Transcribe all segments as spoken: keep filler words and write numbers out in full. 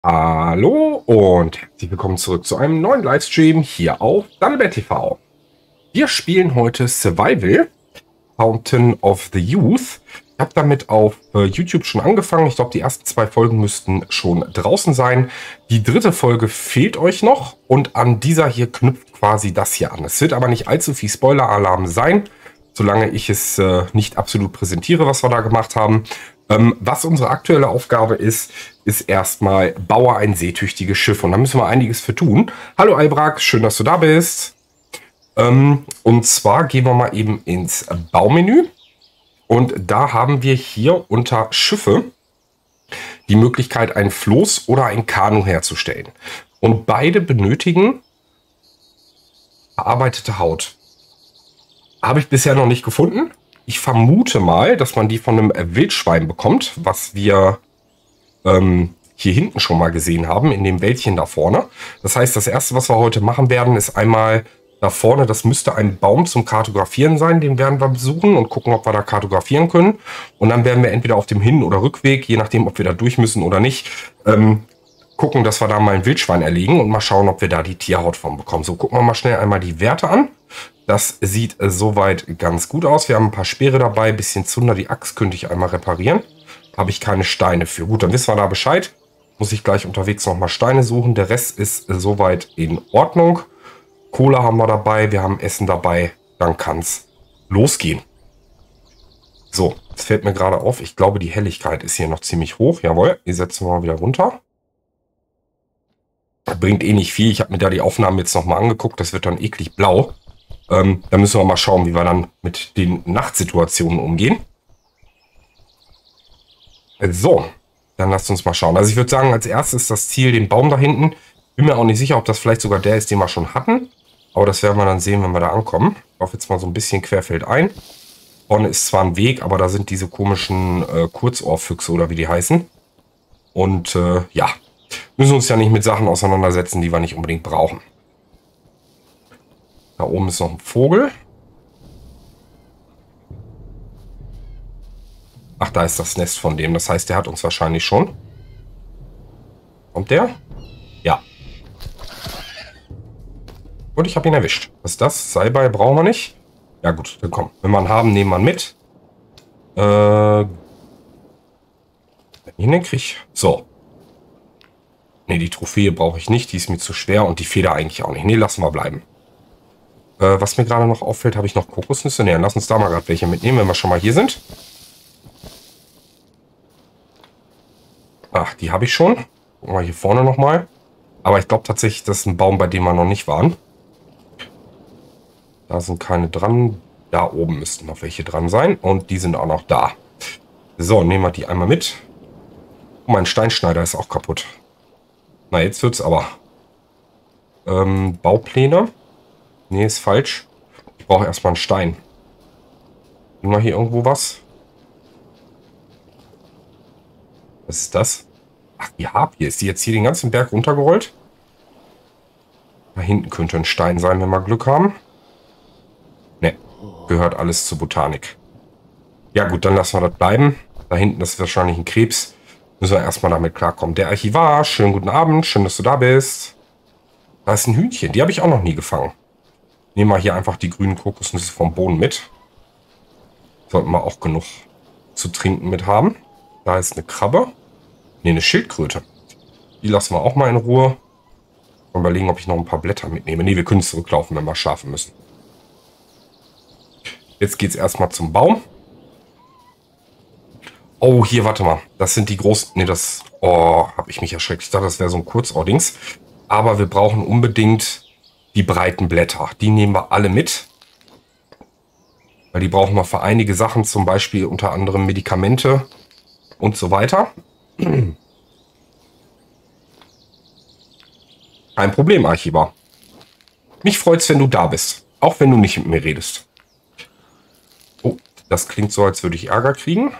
Hallo und herzlich willkommen zurück zu einem neuen Livestream hier auf Daddlebear T V. Wir spielen heute Survival, Fountain of the Youth. Ich habe damit auf äh, YouTube schon angefangen. Ich glaube, die ersten zwei Folgen müssten schon draußen sein. Die dritte Folge fehlt euch noch und an dieser hier knüpft quasi das hier an. Es wird aber nicht allzu viel Spoiler-Alarm sein, solange ich es äh, nicht absolut präsentiere, was wir da gemacht haben. Ähm, was unsere aktuelle Aufgabe ist, ist erstmal, baue ein seetüchtiges Schiff. Und da müssen wir einiges für tun. Hallo Albrak, schön, dass du da bist. Ähm, und zwar gehen wir mal eben ins Baumenü. Und da haben wir hier unter Schiffe die Möglichkeit, ein Floß oder ein Kanu herzustellen. Und beide benötigen verarbeitete Haut. Habe ich bisher noch nicht gefunden. Ich vermute mal, dass man die von einem Wildschwein bekommt, was wir ähm, hier hinten schon mal gesehen haben, in dem Wäldchen da vorne. Das heißt, das erste, was wir heute machen werden, ist einmal da vorne, das müsste ein Baum zum Kartografieren sein, den werden wir besuchen und gucken, ob wir da kartografieren können. Und dann werden wir entweder auf dem Hin- oder Rückweg, je nachdem, ob wir da durch müssen oder nicht, ähm, gucken, dass wir da mal ein Wildschwein erlegen und mal schauen, ob wir da die Tierhaut von bekommen. So, gucken wir mal schnell einmal die Werte an. Das sieht äh, soweit ganz gut aus. Wir haben ein paar Speere dabei, ein bisschen Zunder. Die Axt könnte ich einmal reparieren. Habe ich keine Steine für. Gut, dann wissen wir da Bescheid. Muss ich gleich unterwegs nochmal Steine suchen. Der Rest ist äh, soweit in Ordnung. Cola haben wir dabei. Wir haben Essen dabei. Dann kann es losgehen. So, es fällt mir gerade auf. Ich glaube, die Helligkeit ist hier noch ziemlich hoch. Jawohl, die setzen wir mal wieder runter. Bringt eh nicht viel. Ich habe mir da die Aufnahmen jetzt nochmal angeguckt. Das wird dann eklig blau. Ähm, da müssen wir mal schauen, wie wir dann mit den Nachtsituationen umgehen. So, dann lasst uns mal schauen. Also ich würde sagen, als erstes das Ziel, den Baum da hinten. Bin mir auch nicht sicher, ob das vielleicht sogar der ist, den wir schon hatten. Aber das werden wir dann sehen, wenn wir da ankommen. Ich laufe jetzt mal so ein bisschen querfeldein. Vorne ist zwar ein Weg, aber da sind diese komischen äh, Kurzohrfüchse oder wie die heißen. Und äh, ja, müssen uns ja nicht mit Sachen auseinandersetzen, die wir nicht unbedingt brauchen. Da oben ist noch ein Vogel. Ach, da ist das Nest von dem. Das heißt, der hat uns wahrscheinlich schon. Kommt der? Ja. Und ich habe ihn erwischt. Was ist das? Salbei brauchen wir nicht. Ja gut, dann komm. Wenn wir ihn haben, nehmen wir ihn mit. Äh, wenn ich ihn kriege. So. Ne, die Trophäe brauche ich nicht. Die ist mir zu schwer und die Feder eigentlich auch nicht. Ne, lassen wir bleiben. Äh, was mir gerade noch auffällt, habe ich noch Kokosnüsse. Ne, lass uns da mal gerade welche mitnehmen, wenn wir schon mal hier sind. Ach, die habe ich schon. Gucken wir hier vorne nochmal. Aber ich glaube tatsächlich, das ist ein Baum, bei dem wir noch nicht waren. Da sind keine dran. Da oben müssten noch welche dran sein. Und die sind auch noch da. So, nehmen wir die einmal mit. Oh, mein Steinschneider ist auch kaputt. Na, jetzt wird's aber. Ähm, Baupläne. Nee, ist falsch. Ich brauche erstmal einen Stein. Nehmen wir hier irgendwo was? Was ist das? Ach, die Harpie. Ist die jetzt hier den ganzen Berg runtergerollt? Da hinten könnte ein Stein sein, wenn wir Glück haben. Ne, gehört alles zur Botanik. Ja gut, dann lassen wir das bleiben. Da hinten ist wahrscheinlich ein Krebs. Müssen wir erstmal damit klarkommen. Der Archivar, schönen guten Abend. Schön, dass du da bist. Da ist ein Hühnchen. Die habe ich auch noch nie gefangen. Nehmen wir hier einfach die grünen Kokosnüsse vom Boden mit. Sollten wir auch genug zu trinken mit haben. Da ist eine Krabbe. Ne, eine Schildkröte. Die lassen wir auch mal in Ruhe. Mal überlegen, ob ich noch ein paar Blätter mitnehme. Ne, wir können zurücklaufen, wenn wir schlafen müssen. Jetzt geht es erstmal zum Baum. Oh, hier, warte mal. Das sind die großen... Ne, das... Oh, habe ich mich erschreckt. Ich dachte, das wäre so ein Kurzohr-Dings. Aber wir brauchen unbedingt die breiten Blätter. Die nehmen wir alle mit. Weil die brauchen wir für einige Sachen. Zum Beispiel unter anderem Medikamente und so weiter. Kein Problem, Archivar. Mich freut's, wenn du da bist. Auch wenn du nicht mit mir redest. Oh, das klingt so, als würde ich Ärger kriegen.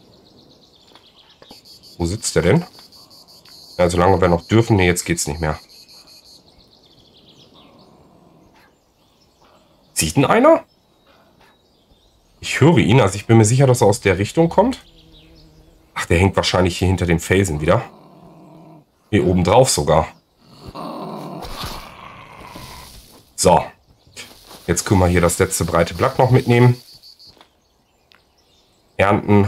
Wo sitzt der denn? Ja, solange wir noch dürfen. Ne, jetzt geht's nicht mehr. Sieht ihn einer? Ich höre ihn, also ich bin mir sicher, dass er aus der Richtung kommt. Ach, der hängt wahrscheinlich hier hinter dem Felsen wieder. Hier oben drauf sogar. So. Jetzt können wir hier das letzte breite Blatt noch mitnehmen. Ernten.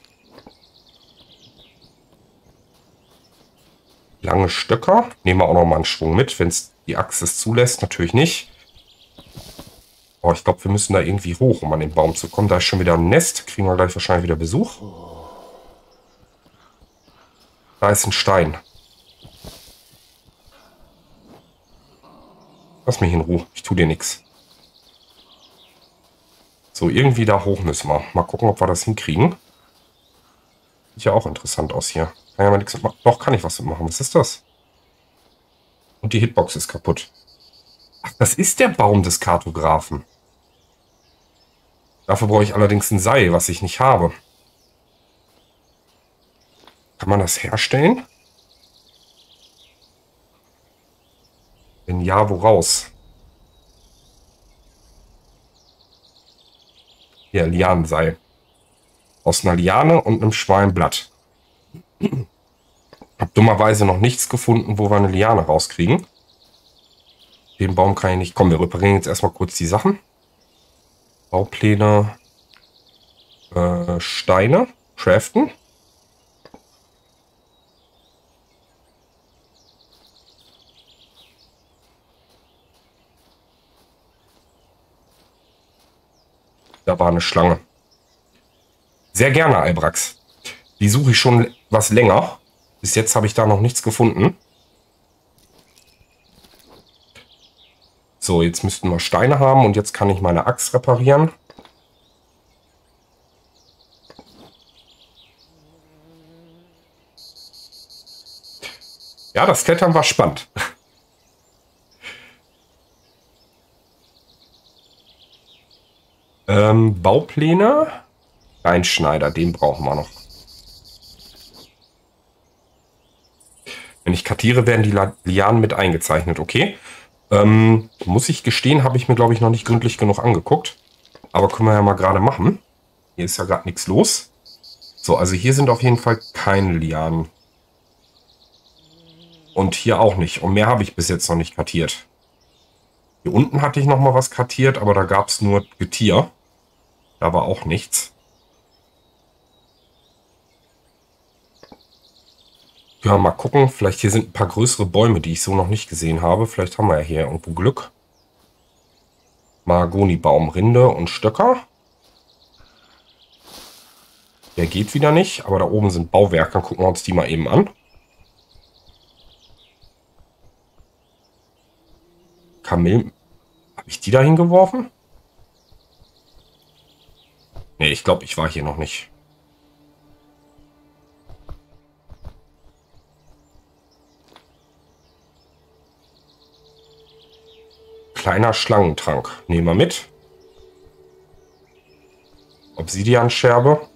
Lange Stöcker. Nehmen wir auch noch mal einen Schwung mit, wenn es die Axt es zulässt. Natürlich nicht. Oh, ich glaube, wir müssen da irgendwie hoch, um an den Baum zu kommen. Da ist schon wieder ein Nest. Kriegen wir gleich wahrscheinlich wieder Besuch. Da ist ein Stein. Lass mich in Ruhe. Ich tue dir nichts. So, irgendwie da hoch müssen wir. Mal gucken, ob wir das hinkriegen. Sieht ja auch interessant aus hier. Kann ja mal nichts mitmachen. Doch, kann ich was mitmachen. Was ist das? Und die Hitbox ist kaputt. Ach, das ist der Baum des Kartographen. Dafür brauche ich allerdings ein Seil, was ich nicht habe. Kann man das herstellen? Wenn ja, woraus? Hier, Lianenseil. Aus einer Liane und einem Schwalbenblatt. Hab dummerweise noch nichts gefunden, wo wir eine Liane rauskriegen. Den Baum kann ich nicht. Komm, wir reparieren jetzt erstmal kurz die Sachen. Baupläne. Äh, Steine. Craften. Da war eine Schlange. Sehr gerne, Albrax. Die suche ich schon was länger. Bis jetzt habe ich da noch nichts gefunden. So, jetzt müssten wir Steine haben und jetzt kann ich meine Axt reparieren. Ja, das Klettern war spannend. ähm, Baupläne. Steinschneider, den brauchen wir noch. Wenn ich kartiere, werden die Lianen mit eingezeichnet. Okay. Ähm, muss ich gestehen, habe ich mir, glaube ich, noch nicht gründlich genug angeguckt. Aber können wir ja mal gerade machen. Hier ist ja gerade nichts los. So, also hier sind auf jeden Fall keine Lianen. Und hier auch nicht. Und mehr habe ich bis jetzt noch nicht kartiert. Hier unten hatte ich noch mal was kartiert, aber da gab es nur Getier. Da war auch nichts. Ja, mal gucken. Vielleicht hier sind ein paar größere Bäume, die ich so noch nicht gesehen habe. Vielleicht haben wir ja hier irgendwo Glück. Mahagonibaum, Rinde und Stöcker. Der geht wieder nicht, aber da oben sind Bauwerke. Dann gucken wir uns die mal eben an. Kamillen. Habe ich die da hingeworfen? Nee, ich glaube, ich war hier noch nicht. Kleiner Schlangentrank. Nehmen wir mit. Obsidianscherbe.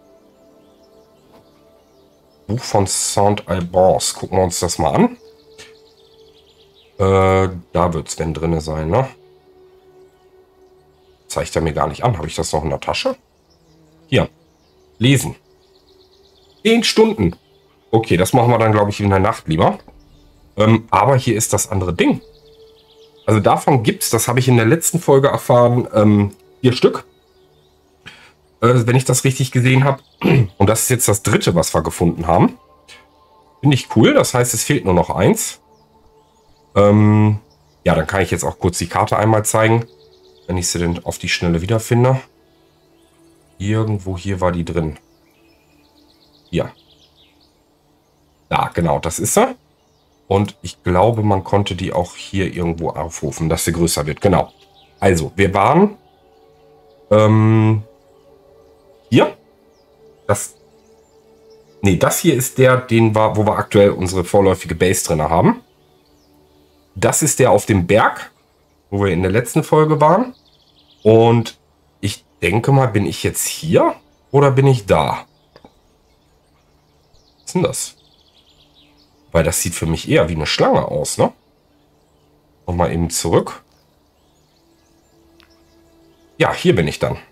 Buch von Saint-Albans. Gucken wir uns das mal an. Äh, da wird es denn drin sein, ne? Zeigt er mir gar nicht an. Habe ich das noch in der Tasche? Hier. Lesen. Zehn Stunden. Okay, das machen wir dann, glaube ich, in der Nacht lieber. Ähm, aber hier ist das andere Ding. Also davon gibt es, das habe ich in der letzten Folge erfahren, ähm, vier Stück. Äh, wenn ich das richtig gesehen habe. Und das ist jetzt das dritte, was wir gefunden haben. Finde ich cool. Das heißt, es fehlt nur noch eins. Ähm, ja, dann kann ich jetzt auch kurz die Karte einmal zeigen. Wenn ich sie denn auf die Schnelle wiederfinde. Irgendwo hier war die drin. Hier. Da, genau, das ist sie. Und ich glaube, man konnte die auch hier irgendwo aufrufen, dass sie größer wird. Genau. Also, wir waren ähm, hier. Das, nee, das hier ist der, den wir, wo wir aktuell unsere vorläufige Base drin haben. Das ist der auf dem Berg, wo wir in der letzten Folge waren. Und ich denke mal, bin ich jetzt hier oder bin ich da? Was ist denn das? Weil das sieht für mich eher wie eine Schlange aus, ne? Nochmal eben zurück. Ja, hier bin ich dann.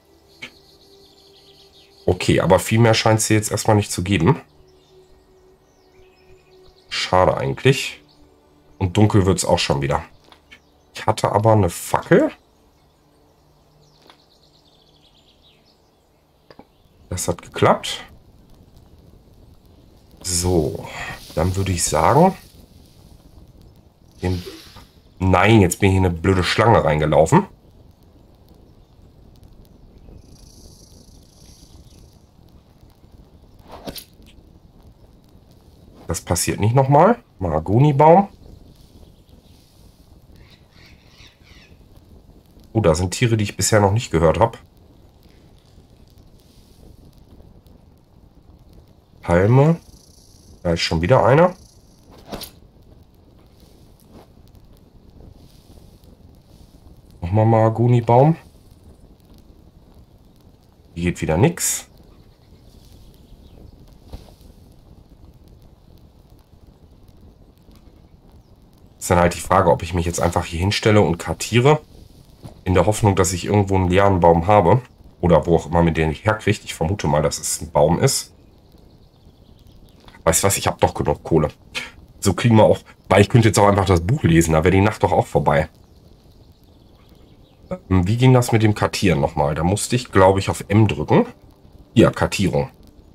Okay, aber viel mehr scheint es hier jetzt erstmal nicht zu geben. schade eigentlich. Und dunkel wird es auch schon wieder. Ich hatte aber eine Fackel. Das hat geklappt. So, dann würde ich sagen... Nein, jetzt bin ich in eine blöde Schlange reingelaufen. Das passiert nicht nochmal. Mahagonibaum. Oh, da sind Tiere, die ich bisher noch nicht gehört habe. Palme. Da ist schon wieder einer. Nochmal Mahagonibaum. Hier geht wieder nichts. Ist dann halt die Frage, ob ich mich jetzt einfach hier hinstelle und kartiere. In der Hoffnung, dass ich irgendwo einen Lianenbaum habe. Oder wo auch immer mit den ich herkriegt. Ich vermute mal, dass es ein Baum ist. Weißt du was, ich habe doch genug Kohle. So kriegen wir auch... Weil ich könnte jetzt auch einfach das Buch lesen. Da wäre die Nacht doch auch vorbei. Wie ging das mit dem Kartieren nochmal? Da musste ich, glaube ich, auf M drücken. Ja, Kartierung.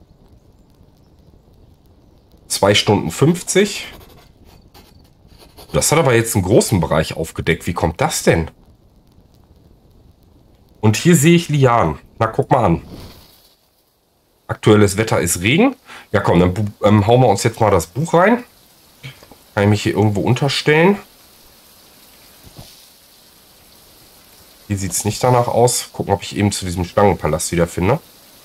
zwei Stunden fünfzig. Das hat aber jetzt einen großen Bereich aufgedeckt. Wie kommt das denn? Und hier sehe ich Lianen. Na, guck mal an. Aktuelles Wetter ist Regen. Ja komm, dann ähm, hauen wir uns jetzt mal das Buch rein. Kann ich mich hier irgendwo unterstellen? Hier sieht es nicht danach aus. Gucken, ob ich eben zu diesem Schlangenpalast wieder finde.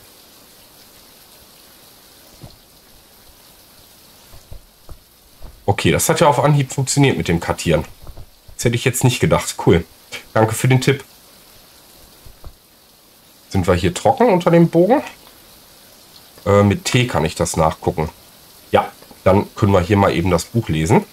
Okay, das hat ja auf Anhieb funktioniert mit dem Kartieren. Das hätte ich jetzt nicht gedacht. Cool. Danke für den Tipp. Sind wir hier trocken unter dem Bogen? Äh, mit T kann ich das nachgucken. Ja, dann können wir hier mal eben das Buch lesen.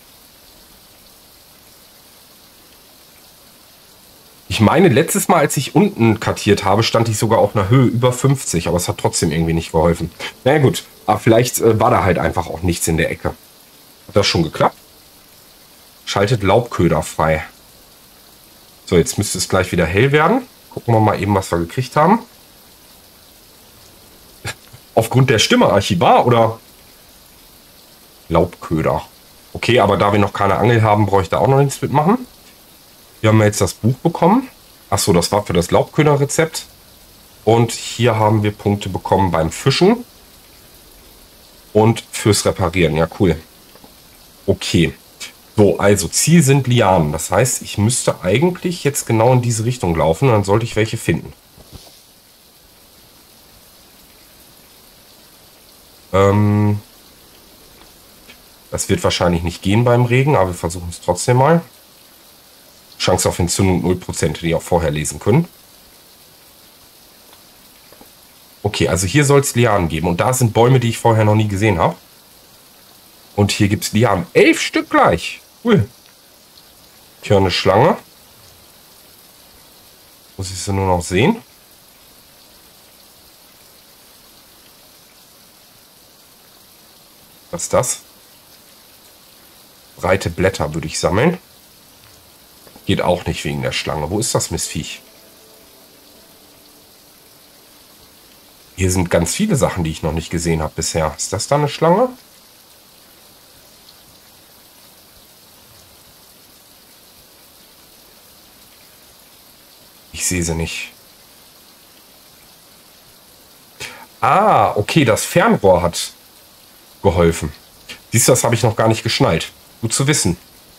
Ich meine, letztes Mal, als ich unten kartiert habe, stand ich sogar auf einer Höhe über fünfzig, aber es hat trotzdem irgendwie nicht geholfen. Na naja, gut, aber vielleicht äh, war da halt einfach auch nichts in der Ecke. Hat das schon geklappt? Schaltet Laubköder frei. So, jetzt müsste es gleich wieder hell werden. Gucken wir mal eben, was wir gekriegt haben. Aufgrund der Stimme Archivar oder? Laubköder. Okay, aber da wir noch keine Angel haben, brauche ich da auch noch nichts mitmachen. Hier haben wir jetzt das Buch bekommen. Achso, das war für das Laubköder-Rezept. Und hier haben wir Punkte bekommen beim Fischen. Und fürs Reparieren. Ja, cool. Okay. So, also Ziel sind Lianen. Das heißt, ich müsste eigentlich jetzt genau in diese Richtung laufen. Dann sollte ich welche finden. Ähm, das wird wahrscheinlich nicht gehen beim Regen, aber wir versuchen es trotzdem mal. Chance auf Entzündung null Prozent, die auch vorher lesen können. Okay, also hier soll es Lianen geben. Und da sind Bäume, die ich vorher noch nie gesehen habe. Und hier gibt es Lianen. Elf Stück gleich. Cool. Hier eine Schlange. Muss ich sie nur noch sehen. Was ist das? Breite Blätter würde ich sammeln. Geht auch nicht wegen der Schlange. Wo ist das Mistviech? Hier sind ganz viele Sachen, die ich noch nicht gesehen habe bisher. Ist das da eine Schlange? Ich sehe sie nicht. Ah, okay, das Fernrohr hat geholfen. Siehst du, das habe ich noch gar nicht geschnallt. Gut zu wissen.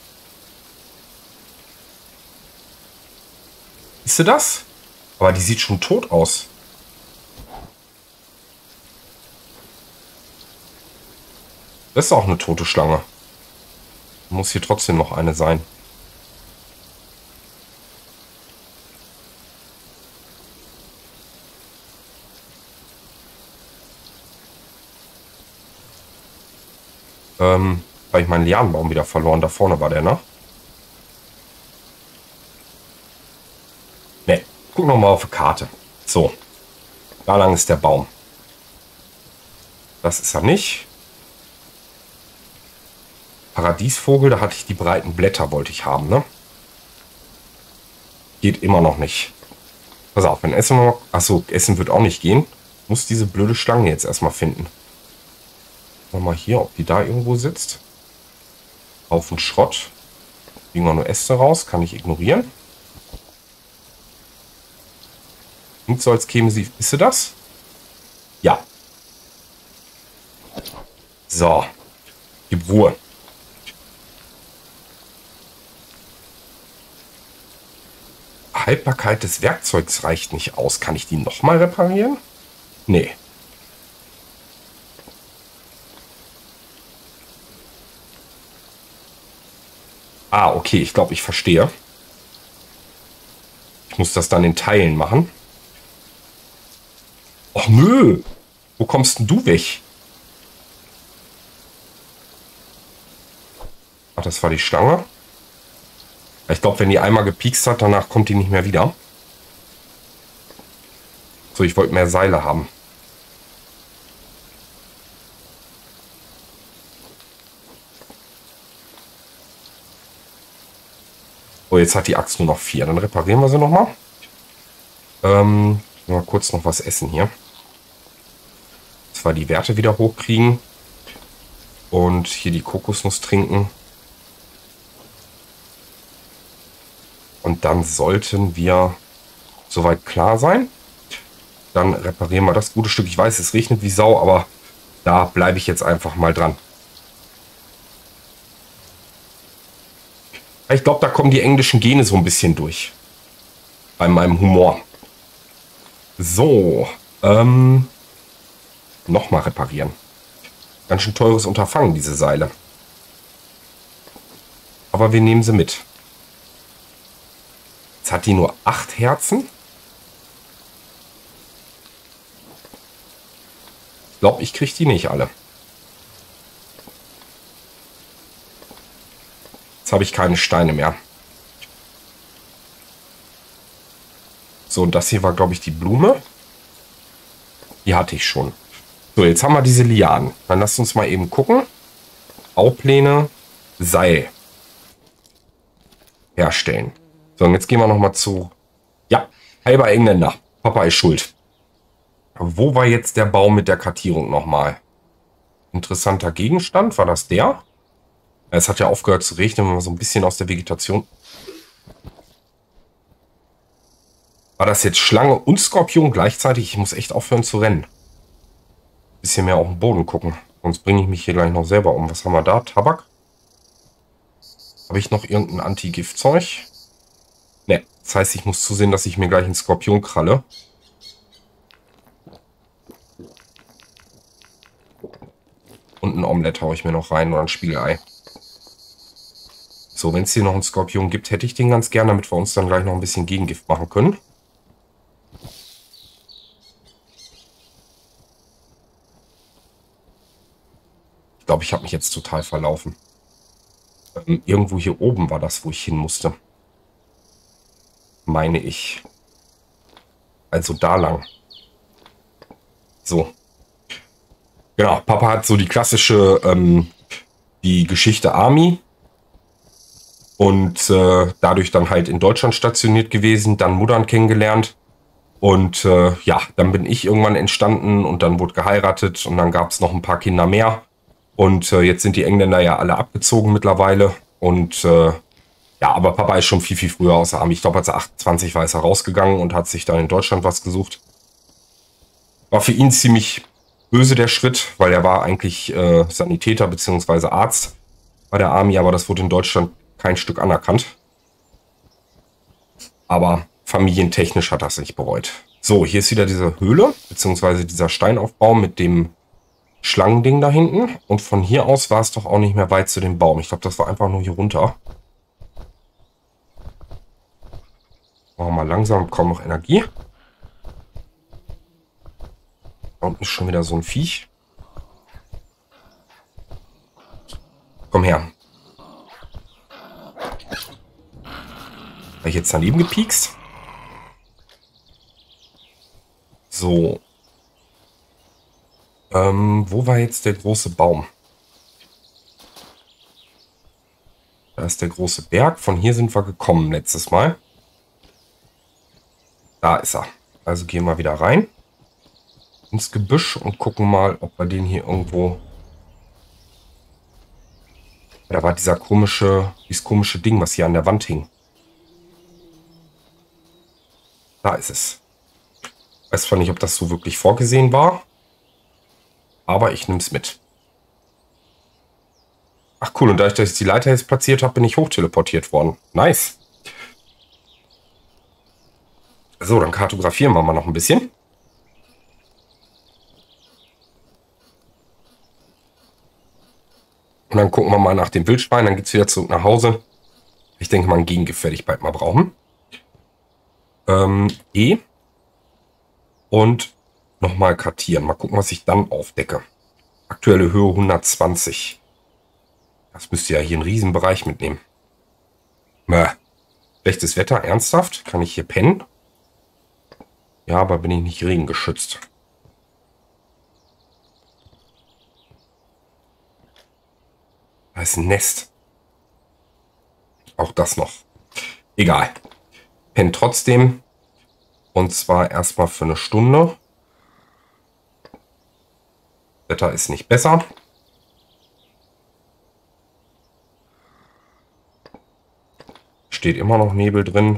Siehst du das? Aber die sieht schon tot aus. Das ist auch eine tote Schlange. Muss hier trotzdem noch eine sein. Ähm, weil ich meinen Lianenbaum wieder verloren. Da vorne war der, ne? Ne, guck noch mal auf die Karte. So. Da lang ist der Baum. Das ist er nicht. Paradiesvogel, da hatte ich die breiten Blätter, wollte ich haben, ne? Geht immer noch nicht. Pass auf, wenn Essen noch... Achso, Essen wird auch nicht gehen. Muss diese blöde Schlange jetzt erstmal finden. Mal hier, ob die da irgendwo sitzt. Haufen Schrott. Kriegen wir nur Äste raus, kann ich ignorieren. Klingt so, als käme sie... Ist sie das? Ja. So. Gib Ruhe. Haltbarkeit des Werkzeugs reicht nicht aus. Kann ich die nochmal reparieren? Nee. Ah, okay. Ich glaube, ich verstehe. Ich muss das dann in Teilen machen. Och nö. Wo kommst denn du weg? Ach, das war die Schlange. Ich glaube, wenn die einmal gepiekst hat, danach kommt die nicht mehr wieder. So, ich wollte mehr Seile haben. So, jetzt hat die Axt nur noch vier. Dann reparieren wir sie nochmal. Ähm, mal kurz noch was essen hier. Zwar die Werte wieder hochkriegen. Und hier die Kokosnuss trinken. Und dann sollten wir soweit klar sein. Dann reparieren wir das gute Stück. Ich weiß, es regnet wie Sau, aber da bleibe ich jetzt einfach mal dran. Ich glaube, da kommen die englischen Gene so ein bisschen durch. Bei meinem Humor. So. Ähm, nochmal reparieren. Ganz schön teures Unterfangen, diese Seile. Aber wir nehmen sie mit. Jetzt hat die nur acht Herzen. Ich glaube, ich kriege die nicht alle. Jetzt habe ich keine Steine mehr. So, und das hier war, glaube ich, die Blume. Die hatte ich schon. So, jetzt haben wir diese Lianen. Dann lasst uns mal eben gucken. Baupläne, Seil herstellen. So, und jetzt gehen wir noch mal zu... Ja, halber Engländer. Papa ist schuld. Wo war jetzt der Baum mit der Kartierung nochmal? Interessanter Gegenstand. War das der? Es hat ja aufgehört zu regnen, wenn wir so ein bisschen aus der Vegetation... War das jetzt Schlange und Skorpion gleichzeitig? Ich muss echt aufhören zu rennen. Bisschen mehr auf den Boden gucken. Sonst bringe ich mich hier gleich noch selber um. Was haben wir da? Tabak? Habe ich noch irgendein Anti-Gift-Zeug? Ne, das heißt, ich muss zusehen, dass ich mir gleich einen Skorpion kralle. Und ein Omelett haue ich mir noch rein oder ein Spiegelei. So, wenn es hier noch einen Skorpion gibt, hätte ich den ganz gern, damit wir uns dann gleich noch ein bisschen Gegengift machen können. Ich glaube, ich habe mich jetzt total verlaufen. Ähm, irgendwo hier oben war das, wo ich hin musste. Meine ich. Also da lang. So. Genau, Papa hat so die klassische, ähm, die Geschichte Army. Und äh, dadurch dann halt in Deutschland stationiert gewesen, dann Muttern kennengelernt. Und äh, ja, dann bin ich irgendwann entstanden und dann wurde geheiratet und dann gab es noch ein paar Kinder mehr. Und äh, jetzt sind die Engländer ja alle abgezogen mittlerweile. Und äh, ja, aber Papa ist schon viel, viel früher aus der Army. Ich glaube, als er achtundzwanzig war, ist er rausgegangen und hat sich dann in Deutschland was gesucht. War für ihn ziemlich böse der Schritt, weil er war eigentlich äh, Sanitäter bzw. Arzt bei der Army, aber das wurde in Deutschland kein Stück anerkannt. Aber familientechnisch hat er es nicht bereut. So, hier ist wieder diese Höhle, beziehungsweise dieser Steinaufbau mit dem Schlangending da hinten. Und von hier aus war es doch auch nicht mehr weit zu dem Baum. Ich glaube, das war einfach nur hier runter. Machen wir mal langsam, kaum noch Energie. Da unten ist schon wieder so ein Viech. Komm her. Habe ich jetzt daneben gepiekst? So. Ähm, wo war jetzt der große Baum? Da ist der große Berg. Von hier sind wir gekommen letztes Mal. Da ist er. Also gehen wir wieder rein ins Gebüsch und gucken mal, ob wir den hier irgendwo... Da war dieser komische, dieses komische Ding, was hier an der Wand hing. Da ist es. Weiß zwar nicht, ob das so wirklich vorgesehen war, aber ich nehme es mit. Ach cool, und dadurch, dass ich die Leiter jetzt platziert habe, bin ich hochteleportiert worden. Nice. So, dann kartografieren wir mal noch ein bisschen. Und dann gucken wir mal nach dem Wildschwein, dann geht es wieder zurück nach Hause. Ich denke mal, ein Gegengift werde ich bald mal brauchen. Ähm, E. Und nochmal kartieren. Mal gucken, was ich dann aufdecke. Aktuelle Höhe hundertzwanzig. Das müsste ja hier einen Riesenbereich mitnehmen. Mäh. Schlechtes Wetter, ernsthaft? Kann ich hier pennen? Ja, aber bin ich nicht regengeschützt. Da ist ein Nest. Auch das noch. Egal. Penn trotzdem. Und zwar erstmal für eine Stunde. Wetter ist nicht besser. Steht immer noch Nebel drin.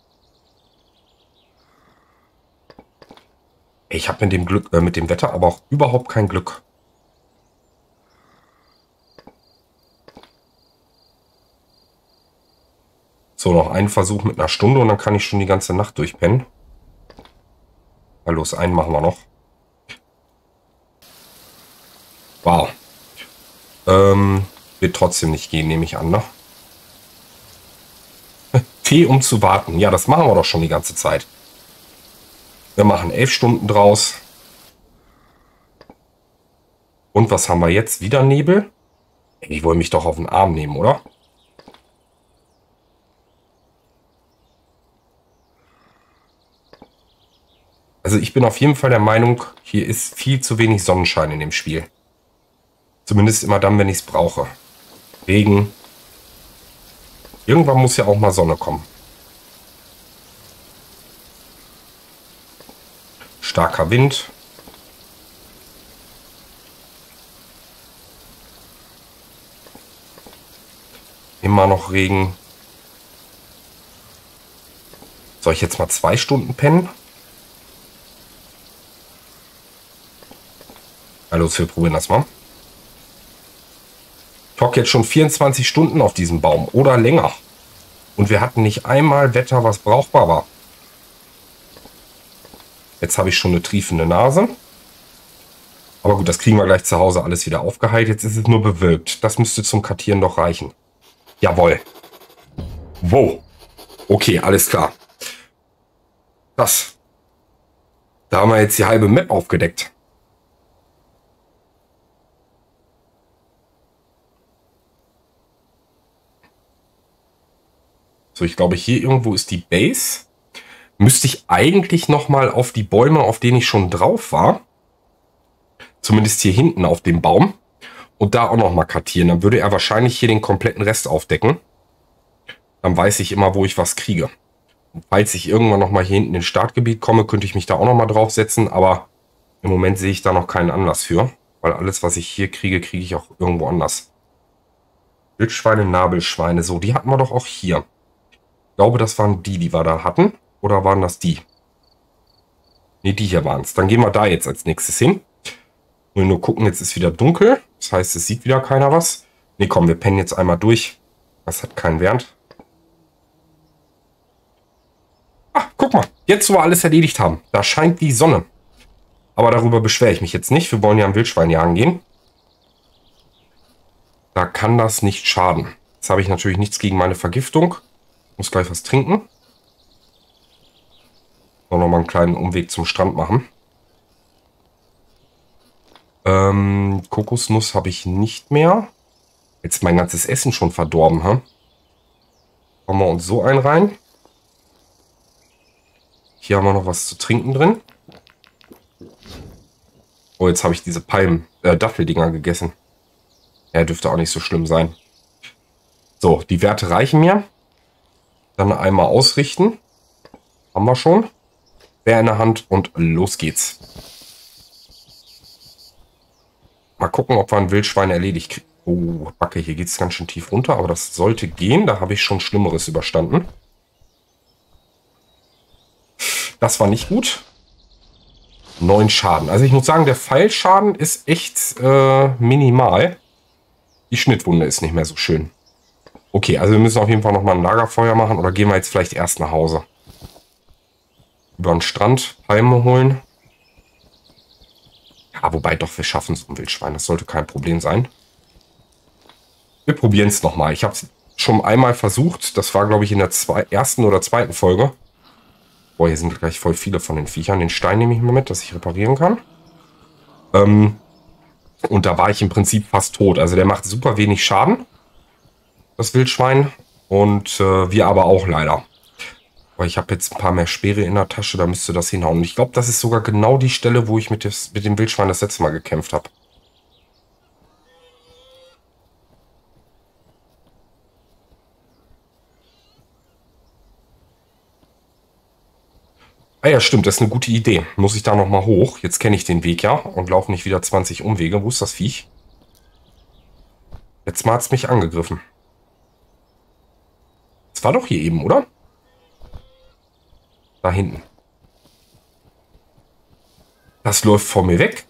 Ich habe mit dem Glück, äh, mit dem Wetter aber auch überhaupt kein Glück. So, noch einen Versuch mit einer Stunde und dann kann ich schon die ganze Nacht durchpennen. Na los, einen machen wir noch. Wow. Ähm, wird trotzdem nicht gehen, nehme ich an, ne? Tee, um zu warten. Ja, das machen wir doch schon die ganze Zeit. Wir machen elf Stunden draus. Und was haben wir jetzt? Wieder Nebel? Ey, die wollen mich doch auf den Arm nehmen, oder? Also ich bin auf jeden Fall der Meinung, hier ist viel zu wenig Sonnenschein in dem Spiel. Zumindest immer dann, wenn ich es brauche. Regen. Irgendwann muss ja auch mal Sonne kommen. Starker Wind. Immer noch Regen. Soll ich jetzt mal zwei Stunden pennen? Na los, wir probieren das mal. Ich hocke jetzt schon vierundzwanzig Stunden auf diesem Baum oder länger. Und wir hatten nicht einmal Wetter, was brauchbar war. Jetzt habe ich schon eine triefende Nase. Aber gut, das kriegen wir gleich zu Hause alles wieder aufgeheilt. Jetzt ist es nur bewölkt. Das müsste zum Kartieren doch reichen. Jawohl. Wow. Okay, alles klar. Das. Da haben wir jetzt die halbe Map aufgedeckt. So, ich glaube, hier irgendwo ist die Base. Müsste ich eigentlich nochmal auf die Bäume, auf denen ich schon drauf war. Zumindest hier hinten auf dem Baum. Und da auch nochmal kartieren. Dann würde er wahrscheinlich hier den kompletten Rest aufdecken. Dann weiß ich immer, wo ich was kriege. Und falls ich irgendwann nochmal hier hinten ins Startgebiet komme, könnte ich mich da auch nochmal draufsetzen. Aber im Moment sehe ich da noch keinen Anlass für. Weil alles, was ich hier kriege, kriege ich auch irgendwo anders. Wildschweine, Nabelschweine. So, die hatten wir doch auch hier. Ich glaube, das waren die, die wir da hatten. Oder waren das die? Ne, die hier waren es. Dann gehen wir da jetzt als nächstes hin. Nur, nur gucken, jetzt ist wieder dunkel. Das heißt, es sieht wieder keiner was. Ne, komm, wir pennen jetzt einmal durch. Das hat keinen Wert. Ah, guck mal. Jetzt, wo wir alles erledigt haben. Da scheint die Sonne. Aber darüber beschwere ich mich jetzt nicht. Wir wollen ja am Wildschwein jagen gehen. Da kann das nicht schaden. Jetzt habe ich natürlich nichts gegen meine Vergiftung. Muss gleich was trinken. Noch mal einen kleinen Umweg zum Strand machen. Ähm, Kokosnuss habe ich nicht mehr. Jetzt mein ganzes Essen schon verdorben, ha? Machen wir uns so einen rein. Hier haben wir noch was zu trinken drin. Oh, jetzt habe ich diese Palmen, äh, Datteldinger gegessen. Ja, dürfte auch nicht so schlimm sein. So, die Werte reichen mir. Dann einmal ausrichten. Haben wir schon. Bär in der Hand und los geht's. Mal gucken, ob wir ein Wildschwein erledigt kriegen. Oh, Backe, hier geht es ganz schön tief runter, aber das sollte gehen. Da habe ich schon Schlimmeres überstanden. Das war nicht gut. Neun Schaden. Also ich muss sagen, der Pfeilschaden ist echt äh, minimal. Die Schnittwunde ist nicht mehr so schön. Okay, also wir müssen auf jeden Fall nochmal ein Lagerfeuer machen. Oder gehen wir jetzt vielleicht erst nach Hause? Über den Strand Palme holen. Ja, wobei doch, wir schaffen es um Wildschwein. Das sollte kein Problem sein. Wir probieren es nochmal. Ich habe es schon einmal versucht. Das war, glaube ich, in der zwei, ersten oder zweiten Folge. Boah, hier sind gleich voll viele von den Viechern. Den Stein nehme ich mal mit, dass ich reparieren kann. Ähm, und da war ich im Prinzip fast tot. Also der macht super wenig Schaden, das Wildschwein. Und äh, wir aber auch leider. Aber ich habe jetzt ein paar mehr Speere in der Tasche, da müsste das hinhauen. Und ich glaube, das ist sogar genau die Stelle, wo ich mit, des, mit dem Wildschwein das letzte Mal gekämpft habe. Ah ja, stimmt, das ist eine gute Idee. Muss ich da nochmal hoch? Jetzt kenne ich den Weg ja und laufe nicht wieder zwanzig Umwege. Wo ist das Viech? Jetzt mal hat es mich angegriffen. Das war doch hier eben, oder? Da hinten. Das läuft vor mir weg.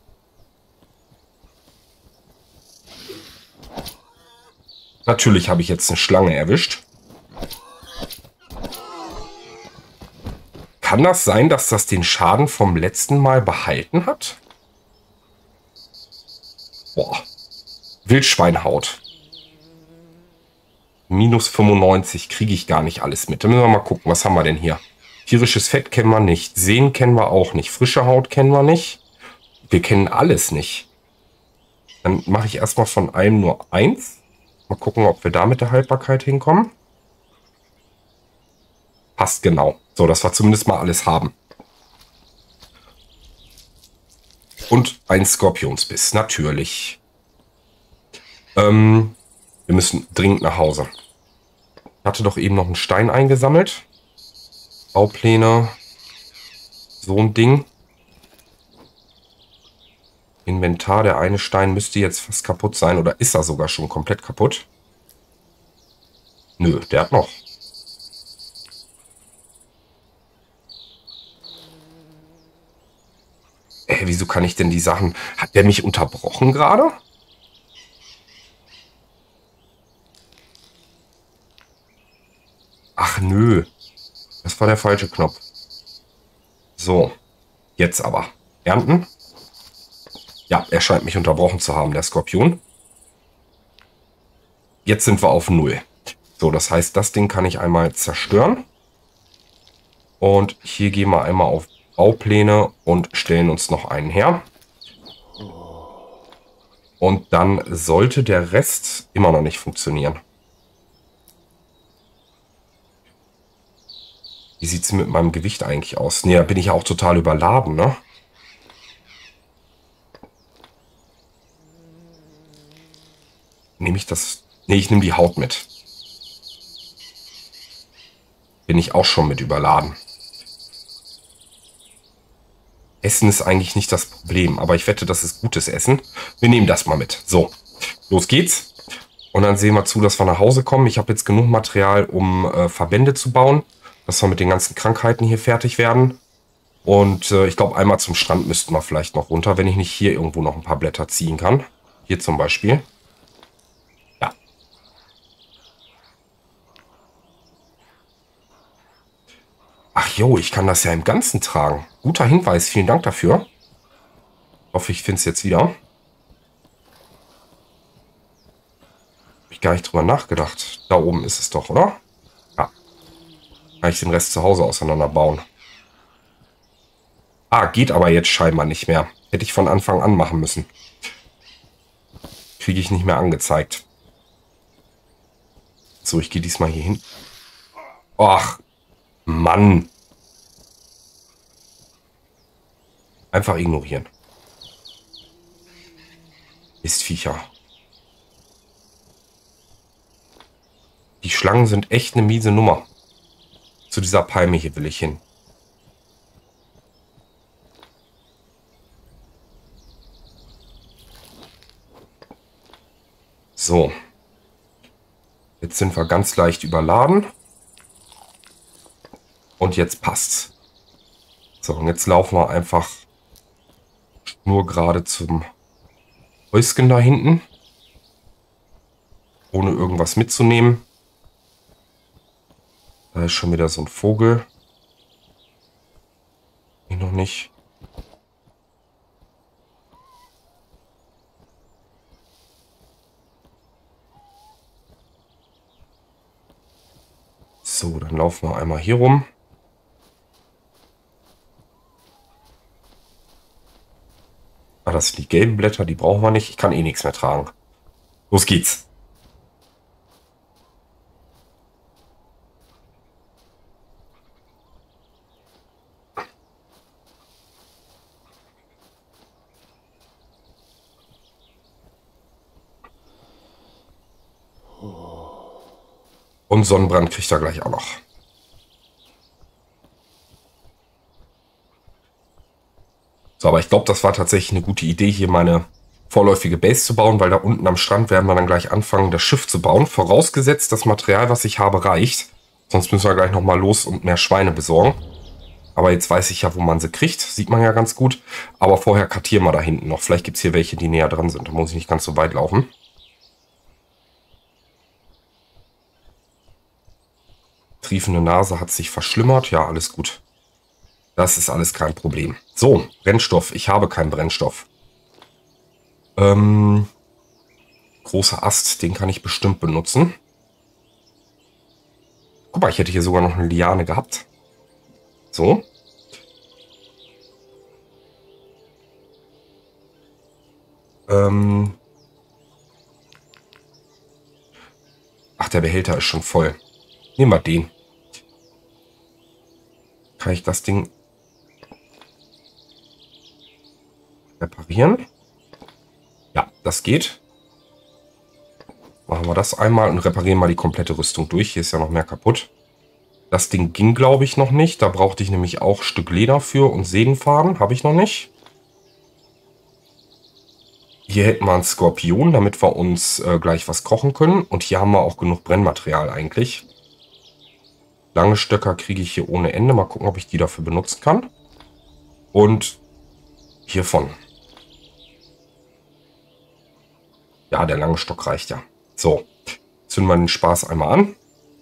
Natürlich habe ich jetzt eine Schlange erwischt. Kann das sein, dass das den Schaden vom letzten Mal behalten hat? Boah. Wildschweinhaut. Minus fünfundneunzig kriege ich gar nicht alles mit. Dann müssen wir mal gucken, was haben wir denn hier? Tierisches Fett kennen wir nicht. Sehen kennen wir auch nicht. Frische Haut kennen wir nicht. Wir kennen alles nicht. Dann mache ich erstmal von allem nur eins. Mal gucken, ob wir da mit der Haltbarkeit hinkommen. Passt genau. So, dass wir zumindest mal alles haben. Und ein Skorpionsbiss, natürlich. Ähm, wir müssen dringend nach Hause. Ich hatte doch eben noch einen Stein eingesammelt. Baupläne. So ein Ding. Inventar, der eine Stein müsste jetzt fast kaputt sein. Oder ist er sogar schon komplett kaputt? Nö, der hat noch. Ey, wieso kann ich denn die Sachen... Hat der mich unterbrochen gerade? Ach nö. Das war der falsche Knopf. So. Jetzt aber. Ernten. Ja, er scheint mich unterbrochen zu haben, der Skorpion. Jetzt sind wir auf Null. So, das heißt, das Ding kann ich einmal zerstören. Und hier gehen wir einmal auf Baupläne und stellen uns noch einen her. Und dann sollte der Rest immer noch nicht funktionieren. Wie sieht es mit meinem Gewicht eigentlich aus? Nee, da bin ich ja auch total überladen, ne? Nehme ich das... Nee, ich nehme die Haut mit. Bin ich auch schon mit überladen. Essen ist eigentlich nicht das Problem, aber ich wette, das ist gutes Essen. Wir nehmen das mal mit. So, los geht's. Und dann sehen wir zu, dass wir nach Hause kommen. Ich habe jetzt genug Material, um äh, Verbände zu bauen, dass wir mit den ganzen Krankheiten hier fertig werden. Und äh, ich glaube, einmal zum Strand müssten wir vielleicht noch runter, wenn ich nicht hier irgendwo noch ein paar Blätter ziehen kann. Hier zum Beispiel. Ja. Ach jo, ich kann das ja im Ganzen tragen. Guter Hinweis, vielen Dank dafür. Ich hoffe, ich finde es jetzt wieder. Habe ich gar nicht drüber nachgedacht. Da oben ist es doch, oder? Ja. Kann ich den Rest zu Hause auseinanderbauen. Ah, geht aber jetzt scheinbar nicht mehr. Hätte ich von Anfang an machen müssen. Kriege ich nicht mehr angezeigt. So, ich gehe diesmal hier hin. Ach, Mann. Einfach ignorieren. Ist Viecher. Die Schlangen sind echt eine miese Nummer. Zu dieser Palme hier will ich hin. So. Jetzt sind wir ganz leicht überladen. Und jetzt passt's. So, und jetzt laufen wir einfach nur gerade zum Häuschen da hinten. Ohne irgendwas mitzunehmen. Da ist schon wieder so ein Vogel. Ich noch nicht. So, dann laufen wir einmal hier rum. Ah, das sind die gelben Blätter, die brauchen wir nicht. Ich kann eh nichts mehr tragen. Los geht's. Und Sonnenbrand kriegt er gleich auch noch. So, aber ich glaube, das war tatsächlich eine gute Idee, hier meine vorläufige Base zu bauen, weil da unten am Strand werden wir dann gleich anfangen, das Schiff zu bauen. Vorausgesetzt, das Material, was ich habe, reicht. Sonst müssen wir gleich nochmal los und mehr Schweine besorgen. Aber jetzt weiß ich ja, wo man sie kriegt. Sieht man ja ganz gut. Aber vorher kartieren wir da hinten noch. Vielleicht gibt es hier welche, die näher dran sind. Da muss ich nicht ganz so weit laufen. Triefende Nase hat sich verschlimmert. Ja, alles gut. Das ist alles kein Problem. So, Brennstoff. Ich habe keinen Brennstoff. Ähm, großer Ast, den kann ich bestimmt benutzen. Guck mal, ich hätte hier sogar noch eine Liane gehabt. So. Ähm. Ach, der Behälter ist schon voll. Nehmen wir den. Kann ich das Ding reparieren? Ja, das geht. Machen wir das einmal und reparieren mal die komplette Rüstung durch. Hier ist ja noch mehr kaputt. Das Ding ging, glaube ich, noch nicht. Da brauchte ich nämlich auch ein Stück Leder für und Segenfaden. Habe ich noch nicht. Hier hätten wir einen Skorpion, damit wir uns äh, gleich was kochen können. Und hier haben wir auch genug Brennmaterial eigentlich. Lange Stöcker kriege ich hier ohne Ende. Mal gucken, ob ich die dafür benutzen kann. Und hiervon. Ja, der lange Stock reicht ja. So, zünden wir den Spaß einmal an.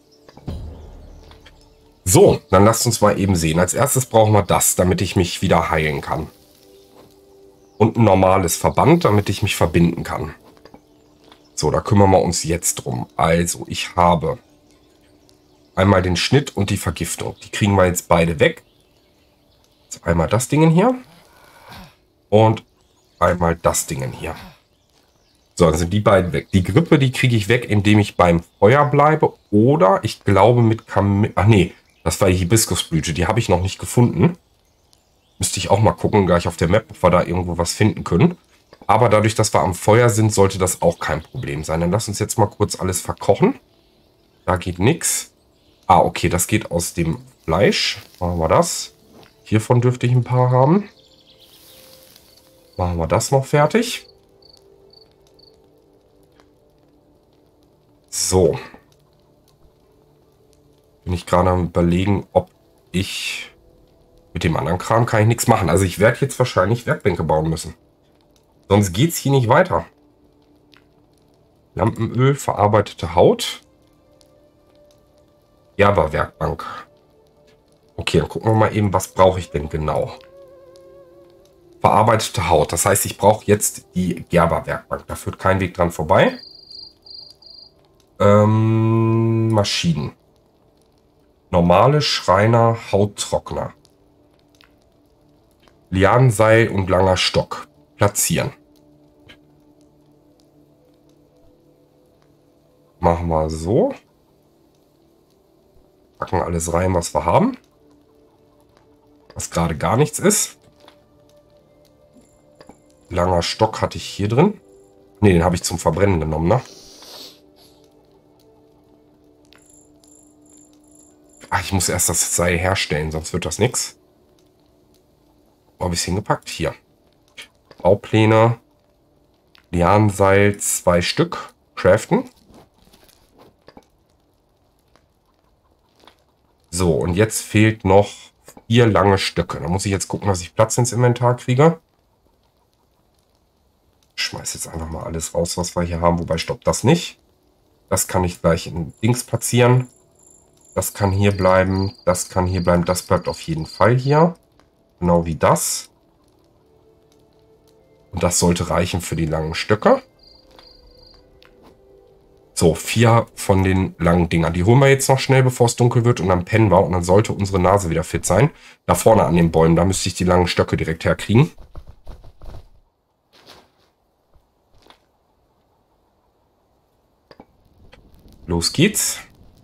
So, dann lasst uns mal eben sehen. Als erstes brauchen wir das, damit ich mich wieder heilen kann. Und ein normales Verband, damit ich mich verbinden kann. So, da kümmern wir uns jetzt drum. Also, ich habe einmal den Schnitt und die Vergiftung. Die kriegen wir jetzt beide weg. Jetzt einmal das Ding hier. Und einmal das Ding hier. So, dann sind die beiden weg. Die Grippe, die kriege ich weg, indem ich beim Feuer bleibe. Oder ich glaube mit Kamille... Ach nee, das war die Hibiskusblüte. Die habe ich noch nicht gefunden. Müsste ich auch mal gucken, gleich auf der Map, ob wir da irgendwo was finden können. Aber dadurch, dass wir am Feuer sind, sollte das auch kein Problem sein. Dann lass uns jetzt mal kurz alles verkochen. Da geht nichts. Ah, okay, das geht aus dem Fleisch. Machen wir das. Hiervon dürfte ich ein paar haben. Machen wir das noch fertig. So. Bin ich gerade am Überlegen, ob ich... Mit dem anderen Kram kann ich nichts machen. Also ich werde jetzt wahrscheinlich Werkbänke bauen müssen. Sonst geht es hier nicht weiter. Lampenöl, verarbeitete Haut. Gerber-Werkbank. Okay, dann gucken wir mal eben, was brauche ich denn genau. Verarbeitete Haut. Das heißt, ich brauche jetzt die Gerber-Werkbank. Da führt kein Weg dran vorbei. Ähm, Maschinen. Normale Schreiner, Hauttrockner. Lianenseil und langer Stock. Platzieren. Machen wir so. Packen alles rein, was wir haben. Was gerade gar nichts ist. Langer Stock hatte ich hier drin. Ne, den habe ich zum Verbrennen genommen, ne? Ach, ich muss erst das Seil herstellen, sonst wird das nichts. Wo habe ich es hingepackt? Hier. Baupläne. Lianenseil, zwei Stück. Craften. So, und jetzt fehlt noch vier lange Stöcke. Da muss ich jetzt gucken, dass ich Platz ins Inventar kriege. Ich schmeiß jetzt einfach mal alles raus, was wir hier haben. Wobei, stopp, das nicht. Das kann ich gleich in Dings platzieren. Das kann hier bleiben. Das kann hier bleiben. Das bleibt auf jeden Fall hier. Genau wie das. Und das sollte reichen für die langen Stöcke. So, vier von den langen Dingern. Die holen wir jetzt noch schnell, bevor es dunkel wird. Und dann pennen wir. Und dann sollte unsere Nase wieder fit sein. Da vorne an den Bäumen, da müsste ich die langen Stöcke direkt herkriegen. Los geht's.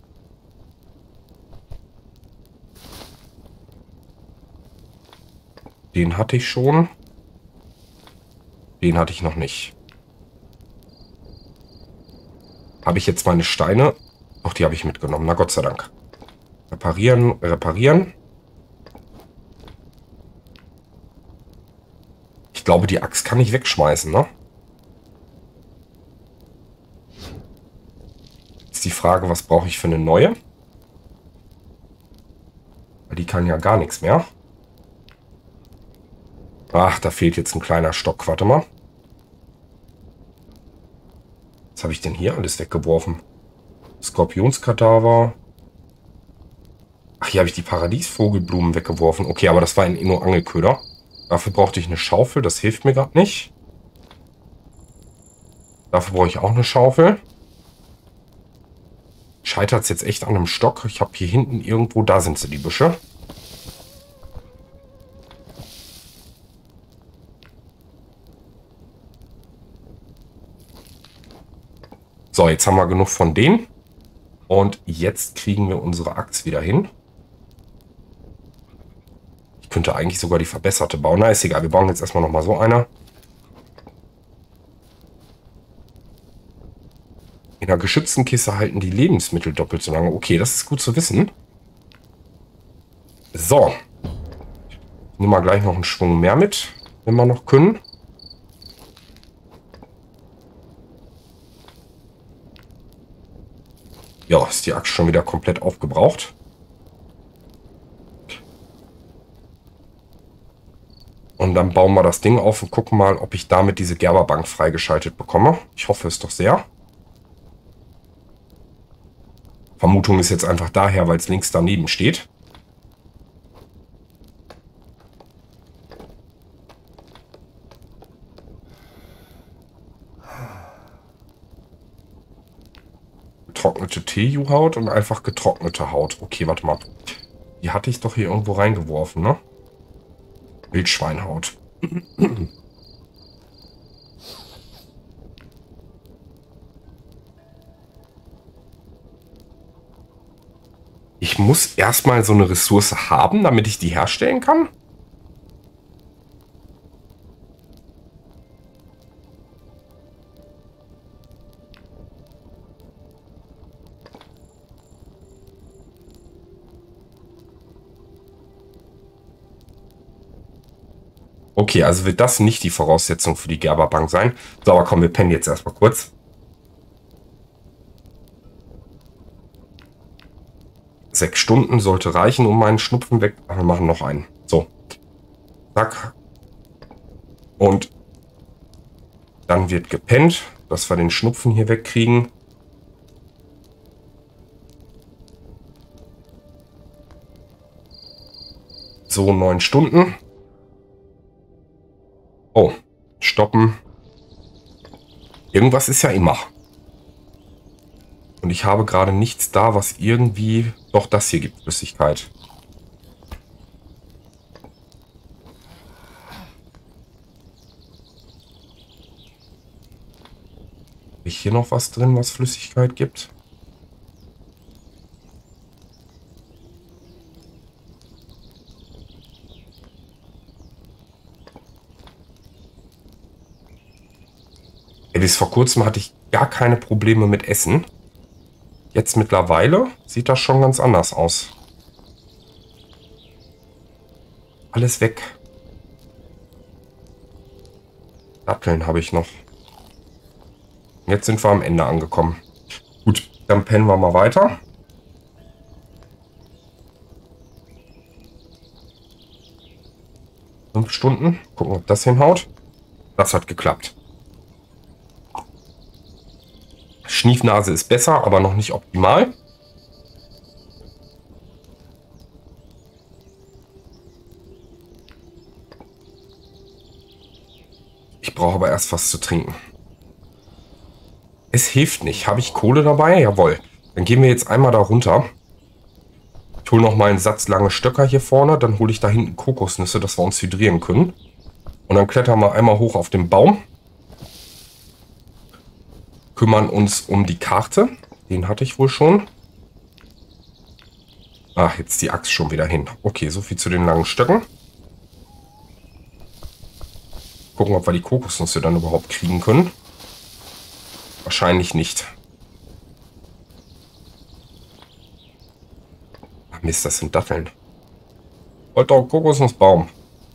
Den hatte ich schon. Den hatte ich noch nicht. Habe ich jetzt meine Steine? Ach, die habe ich mitgenommen. Na Gott sei Dank. Reparieren, reparieren. Ich glaube, die Axt kann ich wegschmeißen, ne? Jetzt die Frage, was brauche ich für eine neue? Weil die kann ja gar nichts mehr. Ach, da fehlt jetzt ein kleiner Stock. Warte mal. Was habe ich denn hier alles weggeworfen? Skorpionskadaver. Ach, hier habe ich die Paradiesvogelblumen weggeworfen. Okay, aber das war ein Inno-Angelköder. Dafür brauchte ich eine Schaufel. Das hilft mir gerade nicht. Dafür brauche ich auch eine Schaufel. Scheitert es jetzt echt an einem Stock? Ich habe hier hinten irgendwo, da sind sie, die Büsche. So, jetzt haben wir genug von denen. Und jetzt kriegen wir unsere Axt wieder hin. Ich könnte eigentlich sogar die verbesserte bauen. Na, ist egal. Wir bauen jetzt erstmal nochmal so eine. In einer geschützten Kiste halten die Lebensmittel doppelt so lange. Okay, das ist gut zu wissen. So. Nehmen wir gleich noch einen Schwung mehr mit, wenn wir noch können. Ja, ist die Axt schon wieder komplett aufgebraucht. Und dann bauen wir das Ding auf und gucken mal, ob ich damit diese Gerberbank freigeschaltet bekomme. Ich hoffe es doch sehr. Vermutung ist jetzt einfach daher, weil es links daneben steht. Getrocknete Teejuhaut und einfach getrocknete Haut. Okay, warte mal. Die hatte ich doch hier irgendwo reingeworfen, ne? Wildschweinhaut. Ich muss erstmal so eine Ressource haben, damit ich die herstellen kann. Okay, also wird das nicht die Voraussetzung für die Gerberbank sein. So, aber komm, wir pennen jetzt erstmal kurz. Sechs Stunden sollte reichen, um meinen Schnupfen weg. Wir machen noch einen. So. Zack. Und dann wird gepennt, dass wir den Schnupfen hier wegkriegen. So, neun Stunden. Oh, stoppen. Irgendwas ist ja immer. Und ich habe gerade nichts da, was irgendwie... Doch, das hier gibt Flüssigkeit. Habe ich hier noch was drin, was Flüssigkeit gibt? Bis vor kurzem hatte ich gar keine Probleme mit Essen. Jetzt mittlerweile sieht das schon ganz anders aus. Alles weg. Datteln habe ich noch. Jetzt sind wir am Ende angekommen. Gut, dann pennen wir mal weiter. Fünf Stunden. Gucken, ob das hinhaut. Das hat geklappt. Schniefnase ist besser, aber noch nicht optimal. Ich brauche aber erst was zu trinken. Es hilft nicht. Habe ich Kohle dabei? Jawohl. Dann gehen wir jetzt einmal da runter. Ich hole noch mal einen Satz lange Stöcker hier vorne. Dann hole ich da hinten Kokosnüsse, dass wir uns hydrieren können. Und dann klettern wir einmal hoch auf den Baum. Kümmern uns um die Karte. Den hatte ich wohl schon. Ach, jetzt die Axt schon wieder hin. Okay, so viel zu den langen Stöcken. Gucken, ob wir die Kokosnüsse dann überhaupt kriegen können. Wahrscheinlich nicht. Ach Mist, das sind Datteln. Wollt doch Kokosnussbaum.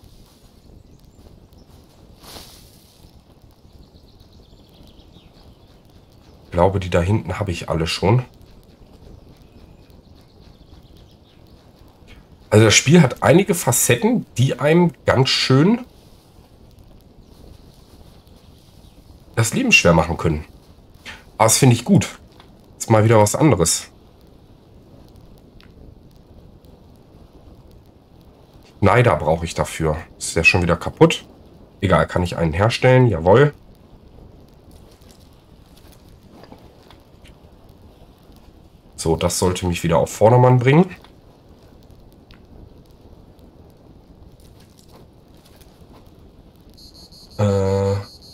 Ich glaube, die da hinten habe ich alle schon. Also das Spiel hat einige Facetten, die einem ganz schön das Leben schwer machen können. Aber das finde ich gut. Ist mal wieder was anderes. Schneider brauche ich dafür. Ist ja schon wieder kaputt. Egal, kann ich einen herstellen. Jawohl. So, das sollte mich wieder auf Vordermann bringen. Äh...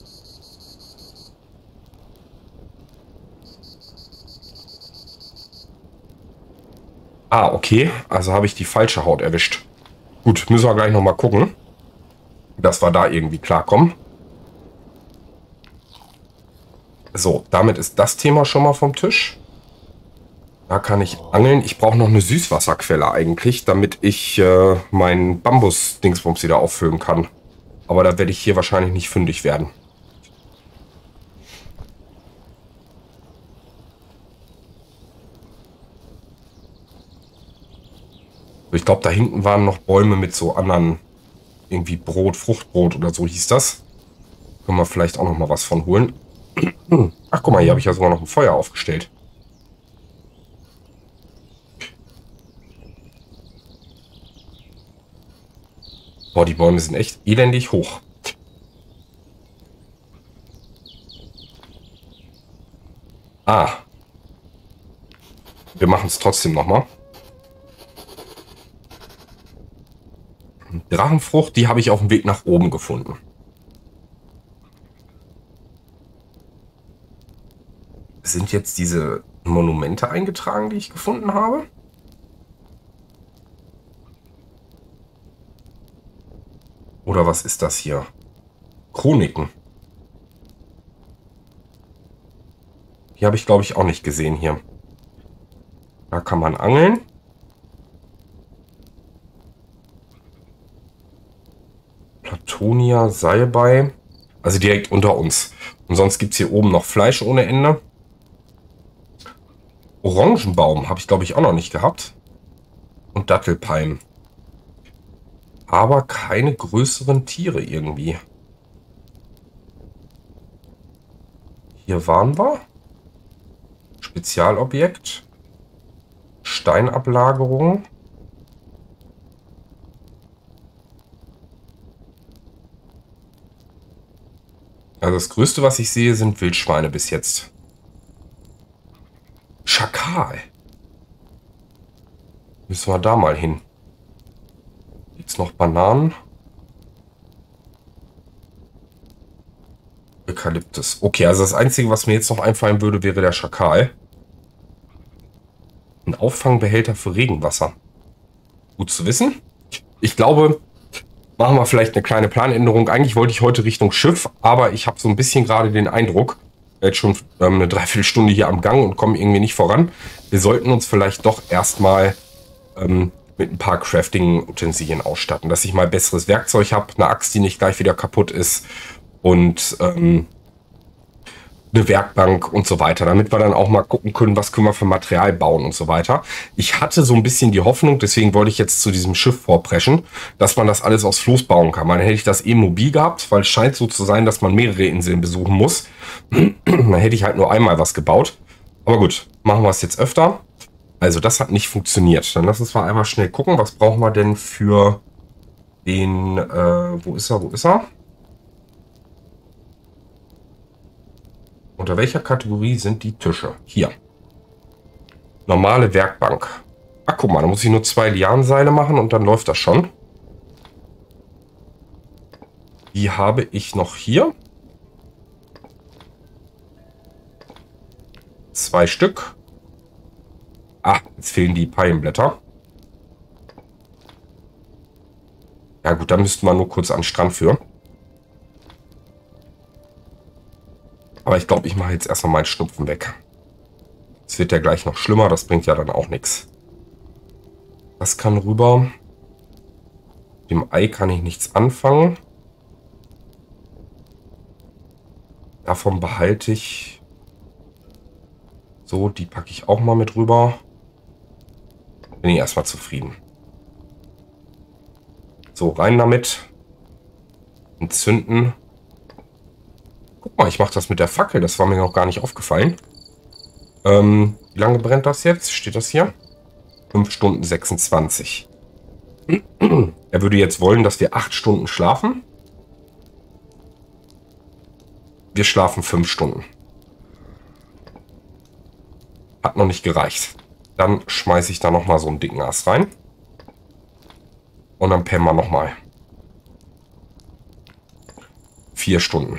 Ah, okay. Also habe ich die falsche Haut erwischt. Gut, müssen wir gleich nochmal gucken, dass wir da irgendwie klarkommen. So, damit ist das Thema schon mal vom Tisch. Da kann ich angeln. Ich brauche noch eine Süßwasserquelle eigentlich, damit ich äh, meinen Bambus-Dingsbums wieder auffüllen kann. Aber da werde ich hier wahrscheinlich nicht fündig werden. Ich glaube, da hinten waren noch Bäume mit so anderen, irgendwie Brot, Fruchtbrot oder so hieß das. Können wir vielleicht auch noch mal was von holen. Ach, guck mal, hier habe ich ja sogar noch ein Feuer aufgestellt. Boah, die Bäume sind echt elendig hoch. Ah. Wir machen es trotzdem noch mal. Drachenfrucht, die habe ich auf dem Weg nach oben gefunden. Sind jetzt diese Monumente eingetragen, die ich gefunden habe? Oder was ist das hier? Chroniken. Die habe ich, glaube ich, auch nicht gesehen hier. Da kann man angeln. Platonia, Salbei. Also direkt unter uns. Und sonst gibt es hier oben noch Fleisch ohne Ende. Orangenbaum habe ich, glaube ich, auch noch nicht gehabt. Und Dattelpalmen. Aber keine größeren Tiere irgendwie. Hier waren wir. Spezialobjekt. Steinablagerung. Also das Größte, was ich sehe, sind Wildschweine bis jetzt. Schakal. Müssen wir da mal hin. Gibt's noch Bananen? Eukalyptus. Okay, also das Einzige, was mir jetzt noch einfallen würde, wäre der Schakal. Ein Auffangbehälter für Regenwasser. Gut zu wissen. Ich glaube, machen wir vielleicht eine kleine Planänderung. Eigentlich wollte ich heute Richtung Schiff, aber ich habe so ein bisschen gerade den Eindruck, jetzt schon ähm, eine Dreiviertelstunde hier am Gang und kommen irgendwie nicht voran. Wir sollten uns vielleicht doch erstmal ähm, mit ein paar Crafting-Utensilien ausstatten. Dass ich mal besseres Werkzeug habe, eine Axt, die nicht gleich wieder kaputt ist und ähm, eine Werkbank und so weiter, damit wir dann auch mal gucken können, was können wir für Material bauen und so weiter. Ich hatte so ein bisschen die Hoffnung, deswegen wollte ich jetzt zu diesem Schiff vorpreschen, dass man das alles aus Floß bauen kann. Dann hätte ich das eh mobil gehabt, weil es scheint so zu sein, dass man mehrere Inseln besuchen muss. Dann hätte ich halt nur einmal was gebaut. Aber gut, machen wir es jetzt öfter. Also das hat nicht funktioniert. Dann lass uns mal einmal schnell gucken, was brauchen wir denn für den, äh, wo ist er, wo ist er? Unter welcher Kategorie sind die Tische? Hier. Normale Werkbank. Ach, guck mal, da muss ich nur zwei Lianenseile machen und dann läuft das schon. Die habe ich noch hier. Zwei Stück. Ah, jetzt fehlen die Palmenblätter. Ja gut, da müssten wir nur kurz an den Strand führen. Aber ich glaube, ich mache jetzt erstmal meinen Schnupfen weg. Es wird ja gleich noch schlimmer, das bringt ja dann auch nichts. Das kann rüber. Mit dem Ei kann ich nichts anfangen. Davon behalte ich. So, die packe ich auch mal mit rüber. Bin ich erstmal zufrieden. So, rein damit. Entzünden. Guck mal, ich mache das mit der Fackel. Das war mir noch gar nicht aufgefallen. Ähm, wie lange brennt das jetzt? Steht das hier? fünf Stunden sechsundzwanzig. Er würde jetzt wollen, dass wir acht Stunden schlafen. Wir schlafen fünf Stunden. Hat noch nicht gereicht. Dann schmeiße ich da nochmal so einen dicken Ast rein. Und dann pennen wir nochmal. Vier Stunden.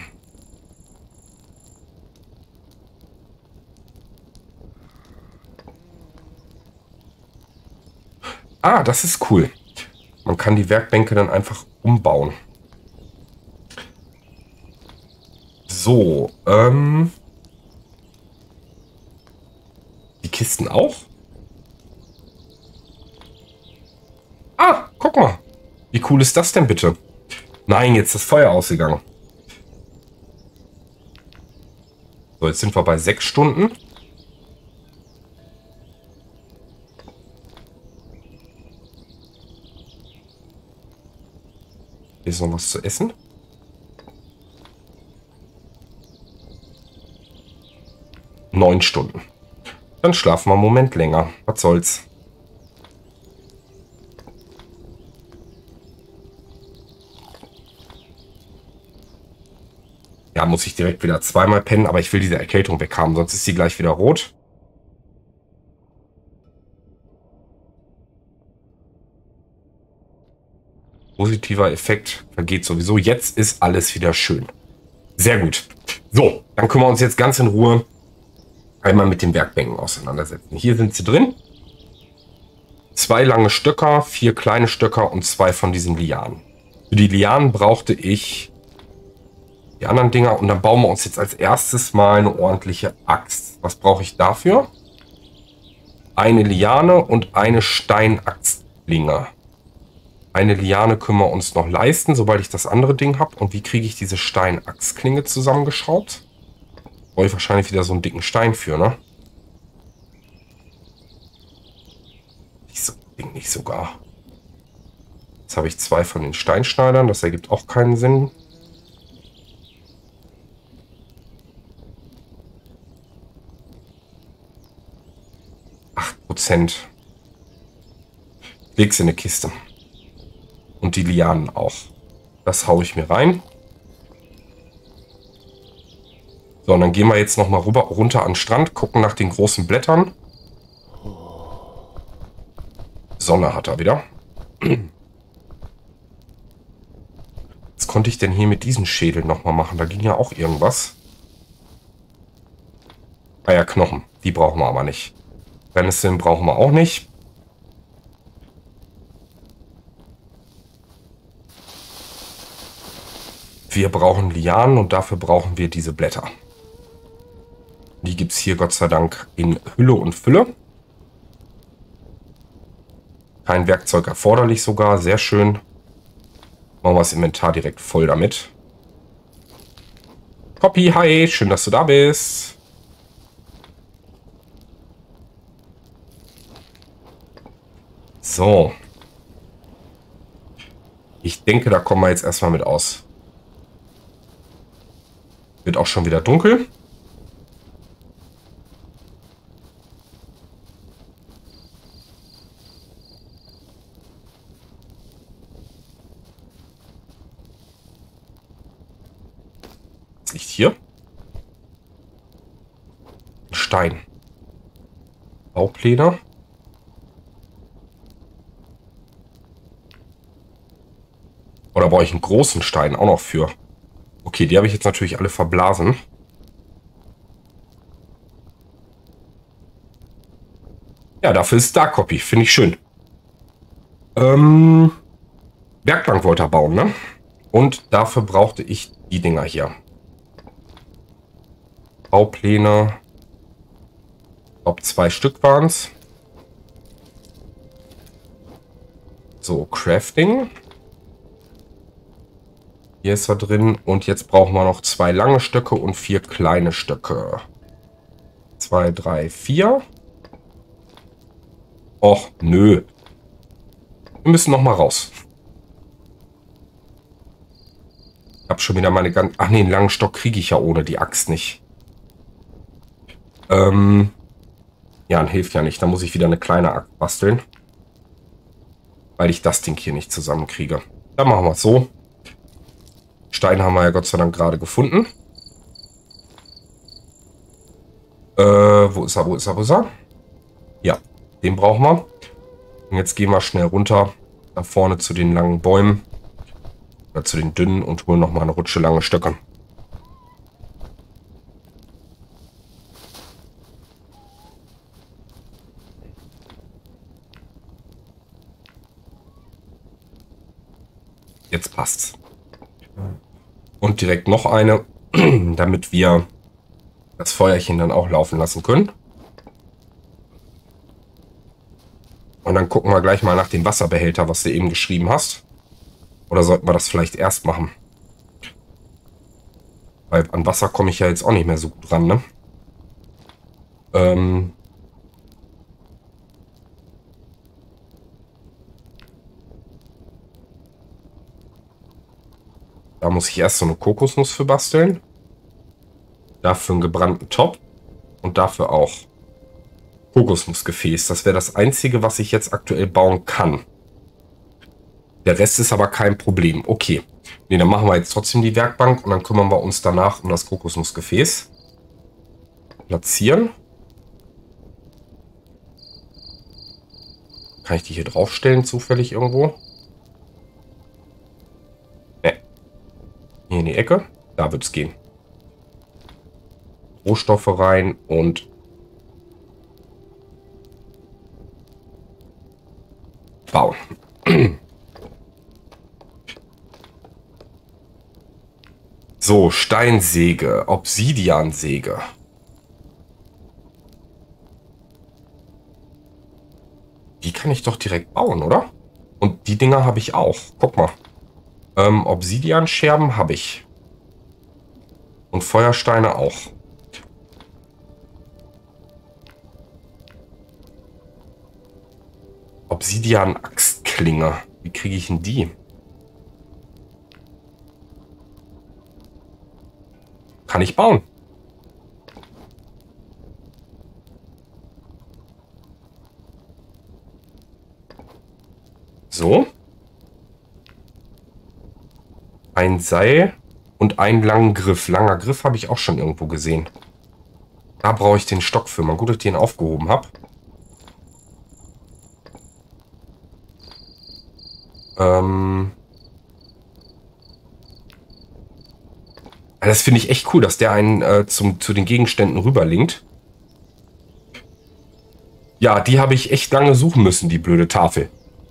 Ah, das ist cool. Man kann die Werkbänke dann einfach umbauen. So, ähm... die Kisten auch? Ah, guck mal. Wie cool ist das denn bitte? Nein, jetzt ist das Feuer ausgegangen. So, jetzt sind wir bei sechs Stunden. Hier ist noch was zu essen. Neun Stunden. Dann schlafen wir einen Moment länger. Was soll's. Ja, muss ich direkt wieder zweimal pennen, aber ich will diese Erkältung weghaben, sonst ist sie gleich wieder rot. Positiver Effekt vergeht sowieso. Jetzt ist alles wieder schön. Sehr gut. So, dann können wir uns jetzt ganz in Ruhe einmal mit den Werkbänken auseinandersetzen. Hier sind sie drin. Zwei lange Stöcker, vier kleine Stöcker und zwei von diesen Lianen. Für die Lianen brauchte ich die anderen Dinger und dann bauen wir uns jetzt als erstes mal eine ordentliche Axt. Was brauche ich dafür? Eine Liane und eine Steinachsklinge. Eine Liane können wir uns noch leisten, sobald ich das andere Ding habe. Und wie kriege ich diese Steinachsklinge zusammengeschraubt? Brauche ich wahrscheinlich wieder so einen dicken Stein für, ne? Nicht so dick, nicht sogar. Jetzt habe ich zwei von den Steinschneidern. Das ergibt auch keinen Sinn. acht Prozent. Leg's in eine Kiste. Und die Lianen auch. Das haue ich mir rein. So, und dann gehen wir jetzt noch mal rüber, runter an den Strand, gucken nach den großen Blättern. Sonne hat er wieder. Was konnte ich denn hier mit diesen Schädeln noch mal machen? Da ging ja auch irgendwas. Ah ja, Knochen. Die brauchen wir aber nicht. Brennnesseln brauchen wir auch nicht. Wir brauchen Lianen und dafür brauchen wir diese Blätter. Die gibt es hier Gott sei Dank in Hülle und Fülle. Kein Werkzeug erforderlich sogar. Sehr schön. Machen wir das Inventar direkt voll damit. Poppy, hi. Schön, dass du da bist. So. Ich denke, da kommen wir jetzt erstmal mit aus. Wird auch schon wieder dunkel. Was liegt hier? Ein Stein. Baupläne. Oder brauche ich einen großen Stein auch noch für? Okay, die habe ich jetzt natürlich alle verblasen. Ja, dafür ist Dark Copy. Finde ich schön. Ähm, Werkbank wollte er bauen, ne? Und dafür brauchte ich die Dinger hier. Baupläne. Ich glaube, zwei Stück waren es. So, Crafting. Hier ist er drin. Und jetzt brauchen wir noch zwei lange Stöcke und vier kleine Stöcke. Zwei, drei, vier. Och, nö. Wir müssen noch mal raus. Ich habe schon wieder meine ganzen... Ach nee, einen langen Stock kriege ich ja ohne die Axt nicht. Ähm... Ja, hilft ja nicht. Da muss ich wieder eine kleine Axt basteln. Weil ich das Ding hier nicht zusammenkriege. Dann machen wir es so. Stein haben wir ja Gott sei Dank gerade gefunden. Äh, wo ist er, wo ist er, wo ist er? Ja, den brauchen wir. Und jetzt gehen wir schnell runter. Da vorne zu den langen Bäumen. Oder zu den dünnen und holen nochmal eine Rutsche lange Stöcke. Jetzt passt's. Und direkt noch eine, damit wir das Feuerchen dann auch laufen lassen können. Und dann gucken wir gleich mal nach dem Wasserbehälter, was du eben geschrieben hast. Oder sollten wir das vielleicht erst machen? Weil an Wasser komme ich ja jetzt auch nicht mehr so gut ran, ne? Ähm... Da muss ich erst so eine Kokosnuss für basteln. Dafür einen gebrannten Top. Und dafür auch Kokosnussgefäß. Das wäre das Einzige, was ich jetzt aktuell bauen kann. Der Rest ist aber kein Problem. Okay. Ne, dann machen wir jetzt trotzdem die Werkbank. Und dann kümmern wir uns danach um das Kokosnussgefäß. Platzieren. Kann ich die hier draufstellen, zufällig irgendwo? Hier in die Ecke. Da wird es gehen. Rohstoffe rein und bauen. So, Steinsäge, Obsidiansäge. Die kann ich doch direkt bauen, oder? Und die Dinger habe ich auch. Guck mal. Ähm, Obsidianscherben habe ich. Und Feuersteine auch. Obsidian-Axtklinge. Wie kriege ich denn die? Kann ich bauen. So. Ein Seil und einen langen Griff. Langer Griff habe ich auch schon irgendwo gesehen. Da brauche ich den Stock für. Mal gut, dass ich den aufgehoben habe. Ähm das finde ich echt cool, dass der einen äh, zum, zu den Gegenständen rüberlinkt. Ja, die habe ich echt lange suchen müssen, die blöde Tafel.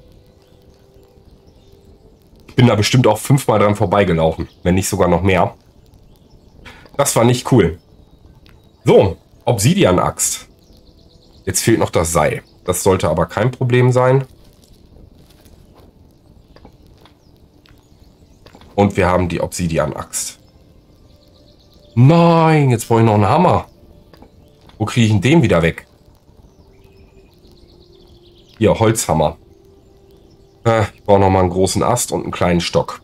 Bin da bestimmt auch fünfmal dran vorbeigelaufen, wenn nicht sogar noch mehr. Das war nicht cool. So, Obsidian-Axt. Jetzt fehlt noch das Seil. Das sollte aber kein Problem sein. Und wir haben die Obsidian-Axt. Nein, jetzt brauche ich noch einen Hammer. Wo kriege ich denn den wieder weg? Hier, Holzhammer. Äh, ich brauche noch mal einen großen Ast und einen kleinen Stock.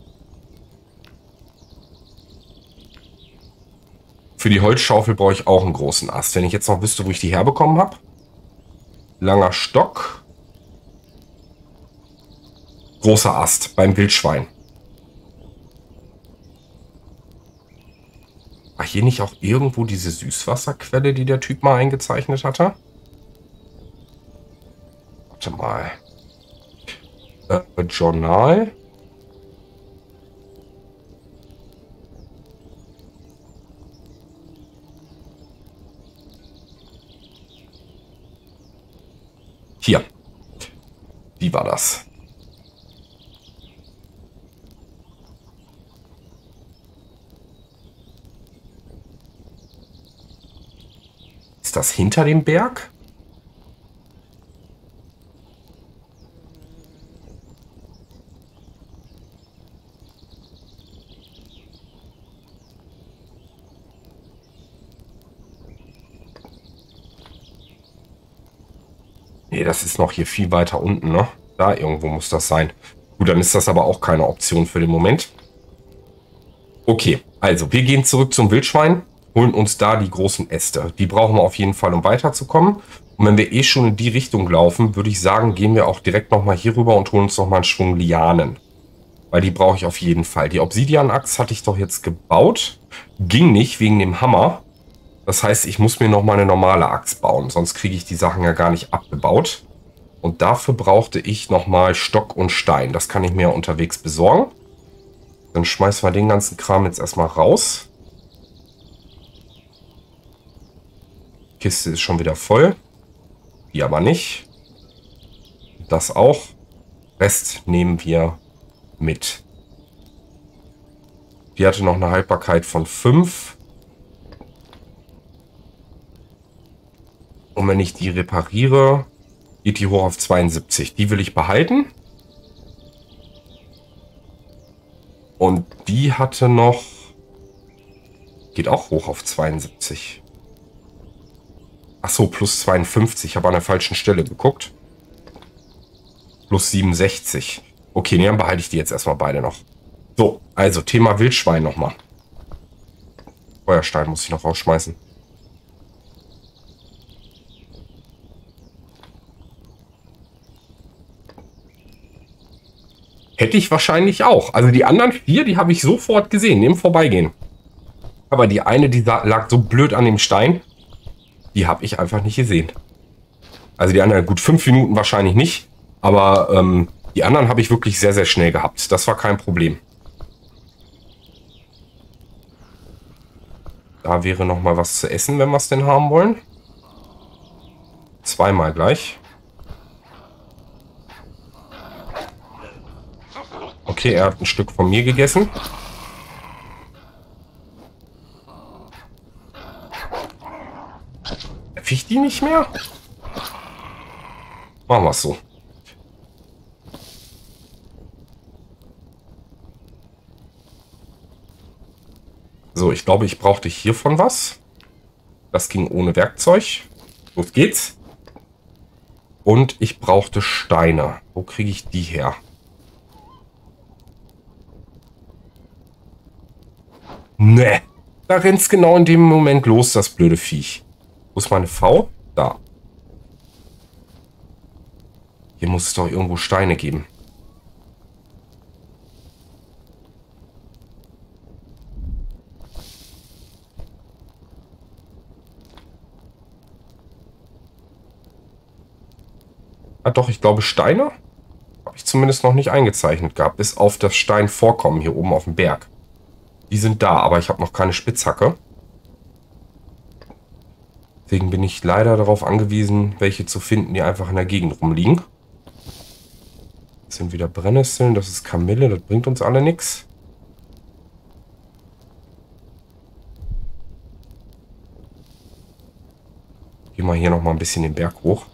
Für die Holzschaufel brauche ich auch einen großen Ast. Wenn ich jetzt noch wüsste, wo ich die herbekommen habe. Langer Stock. Großer Ast beim Wildschwein. War hier nicht auch irgendwo diese Süßwasserquelle, die der Typ mal eingezeichnet hatte? Warte mal. Äh, Journal. Hier. Wie war das? Ist das hinter dem Berg? Nee, das ist noch hier viel weiter unten, ne? Da irgendwo muss das sein. Gut, dann ist das aber auch keine Option für den Moment. Okay, also wir gehen zurück zum Wildschwein, holen uns da die großen Äste. Die brauchen wir auf jeden Fall, um weiterzukommen. Und wenn wir eh schon in die Richtung laufen, würde ich sagen, gehen wir auch direkt nochmal hier rüber und holen uns nochmal einen Schwung Lianen. Weil die brauche ich auf jeden Fall. Die Obsidian-Axt hatte ich doch jetzt gebaut. Ging nicht wegen dem Hammer. Das heißt, ich muss mir nochmal eine normale Axt bauen. Sonst kriege ich die Sachen ja gar nicht abgebaut. Und dafür brauchte ich nochmal Stock und Stein. Das kann ich mir unterwegs besorgen. Dann schmeißen wir den ganzen Kram jetzt erstmal raus. Die Kiste ist schon wieder voll. Die aber nicht. Das auch. Rest nehmen wir mit. Die hatte noch eine Haltbarkeit von fünf. Und wenn ich die repariere, geht die hoch auf zweiundsiebzig. Die will ich behalten. Und die hatte noch... Geht auch hoch auf zweiundsiebzig. Ach so, plus zweiundfünfzig. Ich habe an der falschen Stelle geguckt. Plus siebenundsechzig. Okay, nee, dann behalte ich die jetzt erstmal beide noch. So, also Thema Wildschwein nochmal. Feuerstein muss ich noch rausschmeißen. Hätte ich wahrscheinlich auch. Also die anderen vier, die habe ich sofort gesehen, im Vorbeigehen. Aber die eine, die lag so blöd an dem Stein, die habe ich einfach nicht gesehen. Also die anderen, gut, fünf Minuten wahrscheinlich nicht. Aber ähm, die anderen habe ich wirklich sehr, sehr schnell gehabt. Das war kein Problem. Da wäre noch mal was zu essen, wenn wir es denn haben wollen. Zweimal gleich. Okay, er hat ein Stück von mir gegessen. Darf ich die nicht mehr? Machen wir es so. So, ich glaube, ich brauchte hiervon was. Das ging ohne Werkzeug. Los geht's. Und ich brauchte Steine. Wo kriege ich die her? Ne, da rennt's genau in dem Moment los, das blöde Viech. Wo ist meine V? Da. Hier muss es doch irgendwo Steine geben. Ah doch, ich glaube Steine habe ich zumindest noch nicht eingezeichnet gehabt. Bis auf das Steinvorkommen hier oben auf dem Berg. Die sind da, aber ich habe noch keine Spitzhacke. Deswegen bin ich leider darauf angewiesen, welche zu finden, die einfach in der Gegend rumliegen. Das sind wieder Brennnesseln, das ist Kamille, das bringt uns alle nichts. Gehen wir hier noch mal ein bisschen den Berg hoch.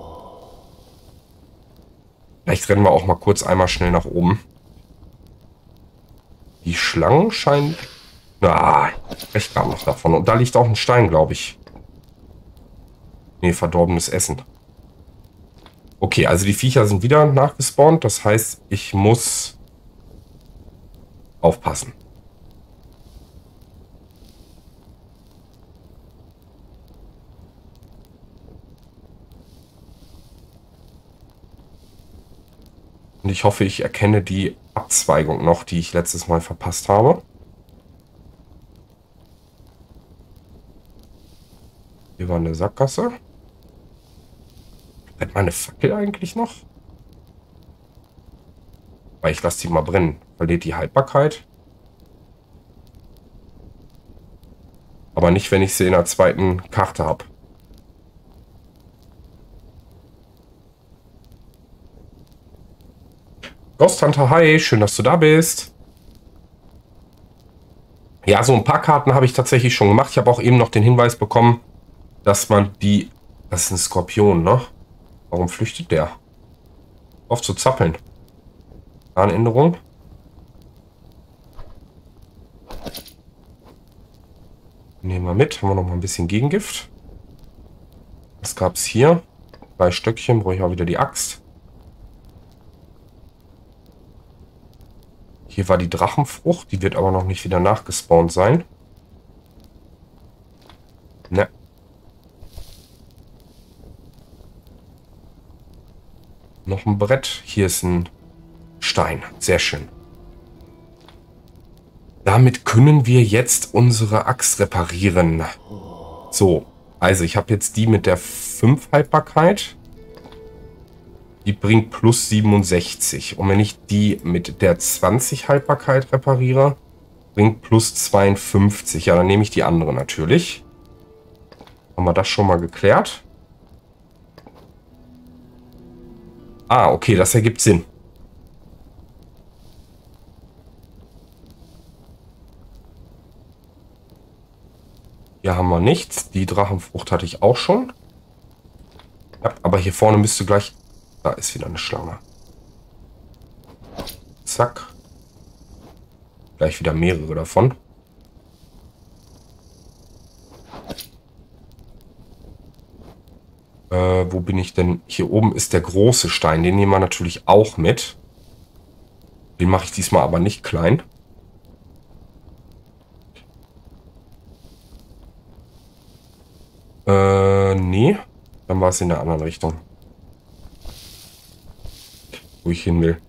Vielleicht rennen wir auch mal kurz einmal schnell nach oben. Die Schlangen scheinen... Ah, recht gar noch davon. Und da liegt auch ein Stein, glaube ich. Nee, verdorbenes Essen. Okay, also die Viecher sind wieder nachgespawnt. Das heißt, ich muss aufpassen. Und ich hoffe, ich erkenne die Abzweigung noch, die ich letztes Mal verpasst habe. Hier war eine Sackgasse. Hat meine Fackel eigentlich noch? Weil ich lasse die mal brennen. Verliert die Haltbarkeit. Aber nicht, wenn ich sie in der zweiten Karte habe. Ghost Hunter, hi, schön, dass du da bist. Ja, so ein paar Karten habe ich tatsächlich schon gemacht. Ich habe auch eben noch den Hinweis bekommen, dass man die... Das ist ein Skorpion, ne? Warum flüchtet der? Auf zu zappeln. Tarnänderung. Nehmen wir mit. Haben wir noch mal ein bisschen Gegengift. Was gab es hier? Drei Stöckchen. Brauche ich auch wieder die Axt. Hier war die Drachenfrucht. Die wird aber noch nicht wieder nachgespawnt sein. Ne. Noch ein Brett. Hier ist ein Stein. Sehr schön. Damit können wir jetzt unsere Axt reparieren. So. Also ich habe jetzt die mit der fünf Haltbarkeit. Die bringt plus siebenundsechzig. Und wenn ich die mit der zwanzig Haltbarkeit repariere, bringt plus zweiundfünfzig. Ja, dann nehme ich die andere natürlich. Haben wir das schon mal geklärt? Ah, okay, das ergibt Sinn. Hier haben wir nichts. Die Drachenfrucht hatte ich auch schon. Ja, aber hier vorne müsste gleich... Da ist wieder eine Schlange. Zack. Gleich wieder mehrere davon. Äh, wo bin ich denn? Hier oben ist der große Stein. Den nehmen wir natürlich auch mit. Den mache ich diesmal aber nicht klein. Äh, nee. Dann war es in der anderen Richtung. Wo ich hin will.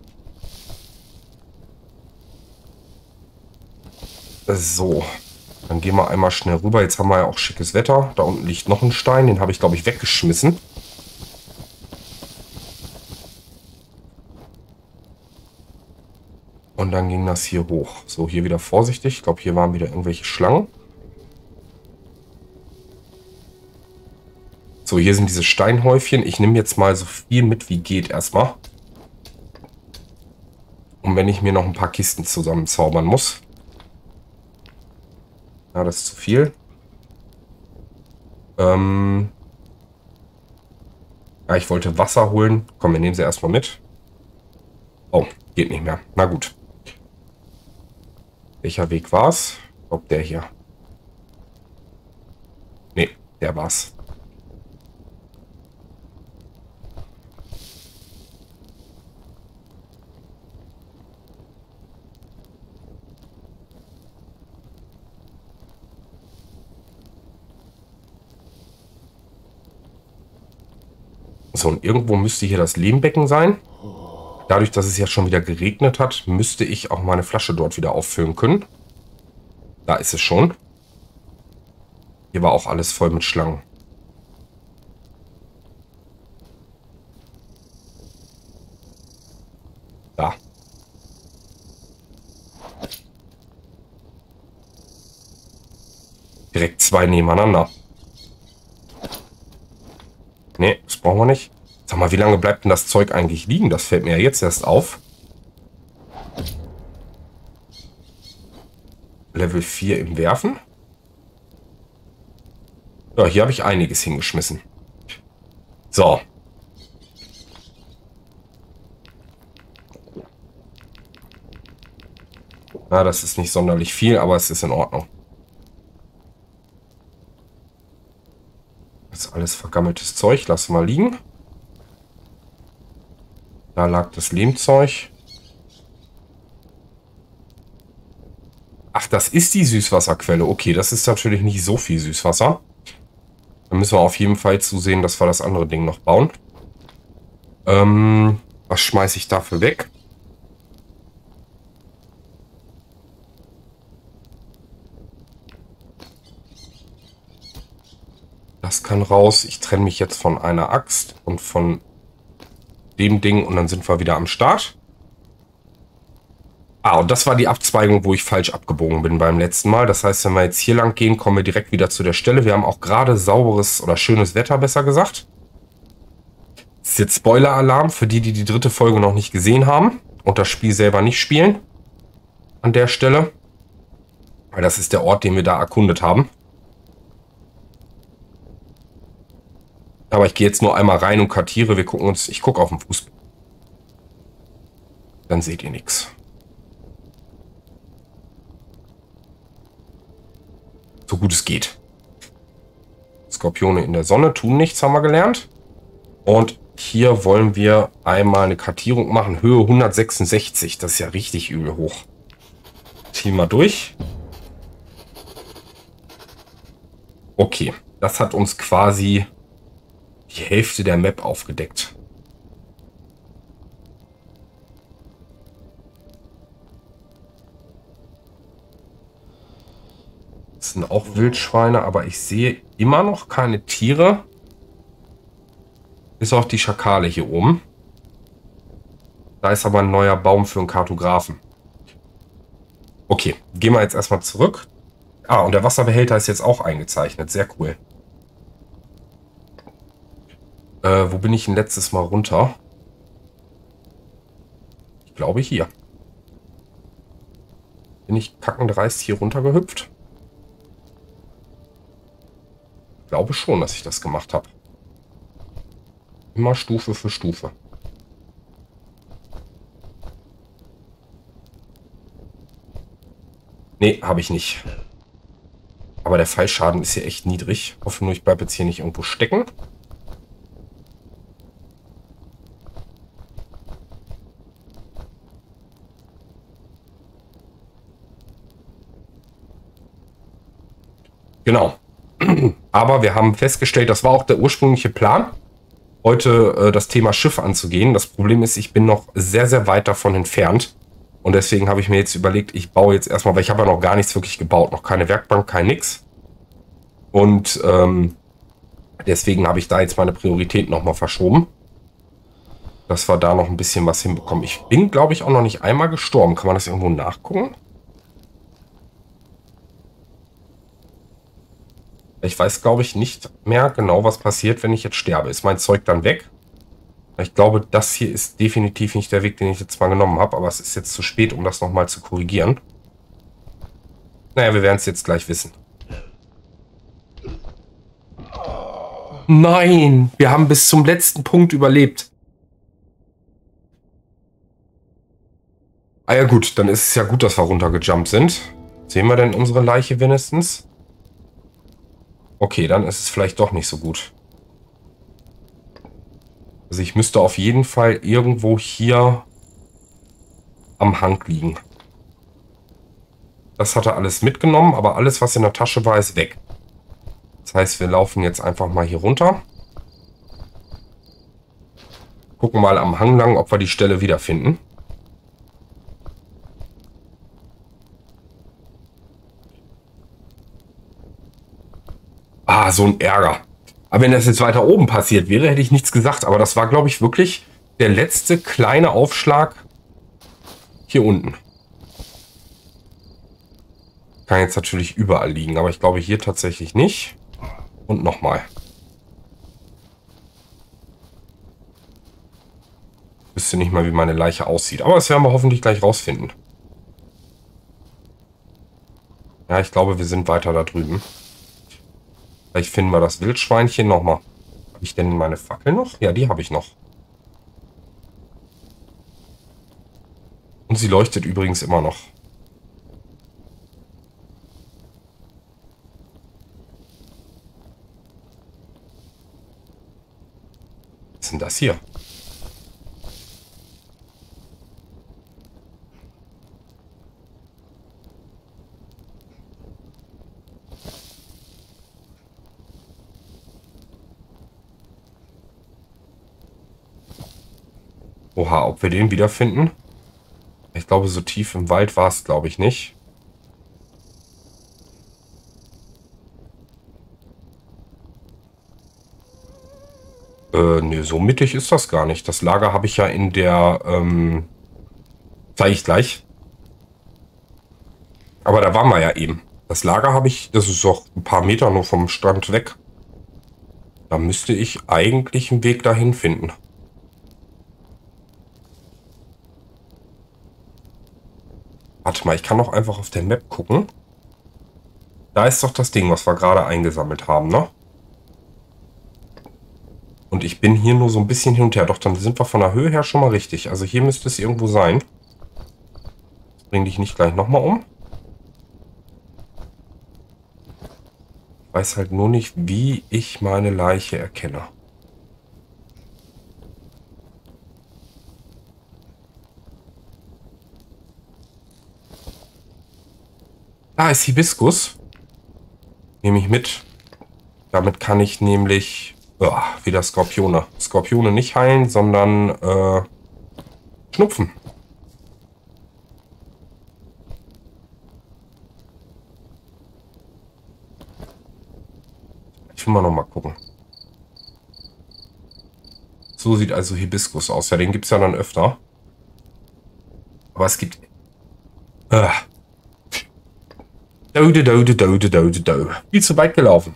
So. Dann gehen wir einmal schnell rüber. Jetzt haben wir ja auch schickes Wetter. Da unten liegt noch ein Stein. Den habe ich, glaube ich, weggeschmissen. Und dann ging das hier hoch. So, hier wieder vorsichtig. Ich glaube, hier waren wieder irgendwelche Schlangen. So, hier sind diese Steinhäufchen. Ich nehme jetzt mal so viel mit, wie geht erstmal. Und wenn ich mir noch ein paar Kisten zusammenzaubern muss. Ja, das ist zu viel. Ähm ja, ich wollte Wasser holen. Komm, wir nehmen sie erstmal mit. Oh, geht nicht mehr. Na gut. Welcher Weg war es? Ich glaube, der hier. Nee, der war's. So, und irgendwo müsste hier das Lehmbecken sein. Dadurch, dass es ja schon wieder geregnet hat, müsste ich auch meine Flasche dort wieder auffüllen können. Da ist es schon. Hier war auch alles voll mit Schlangen. Da. Direkt zwei nebeneinander. Nee, das brauchen wir nicht. Sag mal, wie lange bleibt denn das Zeug eigentlich liegen? Das fällt mir ja jetzt erst auf. Level vier im Werfen. Ja, hier habe ich einiges hingeschmissen. So. Ja, das ist nicht sonderlich viel, aber es ist in Ordnung. Das ist alles vergammeltes Zeug. Lassen wir liegen. Da lag das Lehmzeug. Ach, das ist die Süßwasserquelle. Okay, das ist natürlich nicht so viel Süßwasser. Dann müssen wir auf jeden Fall zusehen, dass wir das andere Ding noch bauen. Ähm, was schmeiße ich dafür weg? Das kann raus. Ich trenne mich jetzt von einer Axt und von dem Ding und dann sind wir wieder am Start. Ah, und das war die Abzweigung, wo ich falsch abgebogen bin beim letzten Mal. Das heißt, wenn wir jetzt hier lang gehen, kommen wir direkt wieder zu der Stelle. Wir haben auch gerade sauberes oder schönes Wetter, besser gesagt. Das ist jetzt Spoiler-Alarm für die, die die dritte Folge noch nicht gesehen haben und das Spiel selber nicht spielen. An der Stelle. Weil das ist der Ort, den wir da erkundet haben. Aber ich gehe jetzt nur einmal rein und kartiere. Wir gucken uns, ich gucke auf den Fuß. Dann seht ihr nichts. So gut es geht. Skorpione in der Sonne tun nichts, haben wir gelernt. Und hier wollen wir einmal eine Kartierung machen. Höhe hundertsechsundsechzig. Das ist ja richtig übel hoch. Ziehen wir durch. Okay. Das hat uns quasi die Hälfte der Map aufgedeckt. Das sind auch Wildschweine, aber ich sehe immer noch keine Tiere. Bis auf die Schakale hier oben. Da ist aber ein neuer Baum für einen Kartografen. Okay, gehen wir jetzt erstmal zurück. Ah, und der Wasserbehälter ist jetzt auch eingezeichnet. Sehr cool. Äh, wo bin ich denn letztes Mal runter? Ich glaube hier. Bin ich kackendreist hier runtergehüpft? Ich glaube schon, dass ich das gemacht habe. Immer Stufe für Stufe. Nee, habe ich nicht. Aber der Fallschaden ist hier echt niedrig. Hoffe nur, ich bleibe jetzt hier nicht irgendwo stecken. Genau. Aber wir haben festgestellt, das war auch der ursprüngliche Plan, heute äh, das Thema Schiff anzugehen. Das Problem ist, ich bin noch sehr, sehr weit davon entfernt. Und deswegen habe ich mir jetzt überlegt, ich baue jetzt erstmal, weil ich habe ja noch gar nichts wirklich gebaut. Noch keine Werkbank, kein nix. Und ähm, deswegen habe ich da jetzt meine Prioritäten nochmal verschoben. Dass wir da noch ein bisschen was hinbekommen. Ich bin, glaube ich, auch noch nicht einmal gestorben. Kann man das irgendwo nachgucken? Ich weiß, glaube ich, nicht mehr genau, was passiert, wenn ich jetzt sterbe. Ist mein Zeug dann weg? Ich glaube, das hier ist definitiv nicht der Weg, den ich jetzt mal genommen habe. Aber es ist jetzt zu spät, um das nochmal zu korrigieren. Naja, wir werden es jetzt gleich wissen. Nein, wir haben bis zum letzten Punkt überlebt. Ah ja gut, dann ist es ja gut, dass wir runtergejumpt sind. Sehen wir denn unsere Leiche wenigstens? Okay, dann ist es vielleicht doch nicht so gut. Also ich müsste auf jeden Fall irgendwo hier am Hang liegen. Das hat er alles mitgenommen, aber alles, was in der Tasche war, ist weg. Das heißt, wir laufen jetzt einfach mal hier runter. Gucken mal am Hang lang, ob wir die Stelle wiederfinden. Ah, so ein Ärger. Aber wenn das jetzt weiter oben passiert wäre, hätte ich nichts gesagt. Aber das war, glaube ich, wirklich der letzte kleine Aufschlag hier unten. Kann jetzt natürlich überall liegen, aber ich glaube hier tatsächlich nicht. Und nochmal. Ich wüsste nicht mal, wie meine Leiche aussieht. Aber das werden wir hoffentlich gleich rausfinden. Ja, ich glaube, wir sind weiter da drüben. Vielleicht finden wir das Wildschweinchen nochmal. Habe ich denn meine Fackel noch? Ja, die habe ich noch. Und sie leuchtet übrigens immer noch. ist denn das hier? Oha, ob wir den wiederfinden? Ich glaube, so tief im Wald war es, glaube ich, nicht. Äh, ne, so mittig ist das gar nicht. Das Lager habe ich ja in der, ähm, zeige ich gleich. Aber da waren wir ja eben. Das Lager habe ich, das ist auch ein paar Meter nur vom Strand weg. Da müsste ich eigentlich einen Weg dahin finden. Warte mal, ich kann doch einfach auf der Map gucken. Da ist doch das Ding, was wir gerade eingesammelt haben, ne? Und ich bin hier nur so ein bisschen hin und her. Doch, dann sind wir von der Höhe her schon mal richtig. Also hier müsste es irgendwo sein. Jetzt bring dich nicht gleich nochmal um. Ich weiß halt nur nicht, wie ich meine Leiche erkenne. Da ist Hibiskus. Nehme ich mit. Damit kann ich nämlich oh, wieder Skorpione. Skorpione nicht heilen, sondern äh, Schnupfen. Ich will mal noch mal gucken. So sieht also Hibiskus aus. Ja, den gibt es ja dann öfter. Aber es gibt... Äh, Daude, daude, daude, daude, daude. Viel zu weit gelaufen.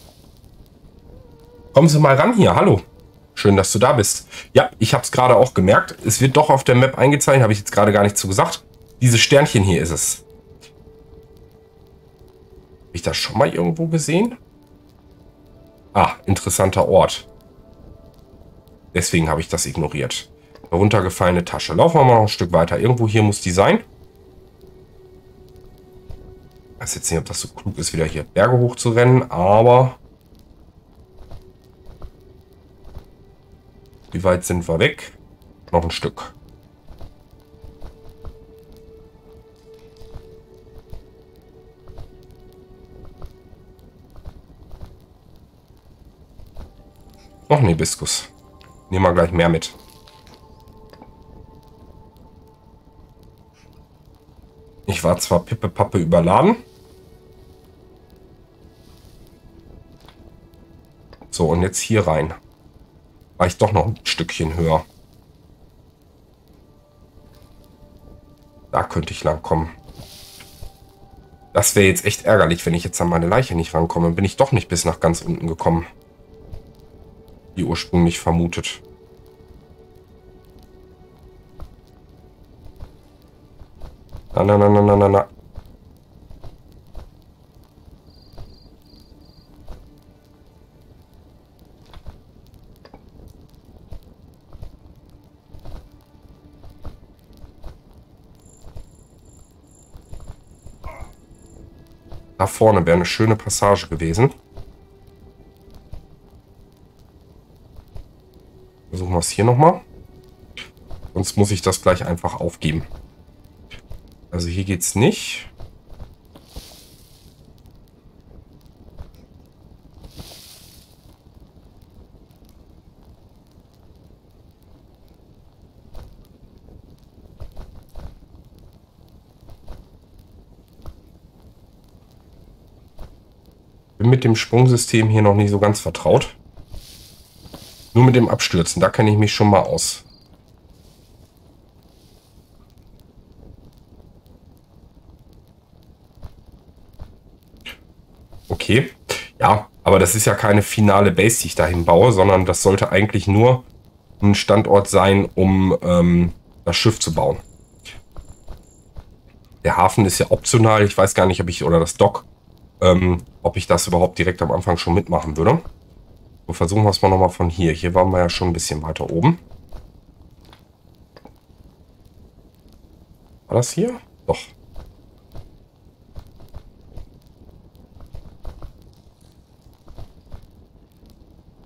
Kommen Sie mal ran hier. Hallo. Schön, dass du da bist. Ja, ich habe es gerade auch gemerkt. Es wird doch auf der Map eingezeichnet. Habe ich jetzt gerade gar nicht zu gesagt. Dieses Sternchen hier ist es. Habe ich das schon mal irgendwo gesehen? Ah, interessanter Ort. Deswegen habe ich das ignoriert. Eine runtergefallene Tasche. Laufen wir mal noch ein Stück weiter. Irgendwo hier muss die sein. Ich weiß jetzt nicht, ob das so klug ist, wieder hier Berge hoch zu rennen, aber... Wie weit sind wir weg? Noch ein Stück. Noch ein Hibiskus. Nehmen wir gleich mehr mit. Ich war zwar pippepappe überladen. So, und jetzt hier rein. War ich doch noch ein Stückchen höher. Da könnte ich lang kommen. Das wäre jetzt echt ärgerlich, wenn ich jetzt an meine Leiche nicht rankomme. Bin ich doch nicht bis nach ganz unten gekommen. Wie ursprünglich vermutet. Na, na, na, na, na, na, na. Da vorne wäre eine schöne Passage gewesen. Versuchen wir es hier nochmal. Sonst muss ich das gleich einfach aufgeben. Also hier geht es nicht. Bin mit dem Sprungsystem hier noch nicht so ganz vertraut. Nur mit dem Abstürzen, da kenne ich mich schon mal aus. Okay, ja, aber das ist ja keine finale Base, die ich dahin baue, sondern das sollte eigentlich nur ein Standort sein, um ähm, das Schiff zu bauen. Der Hafen ist ja optional, ich weiß gar nicht, ob ich, oder das Dock, ähm, ob ich das überhaupt direkt am Anfang schon mitmachen würde. So, versuchen wir es mal nochmal von hier. Hier waren wir ja schon ein bisschen weiter oben. War das hier? Doch.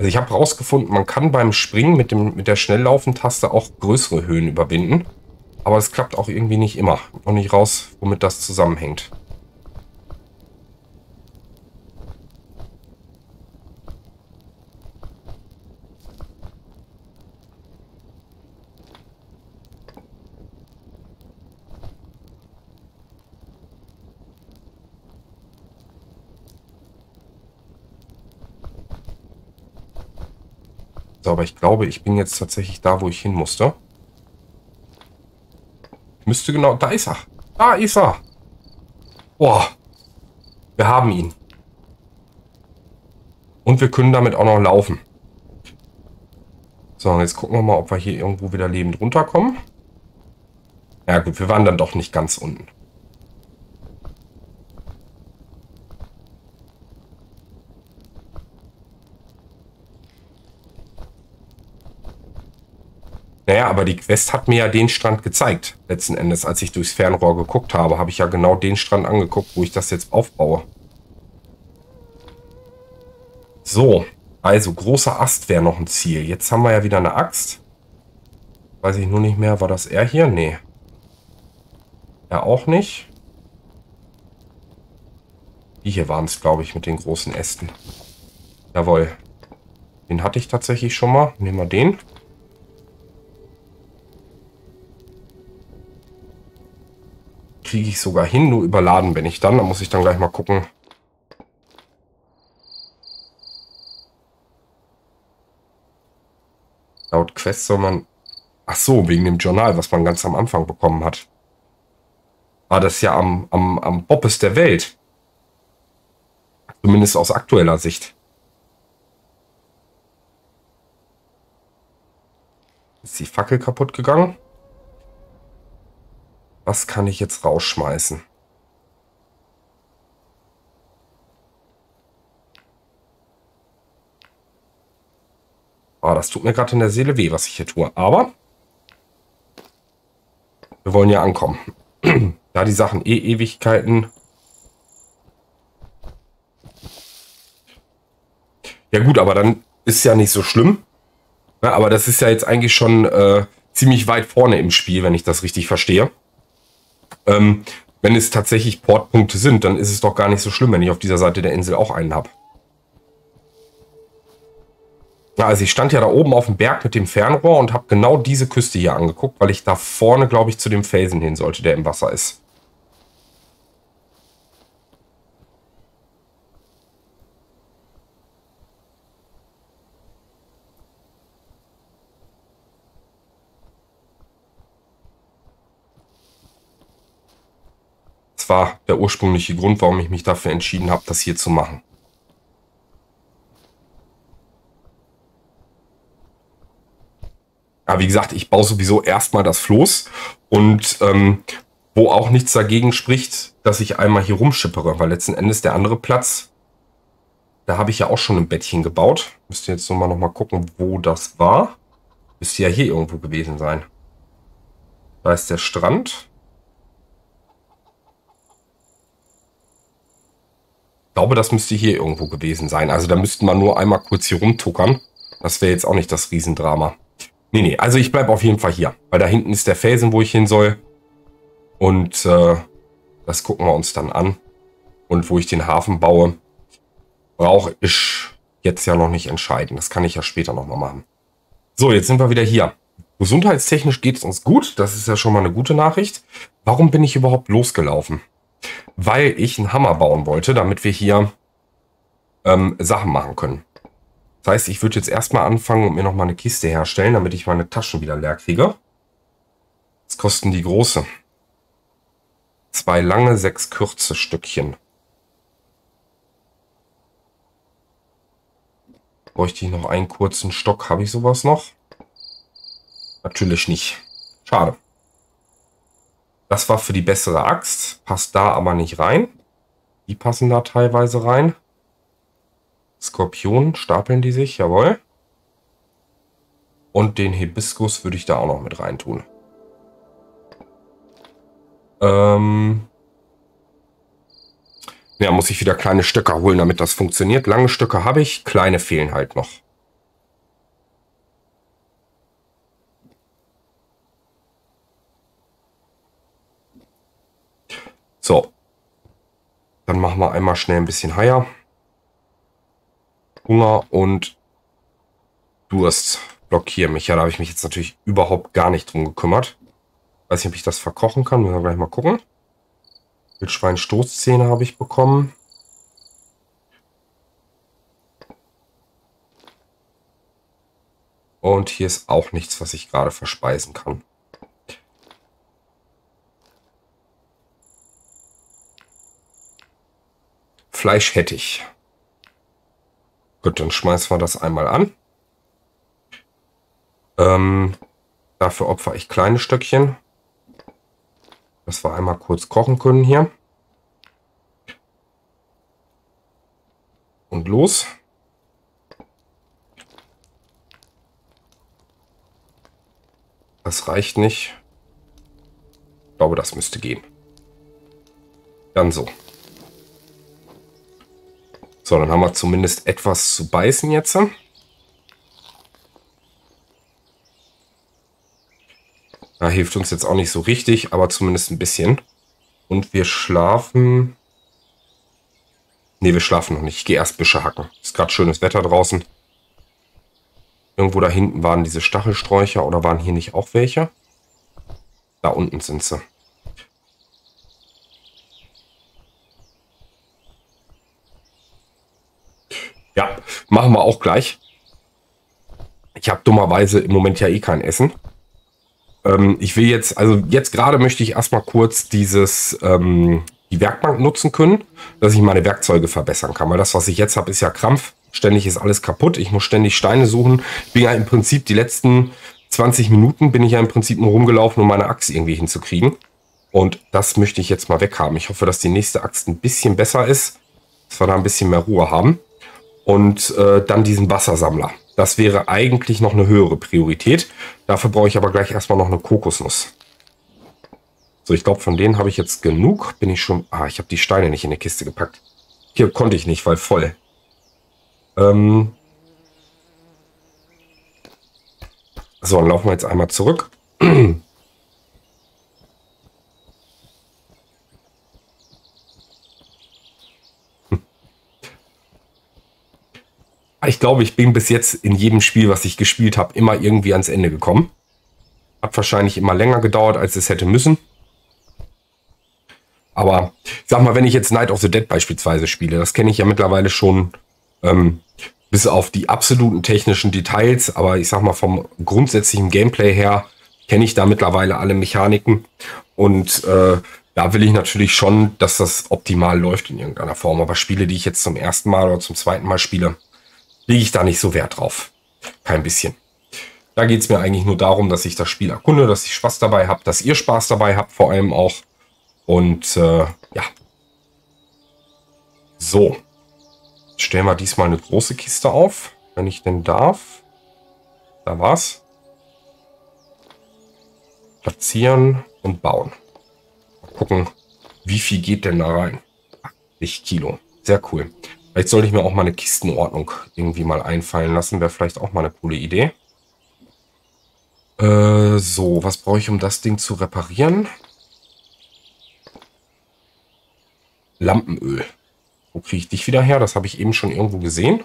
Also ich habe rausgefunden, man kann beim Springen mit, dem, mit der Schnelllaufen-Taste auch größere Höhen überwinden. Aber es klappt auch irgendwie nicht immer. Noch nicht raus, womit das zusammenhängt. So, aber ich glaube, ich bin jetzt tatsächlich da, wo ich hin musste. Ich müsste genau... Da ist er. Da ist er. Boah. Wir haben ihn. Und wir können damit auch noch laufen. So, und jetzt gucken wir mal, ob wir hier irgendwo wieder lebend runterkommen. Ja gut, wir waren dann doch nicht ganz unten. Naja, aber die Quest hat mir ja den Strand gezeigt. Letzten Endes, als ich durchs Fernrohr geguckt habe, habe ich ja genau den Strand angeguckt, wo ich das jetzt aufbaue. So, also großer Ast wäre noch ein Ziel. Jetzt haben wir ja wieder eine Axt. Weiß ich nur nicht mehr, war das er hier? Nee. Er auch nicht. Die hier waren es, glaube ich, mit den großen Ästen. Jawohl. Den hatte ich tatsächlich schon mal. Nehmen wir den. Kriege ich sogar hin, nur überladen bin ich dann. Da muss ich dann gleich mal gucken. Laut Quest soll man... Ach so, wegen dem Journal, was man ganz am Anfang bekommen hat. War das ja am, am, am Boppes der Welt. Zumindest aus aktueller Sicht. Ist die Fackel kaputt gegangen? Was kann ich jetzt rausschmeißen? Ah, das tut mir gerade in der Seele weh, was ich hier tue. Aber wir wollen ja ankommen. Da die Sachen eh Ewigkeiten. Ja gut, aber dann ist ja nicht so schlimm. Ja, aber das ist ja jetzt eigentlich schon äh, ziemlich weit vorne im Spiel, wenn ich das richtig verstehe. Ähm, wenn es tatsächlich Portpunkte sind, dann ist es doch gar nicht so schlimm, wenn ich auf dieser Seite der Insel auch einen habe. Ja, also ich stand ja da oben auf dem Berg mit dem Fernrohr und habe genau diese Küste hier angeguckt, weil ich da vorne, glaube ich, zu dem Felsen hin sollte, der im Wasser ist. Das war der ursprüngliche Grund, warum ich mich dafür entschieden habe, das hier zu machen. Aber wie gesagt, ich baue sowieso erstmal das Floß und ähm, wo auch nichts dagegen spricht, dass ich einmal hier rumschippere, weil letzten Endes der andere Platz, da habe ich ja auch schon ein Bettchen gebaut. Müsst ihr jetzt nochmal noch mal gucken, wo das war. Müsste ja hier irgendwo gewesen sein. Da ist der Strand. Ich glaube, das müsste hier irgendwo gewesen sein. Also da müssten wir nur einmal kurz hier rumtuckern. Das wäre jetzt auch nicht das Riesendrama. Nee, nee, also ich bleibe auf jeden Fall hier. Weil da hinten ist der Felsen, wo ich hin soll. Und äh, das gucken wir uns dann an. Und wo ich den Hafen baue, brauche ich jetzt ja noch nicht entscheiden. Das kann ich ja später nochmal machen. So, jetzt sind wir wieder hier. Gesundheitstechnisch geht es uns gut. Das ist ja schon mal eine gute Nachricht. Warum bin ich überhaupt losgelaufen? Weil ich einen Hammer bauen wollte, damit wir hier ähm, Sachen machen können. Das heißt, ich würde jetzt erstmal anfangen und mir nochmal eine Kiste herstellen, damit ich meine Taschen wieder leer kriege. Was kosten die große? Zwei lange, sechs kurze Stückchen. Bräuchte ich noch einen kurzen Stock? Habe ich sowas noch? Natürlich nicht. Schade. Das war für die bessere Axt. Passt da aber nicht rein. Die passen da teilweise rein. Skorpion, stapeln die sich, jawohl. Und den Hibiskus würde ich da auch noch mit rein tun. Ähm ja, muss ich wieder kleine Stöcke holen, damit das funktioniert. Lange Stöcke habe ich, kleine fehlen halt noch. So. Dann machen wir einmal schnell ein bisschen Heier. Hunger und Durst blockieren mich. Ja, da habe ich mich jetzt natürlich überhaupt gar nicht drum gekümmert. Weiß nicht, ob ich das verkochen kann. Müssen wir gleich mal gucken. Wildschwein-Stoßzähne habe ich bekommen. Und hier ist auch nichts, was ich gerade verspeisen kann. Fleisch hätte ich. Gut, dann schmeißen wir das einmal an. Ähm, dafür opfere ich kleine Stöckchen, dass wir einmal kurz kochen können hier. Und los. Das reicht nicht. Ich glaube, das müsste gehen. Dann so. So, dann haben wir zumindest etwas zu beißen jetzt. Da hilft uns jetzt auch nicht so richtig, aber zumindest ein bisschen. Und wir schlafen... Ne, wir schlafen noch nicht. Ich gehe erst Büsche hacken. Ist gerade schönes Wetter draußen. Irgendwo da hinten waren diese Stachelsträucher oder waren hier nicht auch welche? Da unten sind sie. Ja, machen wir auch gleich. Ich habe dummerweise im Moment ja eh kein Essen. Ähm, ich will jetzt, also jetzt gerade möchte ich erstmal kurz dieses, ähm, die Werkbank nutzen können, dass ich meine Werkzeuge verbessern kann. Weil das, was ich jetzt habe, ist ja Krampf. Ständig ist alles kaputt. Ich muss ständig Steine suchen. Ich bin ja im Prinzip die letzten zwanzig Minuten bin ich ja im Prinzip nur rumgelaufen, um meine Axt irgendwie hinzukriegen. Und das möchte ich jetzt mal weghaben. Ich hoffe, dass die nächste Axt ein bisschen besser ist, dass wir da ein bisschen mehr Ruhe haben. Und äh, dann diesen Wassersammler. Das wäre eigentlich noch eine höhere Priorität. Dafür brauche ich aber gleich erstmal noch eine Kokosnuss. So, ich glaube, von denen habe ich jetzt genug. Bin ich schon... Ah, ich habe die Steine nicht in die Kiste gepackt. Hier konnte ich nicht, weil voll. Ähm so, dann laufen wir jetzt einmal zurück. Ich glaube, ich bin bis jetzt in jedem Spiel, was ich gespielt habe, immer irgendwie ans Ende gekommen. Hat wahrscheinlich immer länger gedauert, als es hätte müssen. Aber ich sag mal, wenn ich jetzt Night of the Dead beispielsweise spiele, das kenne ich ja mittlerweile schon ähm, bis auf die absoluten technischen Details. Aber ich sag mal, vom grundsätzlichen Gameplay her kenne ich da mittlerweile alle Mechaniken. Und äh, da will ich natürlich schon, dass das optimal läuft in irgendeiner Form. Aber Spiele, die ich jetzt zum ersten Mal oder zum zweiten Mal spiele, lege ich da nicht so Wert drauf. Kein bisschen. Da geht es mir eigentlich nur darum, dass ich das Spiel erkunde, dass ich Spaß dabei habe, dass ihr Spaß dabei habt, vor allem auch. Und äh, ja. So. Jetzt stellen wir diesmal eine große Kiste auf, wenn ich denn darf. Da war's. Platzieren und bauen. Mal gucken, wie viel geht denn da rein. achtzig Kilo. Sehr cool. Vielleicht sollte ich mir auch mal eine Kistenordnung irgendwie mal einfallen lassen. Wäre vielleicht auch mal eine coole Idee. Äh, so, was brauche ich, um das Ding zu reparieren? Lampenöl. Wo kriege ich dich wieder her? Das habe ich eben schon irgendwo gesehen.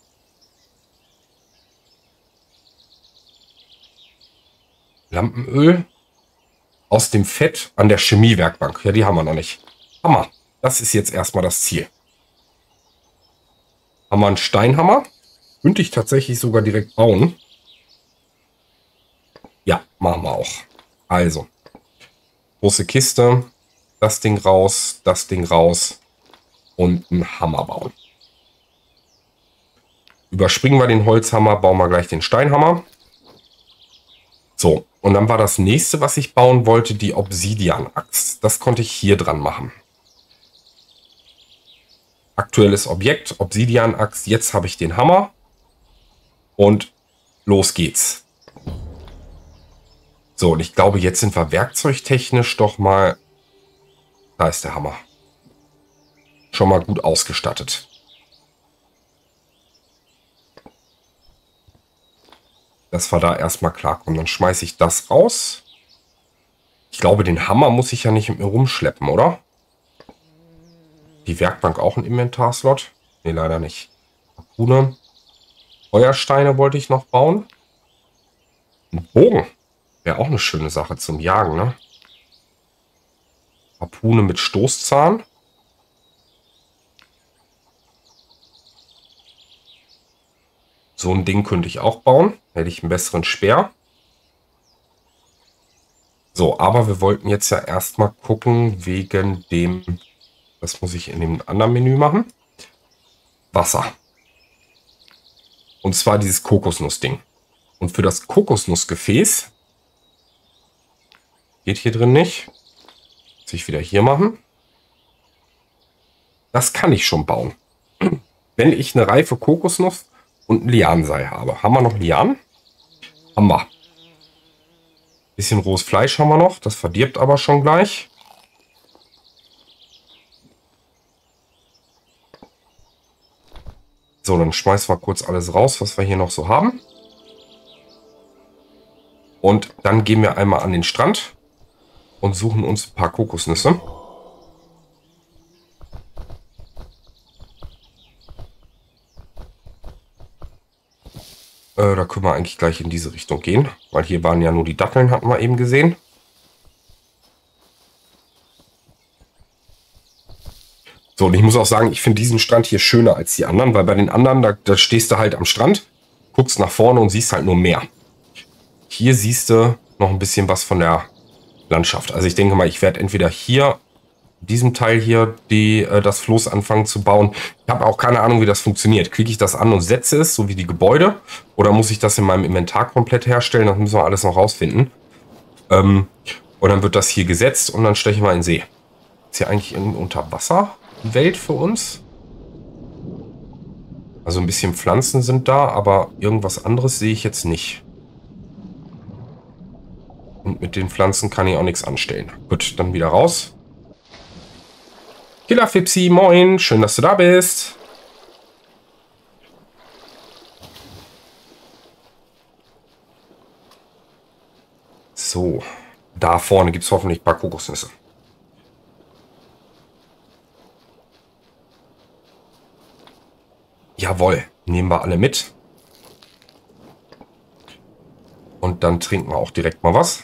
Lampenöl. Aus dem Fett an der Chemiewerkbank. Ja, die haben wir noch nicht. Hammer. Das ist jetzt erstmal das Ziel. Haben wir einen Steinhammer? Könnte ich tatsächlich sogar direkt bauen. Ja, machen wir auch. Also, große Kiste, das Ding raus, das Ding raus und einen Hammer bauen. Überspringen wir den Holzhammer, bauen wir gleich den Steinhammer. So, und dann war das nächste, was ich bauen wollte, die Obsidian-Axt. Das konnte ich hier dran machen. Aktuelles Objekt, Obsidian-Axt. Jetzt habe ich den Hammer. Und los geht's. So, und ich glaube, jetzt sind wir werkzeugtechnisch doch mal... Da ist der Hammer. Schon mal gut ausgestattet. Dass wir da erstmal klarkommen. Dann schmeiße ich das raus. Ich glaube, den Hammer muss ich ja nicht mit mir rumschleppen, oder? die Werkbank auch ein Inventarslot? Nee, leider nicht. Harpune. Feuersteine wollte ich noch bauen. Ein Bogen. Wäre auch eine schöne Sache zum Jagen, ne? Harpune mit Stoßzahn. So ein Ding könnte ich auch bauen. Hätte ich einen besseren Speer. So, aber wir wollten jetzt ja erstmal gucken wegen dem, das muss ich in dem anderen Menü machen, Wasser. Und zwar dieses Kokosnussding. Und für das Kokosnussgefäß geht hier drin nicht. Muss ich wieder hier machen. Das kann ich schon bauen. Wenn ich eine reife Kokosnuss und ein Lianenseil habe. Haben wir noch Lianen? Haben wir. Bisschen rohes Fleisch haben wir noch. Das verdirbt aber schon gleich. So, dann schmeißen wir kurz alles raus, was wir hier noch so haben. Und dann gehen wir einmal an den Strand und suchen uns ein paar Kokosnüsse. Äh, da können wir eigentlich gleich in diese Richtung gehen, weil hier waren ja nur die Datteln, hatten wir eben gesehen. So, und ich muss auch sagen, ich finde diesen Strand hier schöner als die anderen, weil bei den anderen, da, da stehst du halt am Strand, guckst nach vorne und siehst halt nur Meer. Hier siehst du noch ein bisschen was von der Landschaft. Also ich denke mal, ich werde entweder hier, diesem Teil hier, die, äh, das Floß anfangen zu bauen. Ich habe auch keine Ahnung, wie das funktioniert. Klicke ich das an und setze es, so wie die Gebäude? Oder muss ich das in meinem Inventar komplett herstellen? Das müssen wir alles noch rausfinden. Ähm, und dann wird das hier gesetzt und dann steche ich mal in den See. Ist hier eigentlich eine Unterwasserwelt für uns? Also ein bisschen Pflanzen sind da, aber irgendwas anderes sehe ich jetzt nicht. Und mit den Pflanzen kann ich auch nichts anstellen. Gut, dann wieder raus. Killer Fipsi, moin. Schön, dass du da bist. So, da vorne gibt es hoffentlich ein paar Kokosnüsse. Jawohl, nehmen wir alle mit. Und dann trinken wir auch direkt mal was.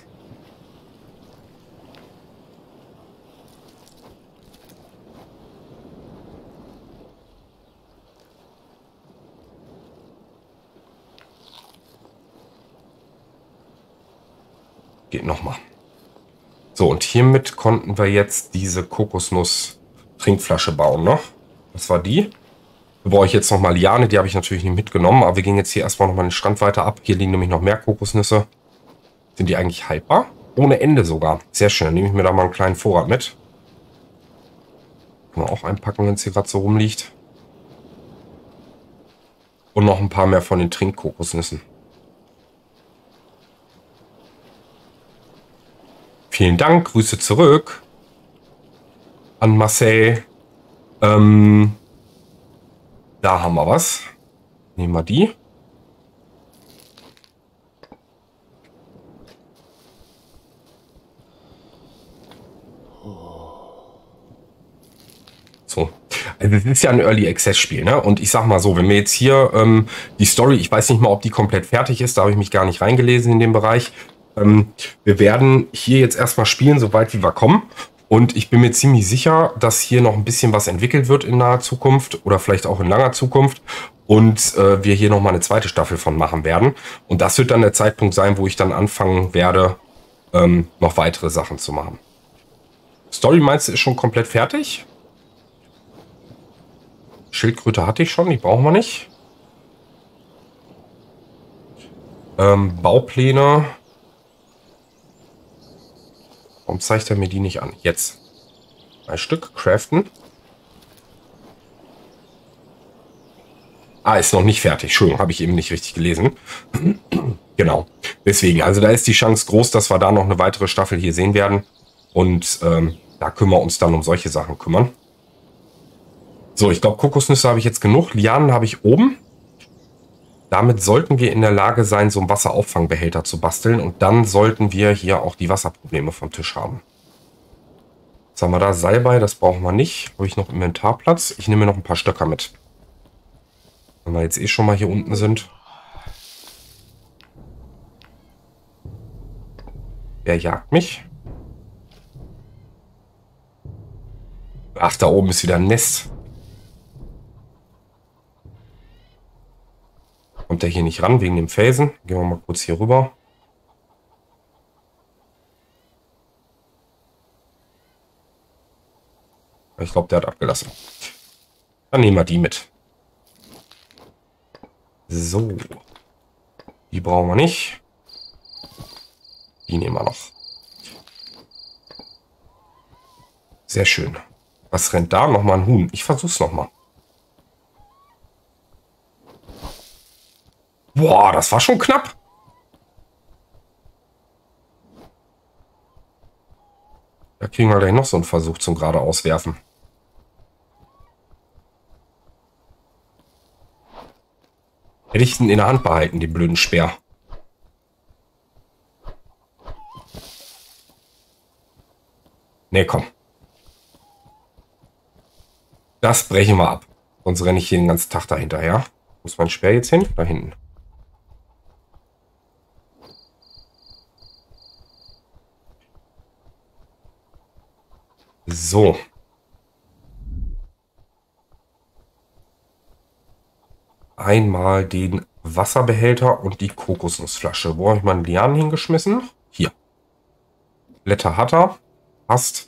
Geht nochmal. So, und hiermit konnten wir jetzt diese Kokosnuss-Trinkflasche bauen, ne? Das war die. Da brauche ich jetzt nochmal Liane, die habe ich natürlich nicht mitgenommen, aber wir gehen jetzt hier erstmal nochmal den Strand weiter ab. Hier liegen nämlich noch mehr Kokosnüsse. Sind die eigentlich haltbar? Ohne Ende sogar. Sehr schön, dann nehme ich mir da mal einen kleinen Vorrat mit. Kann man auch einpacken, wenn es hier gerade so rumliegt. Und noch ein paar mehr von den Trinkkokosnüssen. Vielen Dank, Grüße zurück an Marcel. Ähm, da haben wir was. Nehmen wir die. So. Also das ist ja ein Early Access Spiel, ne? Und ich sag mal so, wenn wir jetzt hier ähm, die Story, ich weiß nicht mal, ob die komplett fertig ist, da habe ich mich gar nicht reingelesen in dem Bereich. Ähm, wir werden hier jetzt erstmal spielen, soweit wie wir kommen. Und ich bin mir ziemlich sicher, dass hier noch ein bisschen was entwickelt wird in naher Zukunft oder vielleicht auch in langer Zukunft. Und äh, wir hier nochmal eine zweite Staffel von machen werden. Und das wird dann der Zeitpunkt sein, wo ich dann anfangen werde, ähm, noch weitere Sachen zu machen. Story meinst du, ist schon komplett fertig? Schildkröte hatte ich schon, die brauchen wir nicht. Ähm, Baupläne. Warum zeigt er mir die nicht an? Jetzt. Ein Stück craften. Ah, ist noch nicht fertig. Entschuldigung, habe ich eben nicht richtig gelesen. Genau. Deswegen, also da ist die Chance groß, dass wir da noch eine weitere Staffel hier sehen werden. Und ähm, da können wir uns dann um solche Sachen kümmern. So, ich glaube, Kokosnüsse habe ich jetzt genug. Lianen habe ich oben. Damit sollten wir in der Lage sein, so einen Wasserauffangbehälter zu basteln. Und dann sollten wir hier auch die Wasserprobleme vom Tisch haben. Was haben wir da? Salbei, das brauchen wir nicht. Habe ich noch Inventarplatz? Ich nehme mir noch ein paar Stöcker mit. Wenn wir jetzt eh schon mal hier unten sind. Wer jagt mich? Ach, da oben ist wieder ein Nest. Kommt der hier nicht ran wegen dem Felsen? Gehen wir mal kurz hier rüber. Ich glaube, der hat abgelassen. Dann nehmen wir die mit. So. Die brauchen wir nicht. Die nehmen wir noch. Sehr schön. Was rennt da? Nochmal ein Huhn. Ich versuch's nochmal. Boah, das war schon knapp. Da kriegen wir gleich noch so einen Versuch zum geradeauswerfen. Hätte ich ihn in der Hand behalten, den blöden Speer. Nee, komm. Das brechen wir ab. Sonst renne ich hier den ganzen Tag dahinterher. Wo ist mein Speer jetzt hin? Da hinten. So. Einmal den Wasserbehälter und die Kokosnussflasche. Wo habe ich meine Lianen hingeschmissen? Hier. Blätter hat er. Passt.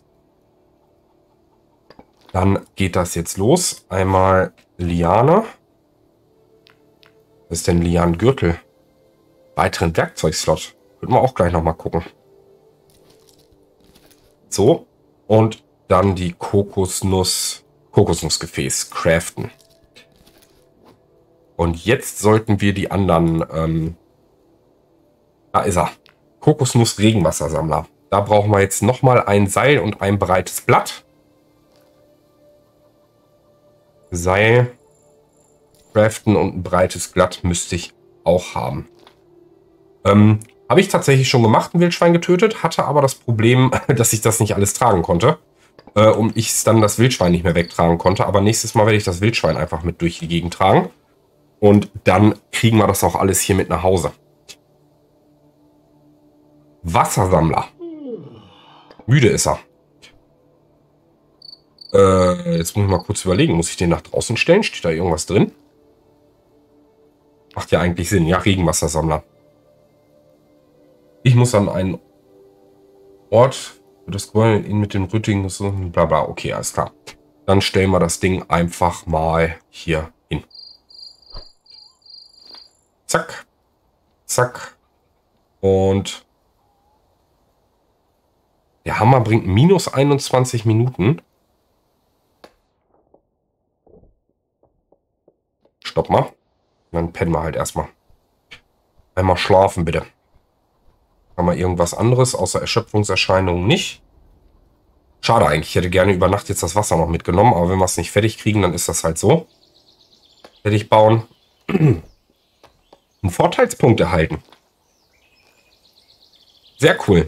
Dann geht das jetzt los. Einmal Liane. Was ist denn Lianengürtel? Weiteren Werkzeugslot. Könnten wir auch gleich nochmal gucken. So. Und dann die Kokosnuss, Kokosnussgefäß craften. Und jetzt sollten wir die anderen, ähm, da ist er, Kokosnuss-Regenwassersammler. Da brauchen wir jetzt nochmal ein Seil und ein breites Blatt. Seil, craften und ein breites Blatt müsste ich auch haben. Ähm, habe ich tatsächlich schon gemacht, ein Wildschwein getötet, hatte aber das Problem, dass ich das nicht alles tragen konnte. Äh, und ich dann das Wildschwein nicht mehr wegtragen konnte. Aber nächstes Mal werde ich das Wildschwein einfach mit durch die Gegend tragen. Und dann kriegen wir das auch alles hier mit nach Hause. Wassersammler. Müde ist er. Äh, jetzt muss ich mal kurz überlegen. Muss ich den nach draußen stellen? Steht da irgendwas drin? Macht ja eigentlich Sinn. Ja, Regenwassersammler. Ich muss an einen Ort für das Golden in mit den Rüttigen. Bla bla. Okay, alles klar. Dann stellen wir das Ding einfach mal hier hin. Zack. Zack. Und der Hammer bringt minus einundzwanzig Minuten. Stopp mal. Dann pennen wir halt erstmal. Einmal schlafen, bitte. Haben wir irgendwas anderes außer Erschöpfungserscheinungen nicht? Schade eigentlich. Ich hätte gerne über Nacht jetzt das Wasser noch mitgenommen. Aber wenn wir es nicht fertig kriegen, dann ist das halt so. Fertig bauen. Einen Vorteilspunkt erhalten. Sehr cool.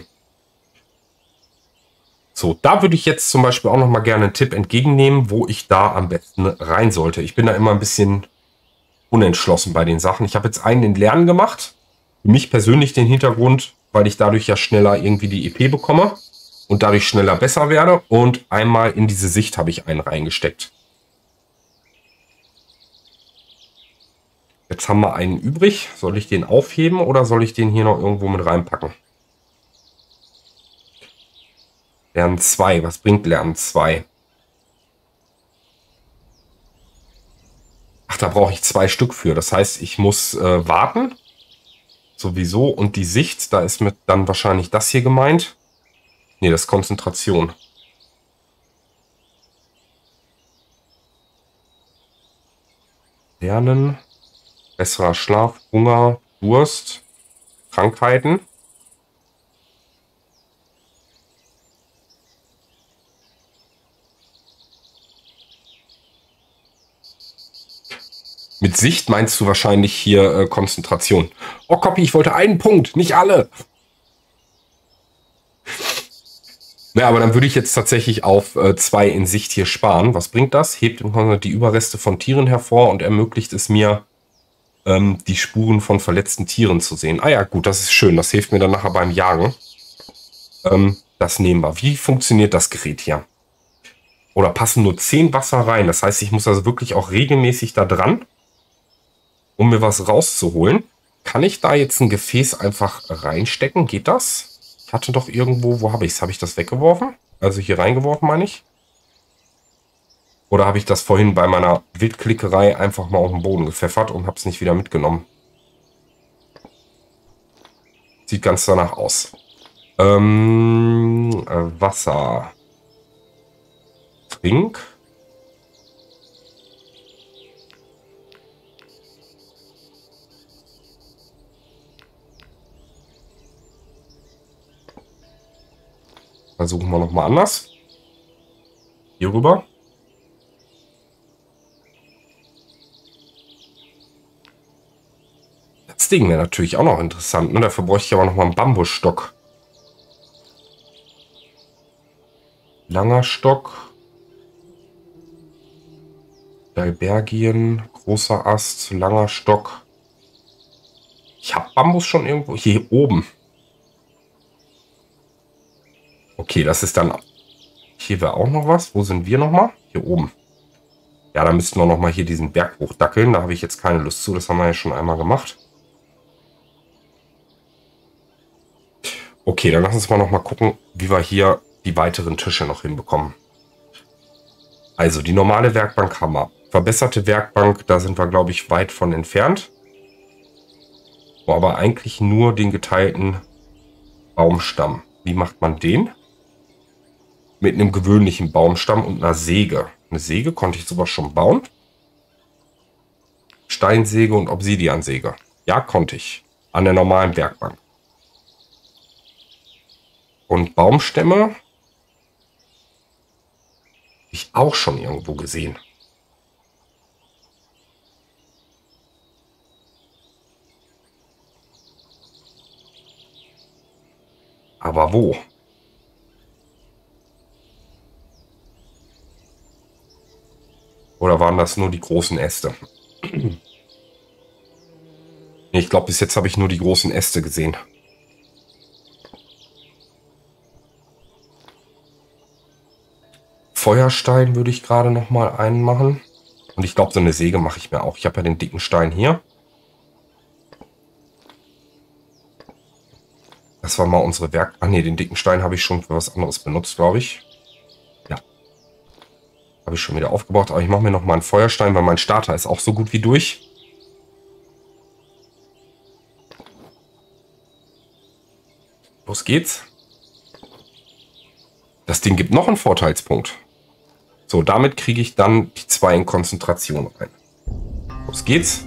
So, da würde ich jetzt zum Beispiel auch noch mal gerne einen Tipp entgegennehmen, wo ich da am besten rein sollte. Ich bin da immer ein bisschen unentschlossen bei den Sachen. Ich habe jetzt einen in Lernen gemacht. Für mich persönlich den Hintergrund, weil ich dadurch ja schneller irgendwie die E P bekomme und dadurch schneller besser werde. Und einmal in diese Sicht habe ich einen reingesteckt. Jetzt haben wir einen übrig. Soll ich den aufheben oder soll ich den hier noch irgendwo mit reinpacken? Lernen zwei. Was bringt Lernen zwei? Ach, da brauche ich zwei Stück für. Das heißt, ich muss äh, warten. Sowieso. Und die Sicht, da ist mit dann wahrscheinlich das hier gemeint. Nee, das ist Konzentration. Lernen. Besserer Schlaf, Hunger, Durst, Krankheiten. Mit Sicht meinst du wahrscheinlich hier äh, Konzentration. Oh, Copy, ich wollte einen Punkt, nicht alle. Ja, aber dann würde ich jetzt tatsächlich auf äh, zwei in Sicht hier sparen. Was bringt das? Hebt im Grunde die Überreste von Tieren hervor und ermöglicht es mir, ähm, die Spuren von verletzten Tieren zu sehen. Ah ja, gut, das ist schön. Das hilft mir dann nachher beim Jagen. Ähm, das nehmen wir. Wie funktioniert das Gerät hier? Oder passen nur zehn Wasser rein? Das heißt, ich muss also wirklich auch regelmäßig da dran, um mir was rauszuholen. Kann ich da jetzt ein Gefäß einfach reinstecken? Geht das? Ich hatte doch irgendwo, wo habe ich es? Habe ich das weggeworfen? Also hier reingeworfen, meine ich? Oder habe ich das vorhin bei meiner Wildklickerei einfach mal auf den Boden gepfeffert und habe es nicht wieder mitgenommen? Sieht ganz danach aus. Ähm, äh, Wasser. Trink. Versuchen wir nochmal anders. Hier rüber. Das Ding wäre natürlich auch noch interessant. Ne? Dafür bräuchte ich aber nochmal einen Bambusstock. Langer Stock. Dalbergien. Großer Ast. Langer Stock. Ich habe Bambus schon irgendwo. Hier oben. Okay, das ist dann... Hier wäre auch noch was. Wo sind wir nochmal? Hier oben. Ja, da müssten wir nochmal hier diesen Berg hochdackeln. Da habe ich jetzt keine Lust zu. Das haben wir ja schon einmal gemacht. Okay, dann lass uns mal nochmal gucken, wie wir hier die weiteren Tische noch hinbekommen. Also, die normale Werkbank haben wir. Verbesserte Werkbank, da sind wir, glaube ich, weit von entfernt. Aber eigentlich nur den geteilten Baumstamm. Wie macht man den? Mit einem gewöhnlichen Baumstamm und einer Säge. Eine Säge konnte ich sowas schon bauen. Steinsäge und Obsidiansäge. Ja, konnte ich. An der normalen Werkbank. Und Baumstämme habe ich auch schon irgendwo gesehen. Aber wo? Oder waren das nur die großen Äste? Ich glaube, bis jetzt habe ich nur die großen Äste gesehen. Feuerstein würde ich gerade noch mal einen machen. Und ich glaube, so eine Säge mache ich mir auch. Ich habe ja den dicken Stein hier. Das war mal unsere Werk... Ah ne, den dicken Stein habe ich schon für was anderes benutzt, glaube ich. Ja. Habe ich schon wieder aufgebaut. Aber ich mache mir noch mal einen Feuerstein, weil mein Starter ist auch so gut wie durch. Los geht's. Das Ding gibt noch einen Vorteilspunkt. So, damit kriege ich dann die zwei in Konzentration rein. Los geht's.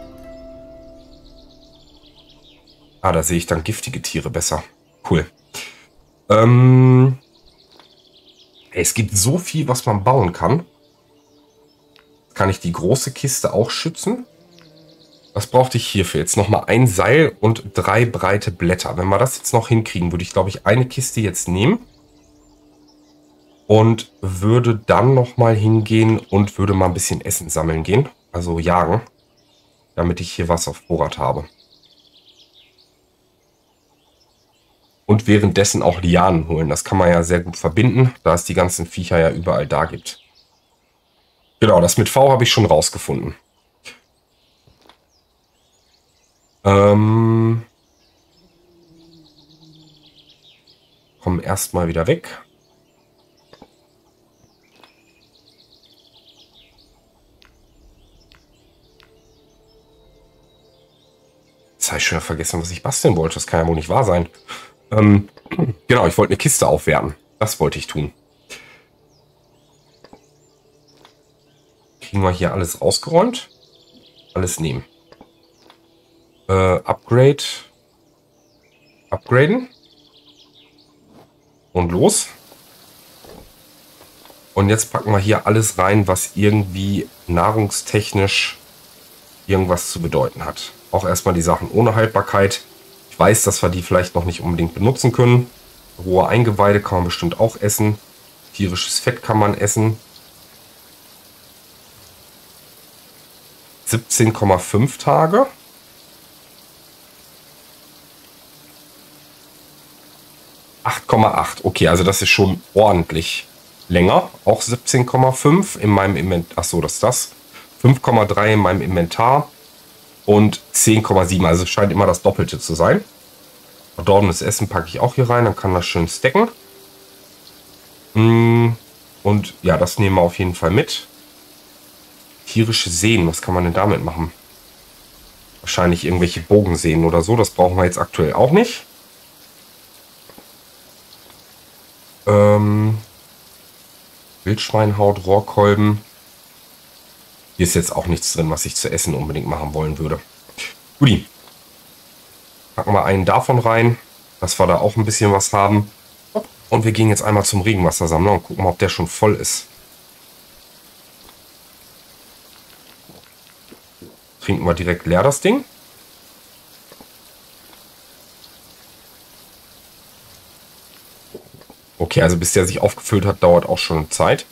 Ah, da sehe ich dann giftige Tiere besser. Cool. Ähm, es gibt so viel, was man bauen kann. Kann ich die große Kiste auch schützen? Was brauchte ich hierfür? Jetzt nochmal ein Seil und drei breite Blätter. Wenn wir das jetzt noch hinkriegen, würde ich, glaube ich, eine Kiste jetzt nehmen. Und würde dann nochmal hingehen und würde mal ein bisschen Essen sammeln gehen. Also jagen. Damit ich hier was auf Vorrat habe. Und währenddessen auch Lianen holen. Das kann man ja sehr gut verbinden, da es die ganzen Viecher ja überall da gibt. Genau, das mit V habe ich schon rausgefunden. Ähm, kommen erstmal wieder weg. Jetzt habe ich schon vergessen, was ich basteln wollte. Das kann ja wohl nicht wahr sein. Ähm, genau, ich wollte eine Kiste aufwerten. Das wollte ich tun. Kriegen wir hier alles ausgeräumt? Alles nehmen. Äh, Upgrade. Upgraden. Und los. Und jetzt packen wir hier alles rein, was irgendwie nahrungstechnisch irgendwas zu bedeuten hat. Auch erstmal die Sachen ohne Haltbarkeit. Ich weiß, dass wir die vielleicht noch nicht unbedingt benutzen können. Rohe Eingeweide kann man bestimmt auch essen. Tierisches Fett kann man essen. siebzehn Komma fünf Tage. acht Komma acht. Okay, also das ist schon ordentlich länger. Auch siebzehn Komma fünf in meinem Inventar. Achso, das ist das. fünf Komma drei in meinem Inventar. Und zehn Komma sieben. Also es scheint immer das Doppelte zu sein. Verdorbenes Essen packe ich auch hier rein. Dann kann das schön stacken. Und ja, das nehmen wir auf jeden Fall mit. Tierische Sehnen. Was kann man denn damit machen? Wahrscheinlich irgendwelche Bogensehnen oder so. Das brauchen wir jetzt aktuell auch nicht. Ähm, Wildschweinhaut, Rohrkolben. Hier ist jetzt auch nichts drin, was ich zu essen unbedingt machen wollen würde. Guti. Packen wir einen davon rein, dass wir da auch ein bisschen was haben. Und wir gehen jetzt einmal zum Regenwassersammler und gucken mal, ob der schon voll ist. Trinken wir direkt leer das Ding. Okay, also bis der sich aufgefüllt hat, dauert auch schon Zeit.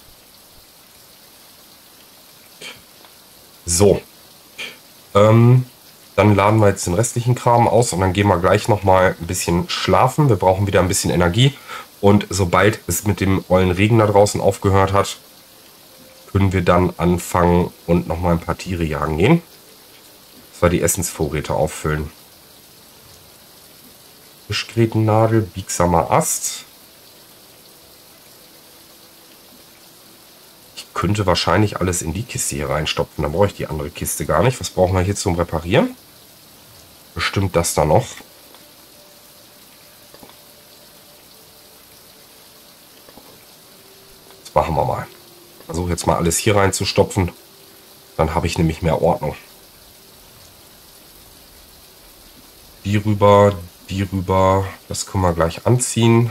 So. Ähm, dann laden wir jetzt den restlichen Kram aus und dann gehen wir gleich nochmal ein bisschen schlafen. Wir brauchen wieder ein bisschen Energie. Und sobald es mit dem ollen Regen da draußen aufgehört hat, können wir dann anfangen und nochmal ein paar Tiere jagen gehen. Dass wir die Essensvorräte auffüllen. Fischgrätennadel, biegsamer Ast. Ich könnte wahrscheinlich alles in die Kiste hier reinstopfen. Dann brauche ich die andere Kiste gar nicht. Was brauchen wir hier zum Reparieren? Bestimmt das da noch. Das machen wir mal. Ich versuche jetzt mal alles hier reinzustopfen. Dann habe ich nämlich mehr Ordnung. Die rüber, die rüber. Das können wir gleich anziehen.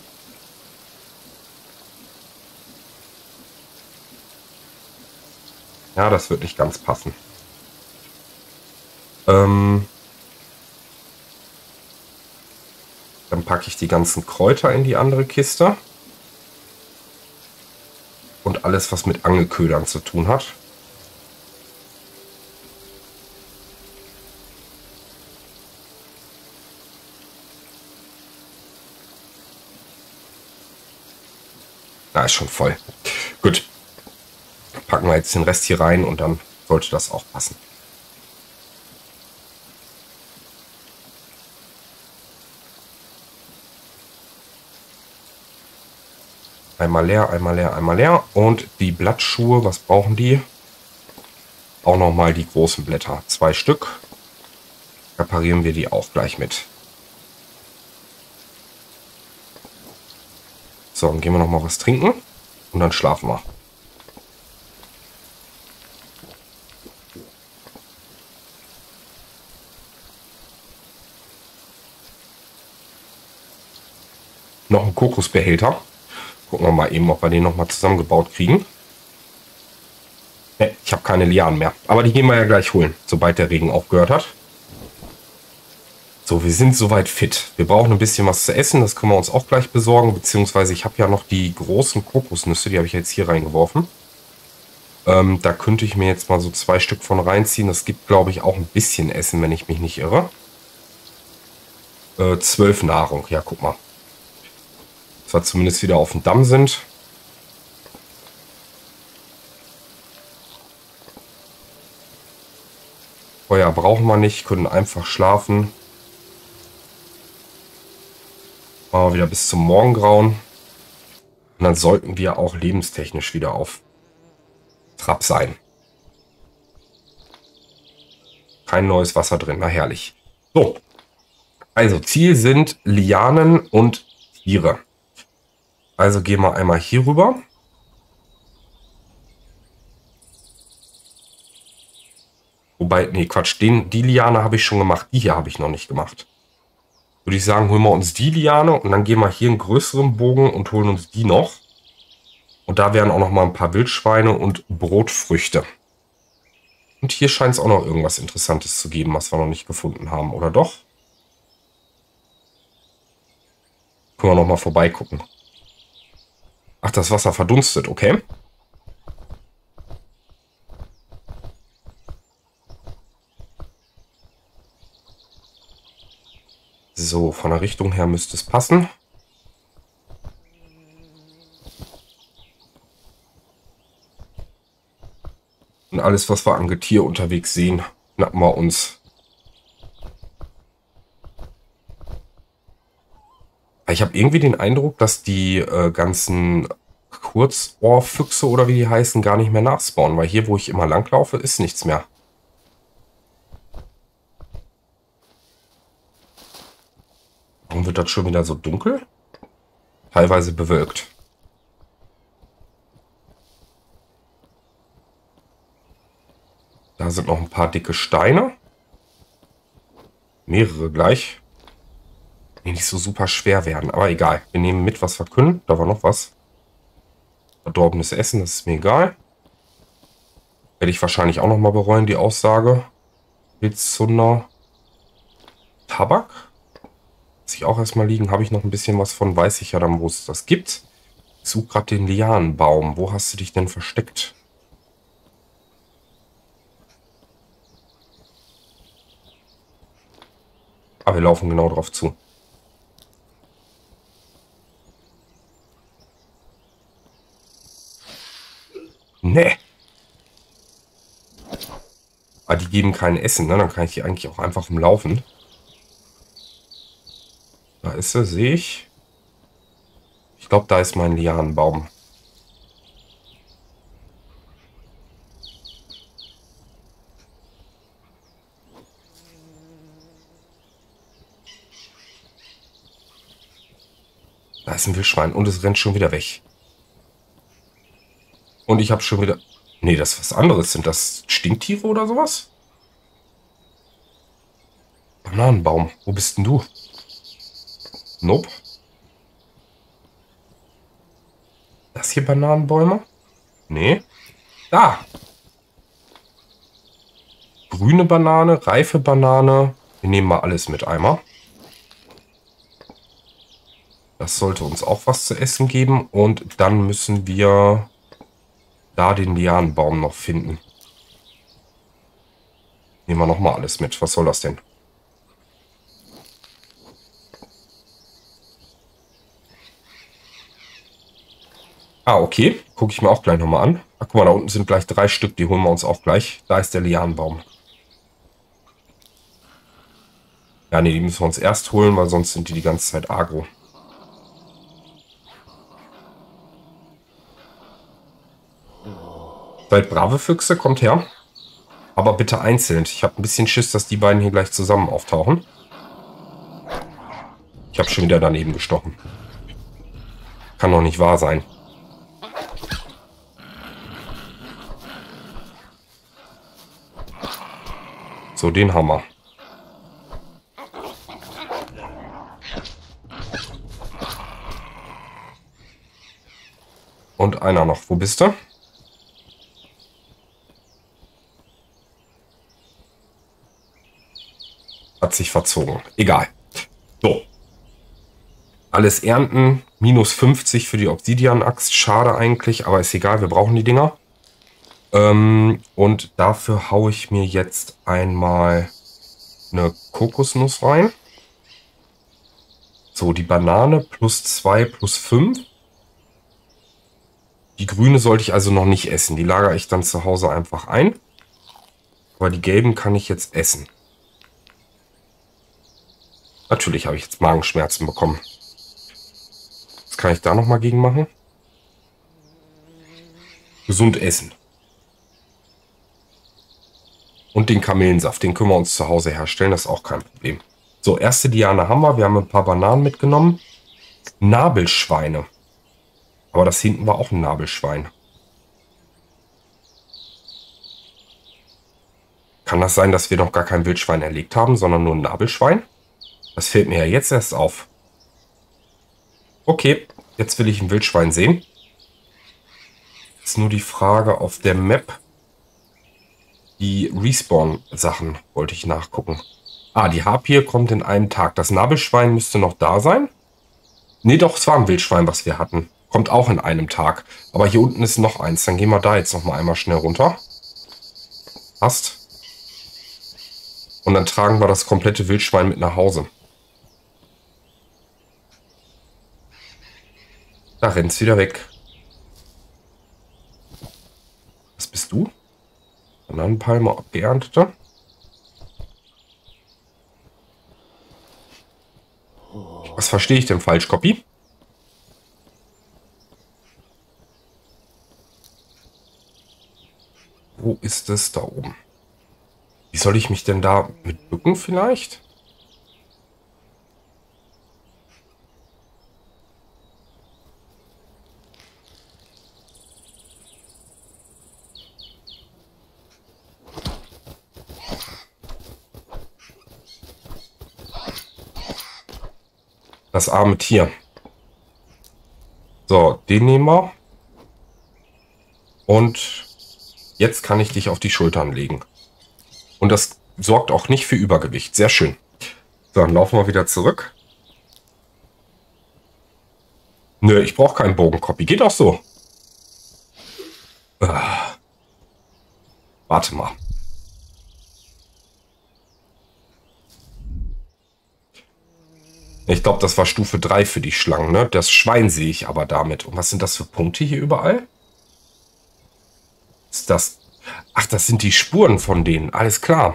Ja, das wird nicht ganz passen. Ähm, dann packe ich die ganzen Kräuter in die andere Kiste. Und alles, was mit Angelködern zu tun hat. Da ist schon voll. Gut. Packen wir jetzt den Rest hier rein und dann sollte das auch passen. Einmal leer, einmal leer, einmal leer. Und die Blattschuhe, was brauchen die? Auch nochmal die großen Blätter. Zwei Stück. Reparieren wir die auch gleich mit. So, dann gehen wir nochmal was trinken. Und dann schlafen wir. Noch ein Kokosbehälter. Gucken wir mal eben, ob wir den nochmal zusammengebaut kriegen. Ne, ich habe keine Lianen mehr. Aber die gehen wir ja gleich holen, sobald der Regen aufgehört hat. So, wir sind soweit fit. Wir brauchen ein bisschen was zu essen. Das können wir uns auch gleich besorgen. Beziehungsweise ich habe ja noch die großen Kokosnüsse. Die habe ich jetzt hier reingeworfen. Ähm, da könnte ich mir jetzt mal so zwei Stück von reinziehen. Das gibt, glaube ich, auch ein bisschen Essen, wenn ich mich nicht irre. Äh, zwölf Nahrung. Ja, guck mal. Dass wir zumindest wieder auf dem Damm sind. Feuer brauchen wir nicht, können einfach schlafen. Machen wir wieder bis zum Morgengrauen. Und dann sollten wir auch lebenstechnisch wieder auf Trab sein. Kein neues Wasser drin, na herrlich. So, also Ziel sind Lianen und Tiere. Also gehen wir einmal hier rüber. Wobei, nee, Quatsch, den, die Liane habe ich schon gemacht. Die hier habe ich noch nicht gemacht. Würde ich sagen, holen wir uns die Liane und dann gehen wir hier einen größeren Bogen und holen uns die noch. Und da wären auch noch mal ein paar Wildschweine und Brotfrüchte. Und hier scheint es auch noch irgendwas Interessantes zu geben, was wir noch nicht gefunden haben, oder doch? Können wir noch mal vorbeigucken. Ach, das Wasser verdunstet, okay. So, von der Richtung her müsste es passen. Und alles, was wir an Getier unterwegs sehen, schnappen wir uns. Ich habe irgendwie den Eindruck, dass die äh, ganzen Kurzohrfüchse oder wie die heißen, gar nicht mehr nachspawnen. Weil hier, wo ich immer langlaufe, ist nichts mehr. Warum wird das schon wieder so dunkel? Teilweise bewölkt. Da sind noch ein paar dicke Steine. Mehrere gleich. Die nicht so super schwer werden. Aber egal. Wir nehmen mit, was wir können. Da war noch was. Verdorbenes Essen, das ist mir egal. Werde ich wahrscheinlich auch noch mal bereuen, die Aussage. Pilzzunder. Tabak. Lass ich auch erstmal liegen. Habe ich noch ein bisschen was von. Weiß ich ja dann, wo es das gibt. Ich suche gerade den Lianenbaum. Wo hast du dich denn versteckt? Ah, wir laufen genau drauf zu. Nee. Ah, die geben kein Essen, ne? Dann kann ich die eigentlich auch einfach umlaufen. Da ist sie, sehe ich. Ich glaube, da ist mein Lianenbaum. Da ist ein Wildschwein und es rennt schon wieder weg. Und ich habe schon wieder... Nee, das ist was anderes. Sind das Stinktiere oder sowas? Bananenbaum. Wo bist denn du? Nope. Das hier Bananenbäume? Nee. Da. Grüne Banane, reife Banane. Wir nehmen mal alles mit einmal. Das sollte uns auch was zu essen geben. Und dann müssen wir da den Lianenbaum noch finden. Nehmen wir nochmal alles mit. Was soll das denn? Ah, okay. Gucke ich mir auch gleich nochmal an. Ach, guck mal, da unten sind gleich drei Stück. Die holen wir uns auch gleich. Da ist der Lianenbaum. Ja, nee, die müssen wir uns erst holen, weil sonst sind die die ganze Zeit agro. Seid brave Füchse, kommt her. Aber bitte einzeln. Ich habe ein bisschen Schiss, dass die beiden hier gleich zusammen auftauchen. Ich habe schon wieder daneben gestochen. Kann doch nicht wahr sein. So, den haben wir. Und einer noch. Wo bist du? Hat sich verzogen. Egal. So. Alles ernten. Minus fünfzig für die Obsidian-Axt. Schade eigentlich, aber ist egal. Wir brauchen die Dinger. Ähm, und dafür haue ich mir jetzt einmal eine Kokosnuss rein. So, die Banane plus zwei plus fünf. Die grüne sollte ich also noch nicht essen. Die lagere ich dann zu Hause einfach ein. Aber die gelben kann ich jetzt essen. Natürlich habe ich jetzt Magenschmerzen bekommen. Was kann ich da nochmal gegen machen? Gesund essen. Und den Kamelensaft, den können wir uns zu Hause herstellen. Das ist auch kein Problem. So, erste Liane haben wir. Wir haben ein paar Bananen mitgenommen. Nabelschweine. Aber das hinten war auch ein Nabelschwein. Kann das sein, dass wir noch gar kein Wildschwein erlegt haben, sondern nur ein Nabelschwein? Das fällt mir ja jetzt erst auf. Okay, jetzt will ich ein Wildschwein sehen. Ist nur die Frage auf der Map. Die Respawn-Sachen wollte ich nachgucken. Ah, die Harpie kommt in einem Tag. Das Nabelschwein müsste noch da sein. Nee, doch, es war ein Wildschwein, was wir hatten. Kommt auch in einem Tag. Aber hier unten ist noch eins. Dann gehen wir da jetzt noch mal einmal schnell runter. Passt. Und dann tragen wir das komplette Wildschwein mit nach Hause. Da rennt's wieder weg. Was bist du? Bananenpalme abgeerntete. Was verstehe ich denn falsch, Copy? Wo ist es da oben? Wie soll ich mich denn da mit bücken vielleicht? Das arme Tier. So, den nehmen wir. Und jetzt kann ich dich auf die Schultern legen. Und das sorgt auch nicht für Übergewicht. Sehr schön. So, dann laufen wir wieder zurück. Nö, ich brauche keinen Bogenkopie. Geht auch so. Ah. Warte mal. Ich glaube, das war Stufe drei für die Schlangen, ne? Das Schwein sehe ich aber damit. Und was sind das für Punkte hier überall? Ist das... Ach, das sind die Spuren von denen. Alles klar.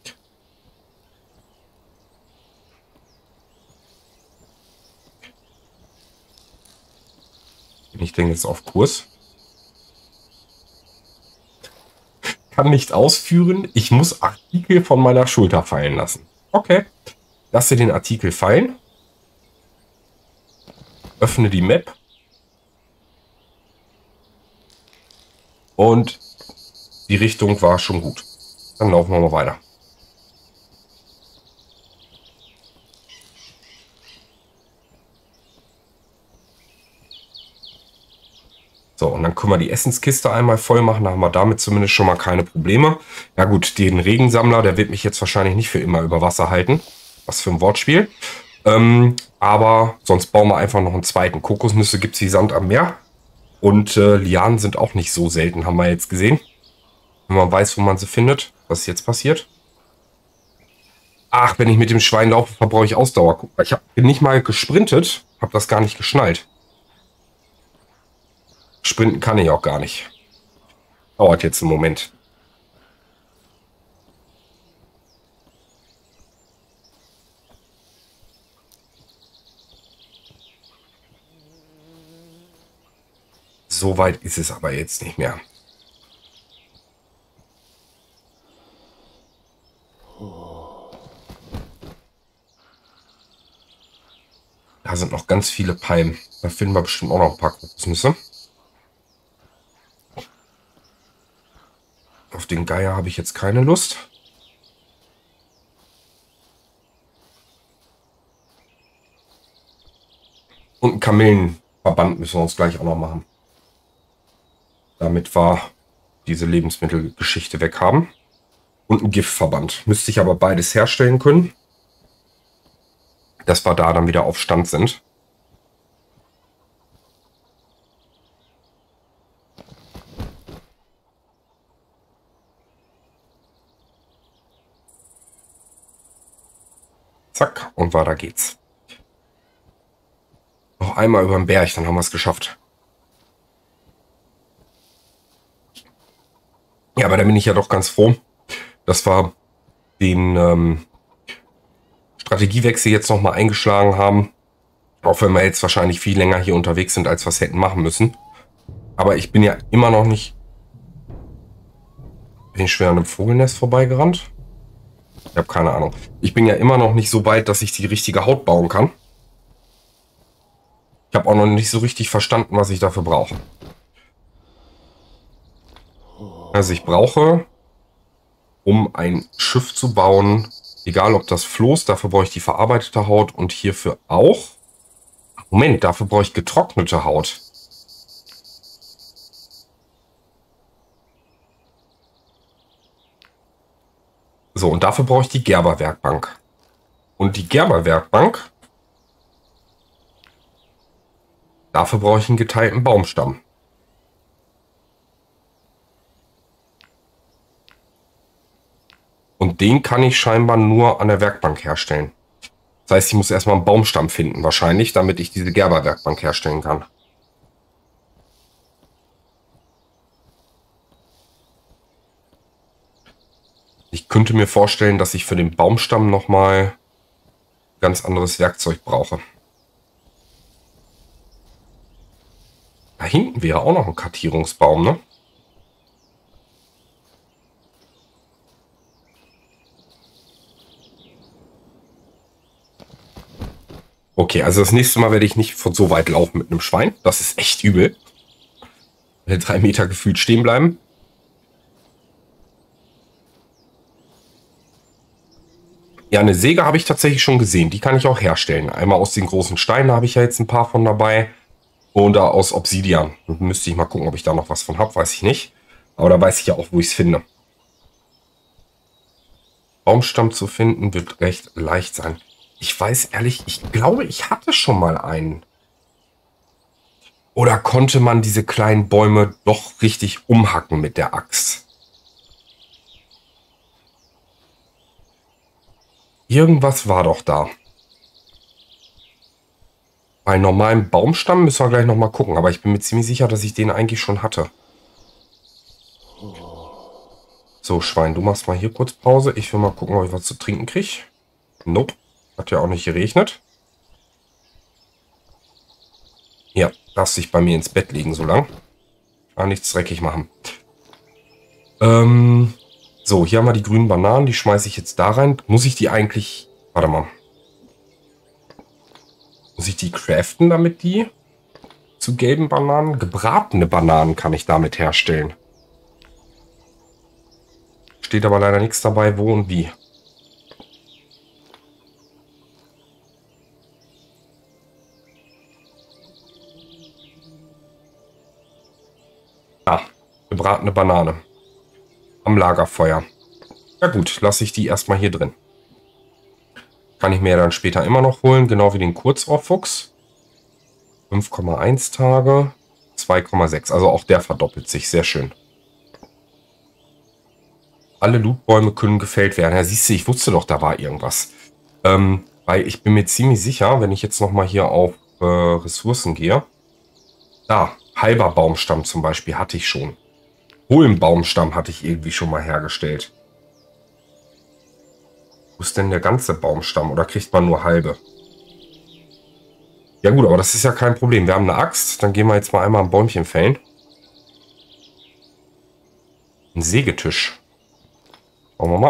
Bin ich denn jetzt auf Kurs? Kann nicht ausführen. Ich muss Artikel von meiner Schulter fallen lassen. Okay. Lasse den Artikel fallen. Öffne die Map. Und die Richtung war schon gut. Dann laufen wir mal weiter. So, und dann können wir die Essenskiste einmal voll machen. Da haben wir damit zumindest schon mal keine Probleme. Ja gut, den Regensammler, der wird mich jetzt wahrscheinlich nicht für immer über Wasser halten. Was für ein Wortspiel. Ähm, aber sonst bauen wir einfach noch einen zweiten. Kokosnüsse gibt es wie Sand am Meer. Und äh, Lianen sind auch nicht so selten, haben wir jetzt gesehen. Wenn man weiß, wo man sie findet. Was ist jetzt passiert? Ach, wenn ich mit dem Schwein laufe, verbrauche ich Ausdauer. Guck mal, ich hab, bin nicht mal gesprintet. Habe das gar nicht geschnallt. Sprinten kann ich auch gar nicht. Dauert jetzt einen Moment. So weit ist es aber jetzt nicht mehr. Da sind noch ganz viele Palmen. Da finden wir bestimmt auch noch ein paar Kokosnüsse. Auf den Geier habe ich jetzt keine Lust. Und einen Kamillenverband müssen wir uns gleich auch noch machen. Damit wir diese Lebensmittelgeschichte weg haben. Und einen Giftverband. Müsste ich aber beides herstellen können. Dass wir da dann wieder auf Stand sind. Zack, und weiter geht's. Noch einmal über den Berg, dann haben wir es geschafft. Ja, aber da bin ich ja doch ganz froh, dass wir den ähm, Strategiewechsel jetzt nochmal eingeschlagen haben. Auch wenn wir jetzt wahrscheinlich viel länger hier unterwegs sind, als wir es hätten machen müssen. Aber ich bin ja immer noch nicht... Bin ich schwer an einem Vogelnest vorbeigerannt? Ich habe keine Ahnung. Ich bin ja immer noch nicht so weit, dass ich die richtige Haut bauen kann. Ich habe auch noch nicht so richtig verstanden, was ich dafür brauche. Also ich brauche, um ein Schiff zu bauen, egal ob das Floß, dafür brauche ich die verarbeitete Haut und hierfür auch. Moment, dafür brauche ich getrocknete Haut. So, und dafür brauche ich die Gerberwerkbank. Und die Gerberwerkbank Dafür brauche ich einen geteilten Baumstamm. Und den kann ich scheinbar nur an der Werkbank herstellen. Das heißt, ich muss erstmal einen Baumstamm finden, wahrscheinlich, damit ich diese Gerberwerkbank herstellen kann. Ich könnte mir vorstellen, dass ich für den Baumstamm nochmal ganz anderes Werkzeug brauche. Da hinten wäre auch noch ein Kartierungsbaum, ne? Okay, also das nächste Mal werde ich nicht von so weit laufen mit einem Schwein. Das ist echt übel. Wenn drei Meter gefühlt stehen bleiben. Ja, eine Säge habe ich tatsächlich schon gesehen. Die kann ich auch herstellen. Einmal aus den großen Steinen habe ich ja jetzt ein paar von dabei. Oder aus Obsidian. Müsste ich mal gucken, ob ich da noch was von habe. Weiß ich nicht. Aber da weiß ich ja auch, wo ich es finde. Baumstamm zu finden wird recht leicht sein. Ich weiß ehrlich, ich glaube, ich hatte schon mal einen. Oder konnte man diese kleinen Bäume doch richtig umhacken mit der Axt? Irgendwas war doch da. Bei normalem Baumstamm müssen wir gleich nochmal gucken. Aber ich bin mir ziemlich sicher, dass ich den eigentlich schon hatte. So, Schwein, du machst mal hier kurz Pause. Ich will mal gucken, ob ich was zu trinken kriege. Nope. Hat ja auch nicht geregnet. Ja, darfst dich bei mir ins Bett legen so lang. Ah, nichts dreckig machen. Ähm, so, hier haben wir die grünen Bananen. Die schmeiße ich jetzt da rein. Muss ich die eigentlich... Warte mal. Muss ich die craften, damit die zu gelben Bananen? Gebratene Bananen kann ich damit herstellen. Steht aber leider nichts dabei, wo und wie. Ah, gebratene Banane. Am Lagerfeuer. Ja gut, lasse ich die erstmal hier drin. Kann ich mir ja dann später immer noch holen, genau wie den Kurzohrfuchs. fünf Komma eins Tage, zwei Komma sechs. Also auch der verdoppelt sich, sehr schön. Alle Lootbäume können gefällt werden. Ja, siehst du, ich wusste doch, da war irgendwas. Ähm, weil ich bin mir ziemlich sicher, wenn ich jetzt nochmal hier auf äh, Ressourcen gehe. Da, halber Baumstamm zum Beispiel hatte ich schon. Hohlen Baumstamm hatte ich irgendwie schon mal hergestellt. Wo ist denn der ganze Baumstamm? Oder kriegt man nur halbe? Ja gut, aber das ist ja kein Problem. Wir haben eine Axt. Dann gehen wir jetzt mal einmal ein Bäumchen fällen. Ein Sägetisch. Schauen wir mal.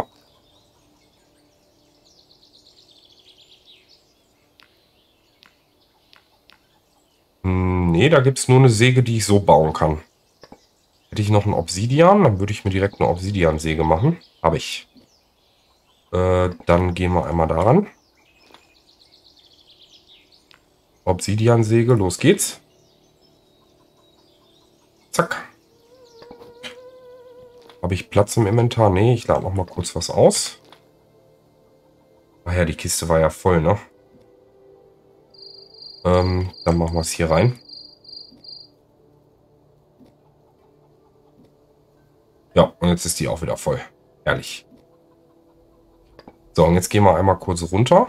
Hm, nee, da gibt es nur eine Säge, die ich so bauen kann. Hätte ich noch einen Obsidian, dann würde ich mir direkt eine Obsidian-Säge machen. Habe ich. Äh, dann gehen wir einmal daran. Obsidian-Säge, los geht's. Zack. Habe ich Platz im Inventar? Nee, ich lade noch mal kurz was aus. Ach ja, die Kiste war ja voll, ne? Ähm, dann machen wir es hier rein. Ja, und jetzt ist die auch wieder voll. Herrlich. So, und jetzt gehen wir einmal kurz runter.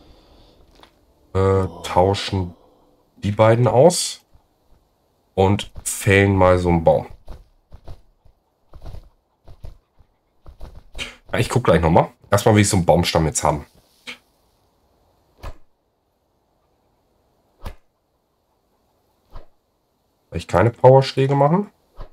Äh, tauschen die beiden aus. Und fällen mal so einen Baum. Ja, ich gucke gleich nochmal. Erstmal will ich so einen Baumstamm jetzt haben. Soll ich keine Powerschläge machen?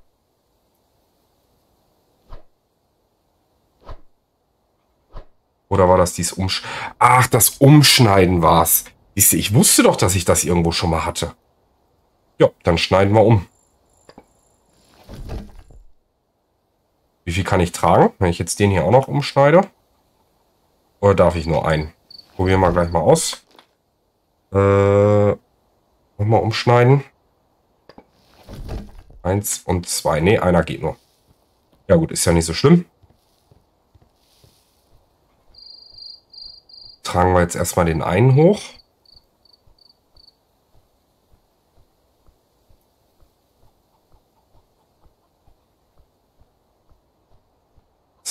Oder war das dies Umsch... Ach, das Umschneiden war es. Ich wusste doch, dass ich das irgendwo schon mal hatte. Ja, dann schneiden wir um. Wie viel kann ich tragen, wenn ich jetzt den hier auch noch umschneide? Oder darf ich nur einen? Probieren wir gleich mal aus. Äh, nochmal umschneiden. Eins und zwei. Ne, einer geht nur. Ja gut, ist ja nicht so schlimm. Tragen wir jetzt erstmal den einen hoch.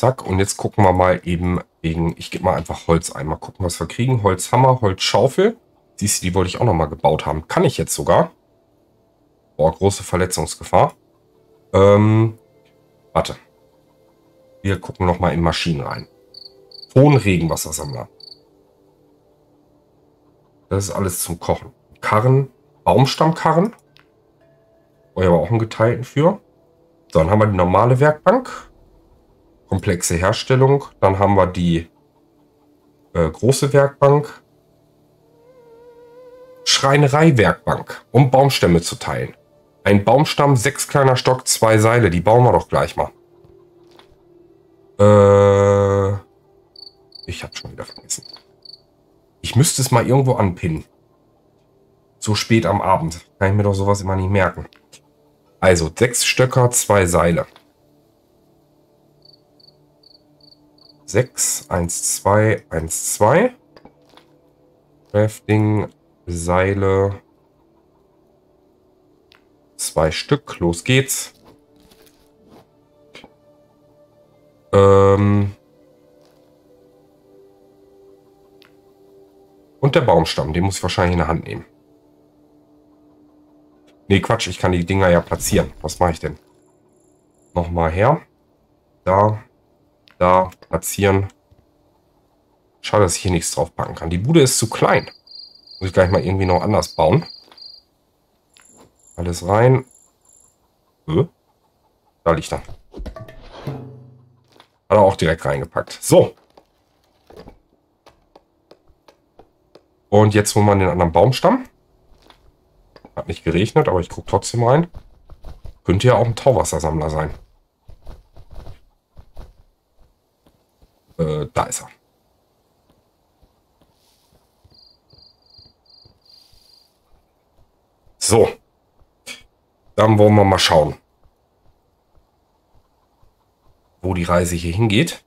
Zack. Und jetzt gucken wir mal eben wegen, ich gebe mal einfach Holz ein. Mal gucken, was wir kriegen. Holzhammer, Holzschaufel. Siehst du, die wollte ich auch noch mal gebaut haben. Kann ich jetzt sogar. Boah, große Verletzungsgefahr. Ähm, warte. Wir gucken noch mal in Maschinen rein. Ton-Regenwassersammler. Das ist alles zum Kochen. Karren, Baumstammkarren. Brauche ich aber auch einen geteilten für. So, dann haben wir die normale Werkbank. Komplexe Herstellung. Dann haben wir die äh, große Werkbank. Schreinerei-Werkbank, um Baumstämme zu teilen. Ein Baumstamm, sechs kleiner Stock, zwei Seile. Die bauen wir doch gleich mal. Äh, ich habe schon wieder vergessen. Ich müsste es mal irgendwo anpinnen. So spät am Abend. Kann ich mir doch sowas immer nicht merken. Also, sechs Stöcker, zwei Seile. sechs, eins, zwei, eins, zwei. Crafting, Seile. Zwei Stück. Los geht's. Ähm. Und der Baumstamm, den muss ich wahrscheinlich in der Hand nehmen. Nee, Quatsch, ich kann die Dinger ja platzieren. Was mache ich denn? Nochmal her. Da. Da. Platzieren. Schade, dass ich hier nichts drauf packen kann. Die Bude ist zu klein. Muss ich gleich mal irgendwie noch anders bauen. Alles rein. Äh, da liegt er. Hat er auch direkt reingepackt. So. Und jetzt holen wir den anderen Baumstamm. Hat nicht geregnet, aber ich gucke trotzdem rein. Könnte ja auch ein Tauwassersammler sein. Äh, da ist er. So. Dann wollen wir mal schauen, wo die Reise hier hingeht.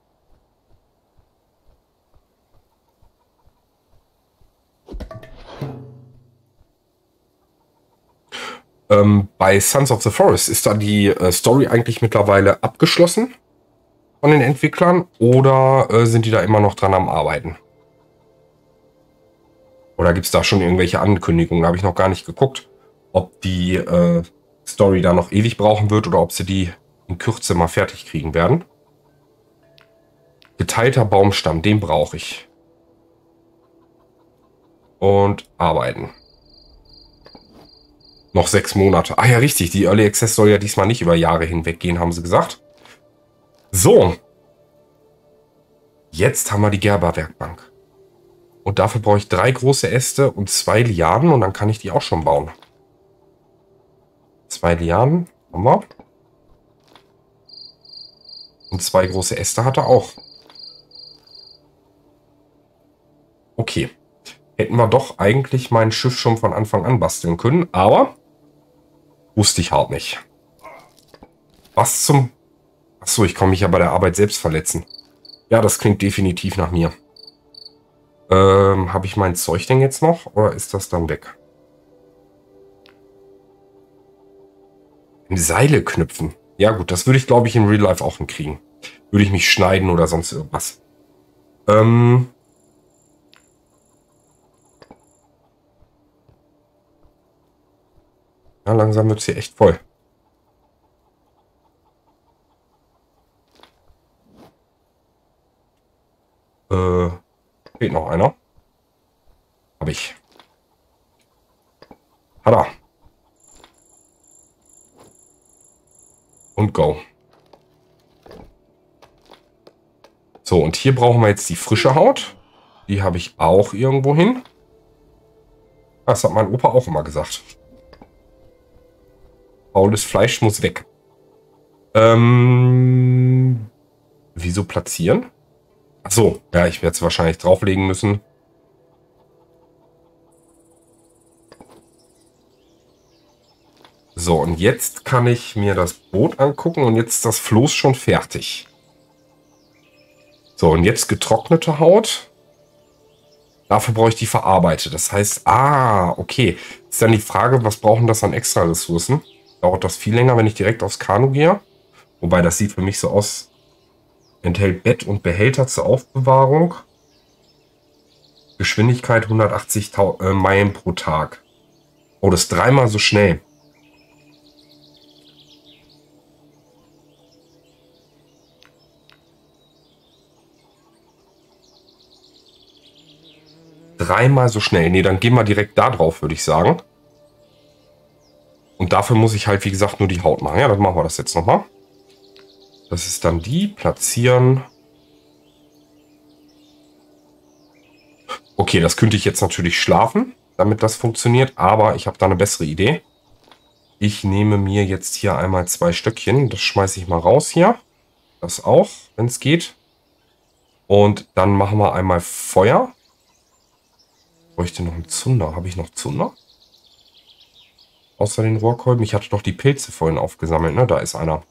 Ähm, bei Sons of the Forest ist da die äh, Story eigentlich mittlerweile abgeschlossen von den Entwicklern oder äh, sind die da immer noch dran am Arbeiten? Oder gibt es da schon irgendwelche Ankündigungen? Da habe ich noch gar nicht geguckt, ob die äh, Story da noch ewig brauchen wird oder ob sie die in Kürze mal fertig kriegen werden. Geteilter Baumstamm, den brauche ich. Und arbeiten. Noch sechs Monate. Ah ja, richtig. Die Early Access soll ja diesmal nicht über Jahre hinweg gehen, haben sie gesagt. So. Jetzt haben wir die Gerber-Werkbank. Und dafür brauche ich drei große Äste und zwei Lianen und dann kann ich die auch schon bauen. Zwei Lianen haben wir. Und zwei große Äste hat er auch. Okay. Hätten wir doch eigentlich mein Schiff schon von Anfang an basteln können, aber wusste ich halt nicht. Was zum... Achso, ich kann mich ja bei der Arbeit selbst verletzen. Ja, das klingt definitiv nach mir. Ähm, habe ich mein Zeug denn jetzt noch oder ist das dann weg? Seile knüpfen. Ja gut, das würde ich glaube ich in Real Life auch hinkriegen. Würde ich mich schneiden oder sonst irgendwas. Ähm... Ja, langsam wird es hier echt voll. Äh, fehlt noch einer. Habe ich. Hat er. Und go. So, und hier brauchen wir jetzt die frische Haut. Die habe ich auch irgendwo hin. Das hat mein Opa auch immer gesagt. Faules Fleisch muss weg. Ähm, wieso platzieren? Ach so, ja, ich werde es wahrscheinlich drauflegen müssen. So, und jetzt kann ich mir das Boot angucken und jetzt ist das Floß schon fertig. So, und jetzt getrocknete Haut. Dafür brauche ich die verarbeitet. Das heißt, ah, okay. Ist dann die Frage, was brauchen das an extra Ressourcen? Dauert das viel länger, wenn ich direkt aufs Kanu gehe? Wobei, das sieht für mich so aus, Enthält Bett und Behälter zur Aufbewahrung. Geschwindigkeit hundertachtzig äh, Meilen pro Tag. Oh, das ist dreimal so schnell. Dreimal so schnell. Nee, dann gehen wir direkt da drauf, würde ich sagen. Und dafür muss ich halt, wie gesagt, nur die Haut machen. Ja, dann machen wir das jetzt nochmal. Das ist dann die. Platzieren. Okay, das könnte ich jetzt natürlich schlafen, damit das funktioniert. Aber ich habe da eine bessere Idee. Ich nehme mir jetzt hier einmal zwei Stöckchen. Das schmeiße ich mal raus hier. Das auch, wenn es geht. Und dann machen wir einmal Feuer. Bräuchte noch einen Zunder. Habe ich noch Zunder? Außer den Rohrkolben. Ich hatte doch die Pilze vorhin aufgesammelt, ne? Da ist einer.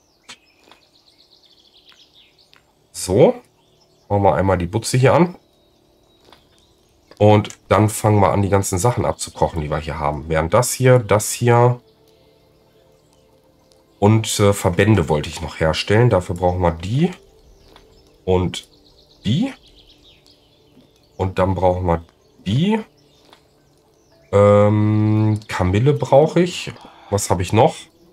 So. Machen wir einmal die Butze hier an. Und dann fangen wir an, die ganzen Sachen abzukochen, die wir hier haben. Während das hier, das hier und äh, Verbände wollte ich noch herstellen. Dafür brauchen wir die und die. Und dann brauchen wir die. Ähm, Kamille brauche ich. Was habe ich noch?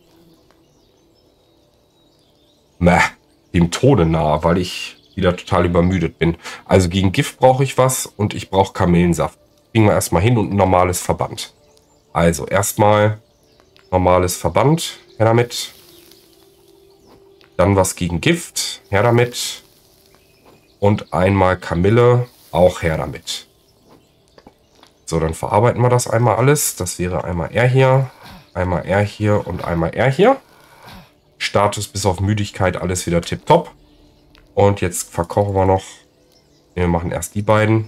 Mäh, dem Tode nahe, weil ich wieder total übermüdet bin. Also gegen Gift brauche ich was und ich brauche Kamillensaft. Kriegen wir erstmal hin und ein normales Verband. Also erstmal normales Verband. Her damit. Dann was gegen Gift. Her damit. Und einmal Kamille. Auch her damit. So, dann verarbeiten wir das einmal alles. Das wäre einmal er hier, einmal er hier und einmal er hier. Status bis auf Müdigkeit, alles wieder tipptopp. Und jetzt verkochen wir noch. Wir machen erst die beiden.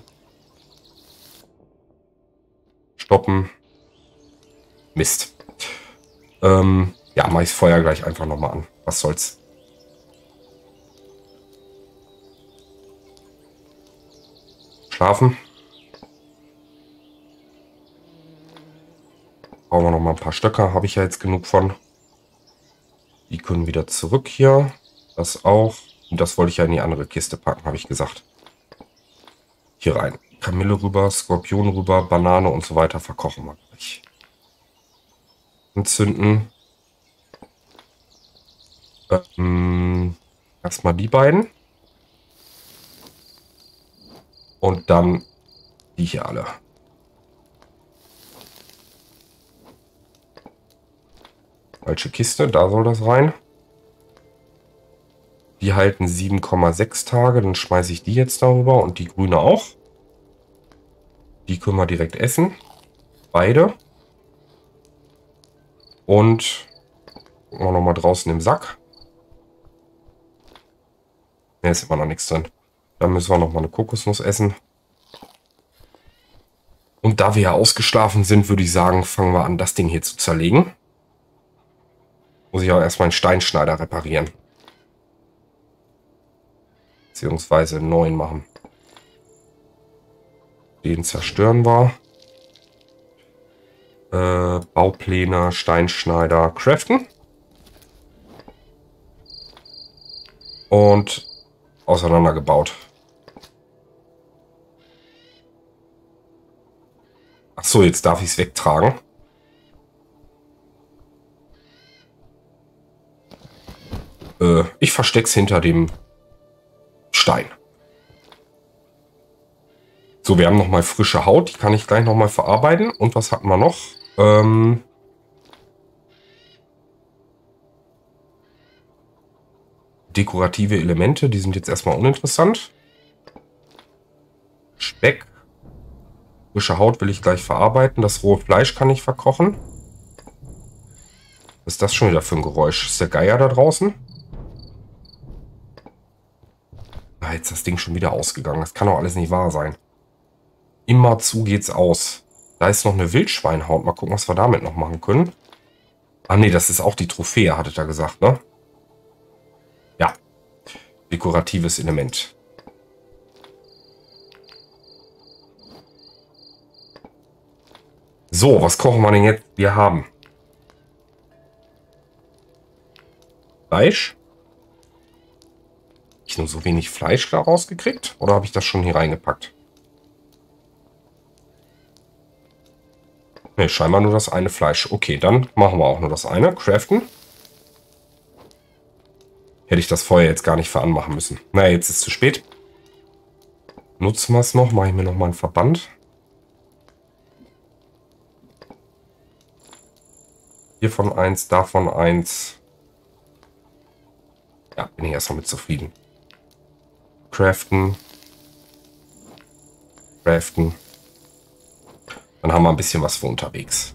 Stoppen. Mist. Ähm, ja, mache ich das Feuer gleich einfach nochmal an. Was soll's. Schlafen. Brauchen wir noch mal ein paar Stöcker. Habe ich ja jetzt genug von. Die können wieder zurück hier. Das auch. Und das wollte ich ja in die andere Kiste packen, habe ich gesagt. Hier rein. Kamille rüber, Skorpion rüber, Banane und so weiter verkochen wir gleich. Entzünden. Ähm, erstmal die beiden. Und dann die hier alle. Falsche Kiste, da soll das rein. Die halten sieben Komma sechs Tage, dann schmeiße ich die jetzt darüber und die grüne auch. Die können wir direkt essen. Beide. Und gucken wir nochmal draußen im Sack. Ne, ist immer noch nichts drin. Dann müssen wir nochmal eine Kokosnuss essen. Und da wir ja ausgeschlafen sind, würde ich sagen, fangen wir an, das Ding hier zu zerlegen. Muss ich auch erstmal einen Steinschneider reparieren. Beziehungsweise einen neuen machen. Den zerstören wir. Äh, Baupläne, Steinschneider, craften. Und auseinandergebaut. Ach so, jetzt darf ich es wegtragen. Äh, ich verstecke es hinter dem Stein. So, wir haben noch mal frische Haut. Die kann ich gleich noch mal verarbeiten. Und was hatten wir noch? Ähm dekorative Elemente. Die sind jetzt erstmal uninteressant. Speck. Frische Haut will ich gleich verarbeiten. Das rohe Fleisch kann ich verkochen. Was ist das schon wieder für ein Geräusch? Ist der Geier da draußen? Ah, jetzt ist das Ding schon wieder ausgegangen. Das kann doch alles nicht wahr sein. Immer zu geht's aus. Da ist noch eine Wildschweinhaut. Mal gucken, was wir damit noch machen können. Ah nee, das ist auch die Trophäe, hattet ihr gesagt, ne? Ja. Dekoratives Element. So, was kochen wir denn jetzt? Wir haben Fleisch. Ich ich nur so wenig Fleisch da rausgekriegt? Oder habe ich das schon hier reingepackt? Ne, scheinbar nur das eine Fleisch. Okay, dann machen wir auch nur das eine. Craften. Hätte ich das Feuer jetzt gar nicht veranmachen müssen. Naja, jetzt ist es zu spät. Nutzen wir es noch. Mache ich mir noch mal einen Verband. Hiervon eins, davon eins. Ja, bin ich erstmal mit zufrieden. Craften. Craften. Dann haben wir ein bisschen was für unterwegs.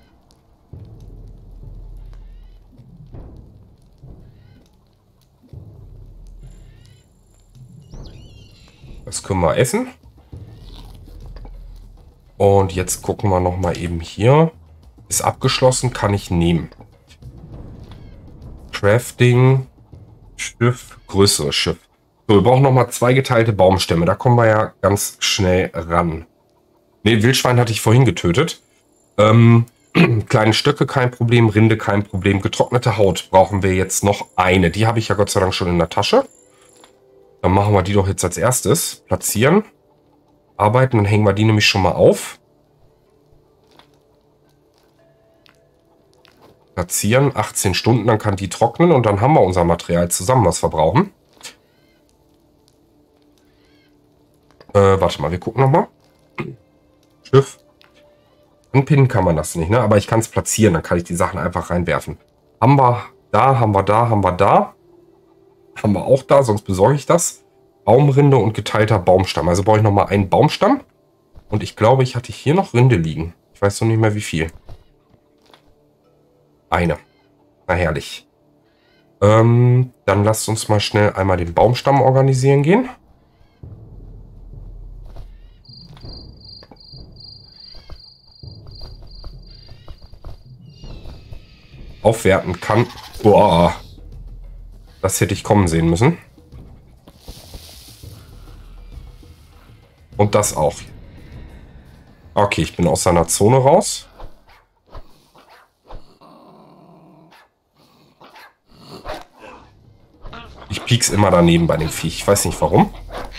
Das können wir essen. Und jetzt gucken wir noch mal eben hier. Ist abgeschlossen, kann ich nehmen. Crafting. Schiff, größeres Schiff. So, wir brauchen noch mal zwei geteilte Baumstämme. Da kommen wir ja ganz schnell ran. Ne, Wildschwein hatte ich vorhin getötet. Ähm, kleine Stöcke, kein Problem. Rinde, kein Problem. Getrocknete Haut brauchen wir jetzt noch eine. Die habe ich ja Gott sei Dank schon in der Tasche. Dann machen wir die doch jetzt als erstes. Platzieren. Arbeiten, dann hängen wir die nämlich schon mal auf. Platzieren, achtzehn Stunden, dann kann die trocknen und dann haben wir unser Material zusammen, was wir brauchen. Äh, warte mal, wir gucken nochmal. Schiff. Anpinnen kann man das nicht, ne? Aber ich kann es platzieren, dann kann ich die Sachen einfach reinwerfen. Haben wir da, haben wir da, haben wir da. Haben wir auch da, sonst besorge ich das. Baumrinde und geteilter Baumstamm. Also brauche ich nochmal einen Baumstamm. Und ich glaube, ich hatte hier noch Rinde liegen. Ich weiß noch nicht mehr, wie viel. Eine. Na herrlich. Ähm, dann lasst uns mal schnell einmal den Baumstamm organisieren gehen. Aufwerten kann. Boah. Das hätte ich kommen sehen müssen. Und das auch. Okay, ich bin aus seiner Zone raus. Ich piek's immer daneben bei dem Viech. Ich weiß nicht warum.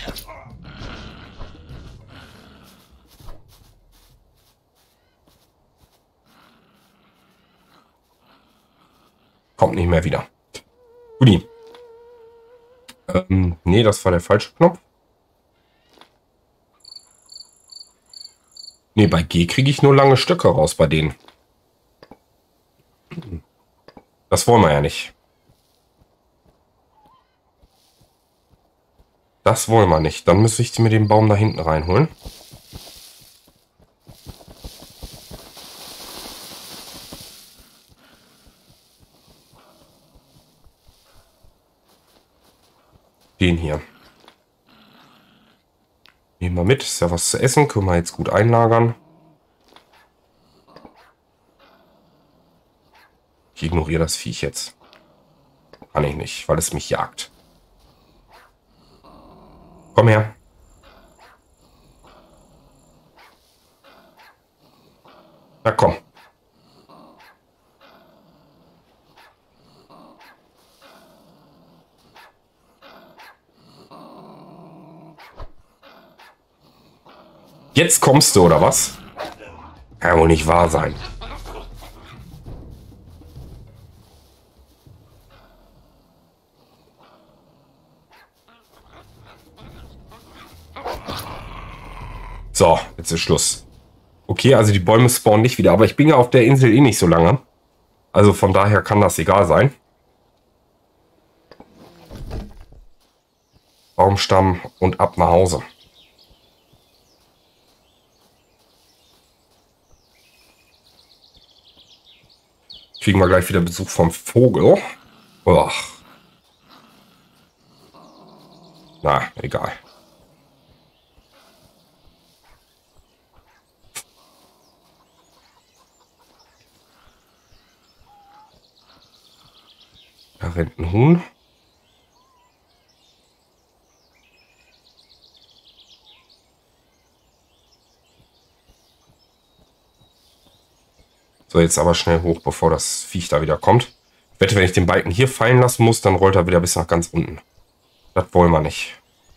Kommt nicht mehr wieder. Uni. Ähm, nee, das war der falsche Knopf. Nee, bei G kriege ich nur lange Stöcke raus bei denen. Das wollen wir ja nicht. Das wollen wir nicht. Dann müsste ich mir den Baum da hinten reinholen. Den hier. Nehmen wir mit. Ist ja was zu essen. Können wir jetzt gut einlagern. Ich ignoriere das Viech jetzt. Kann ich nicht, weil es mich jagt. Komm her. Na komm. Jetzt kommst du, oder was? Kann wohl nicht wahr sein. So, jetzt ist Schluss. Okay, also die Bäume spawnen nicht wieder. Aber ich bin ja auf der Insel eh nicht so lange. Also von daher kann das egal sein. Baumstamm und ab nach Hause. Kriegen wir gleich wieder Besuch vom Vogel. Uah. Na, egal. Da rennt ein Huhn. So, jetzt aber schnell hoch, bevor das Viech da wieder kommt. Ich wette, wenn ich den Balken hier fallen lassen muss, dann rollt er wieder bis nach ganz unten. Das wollen wir nicht.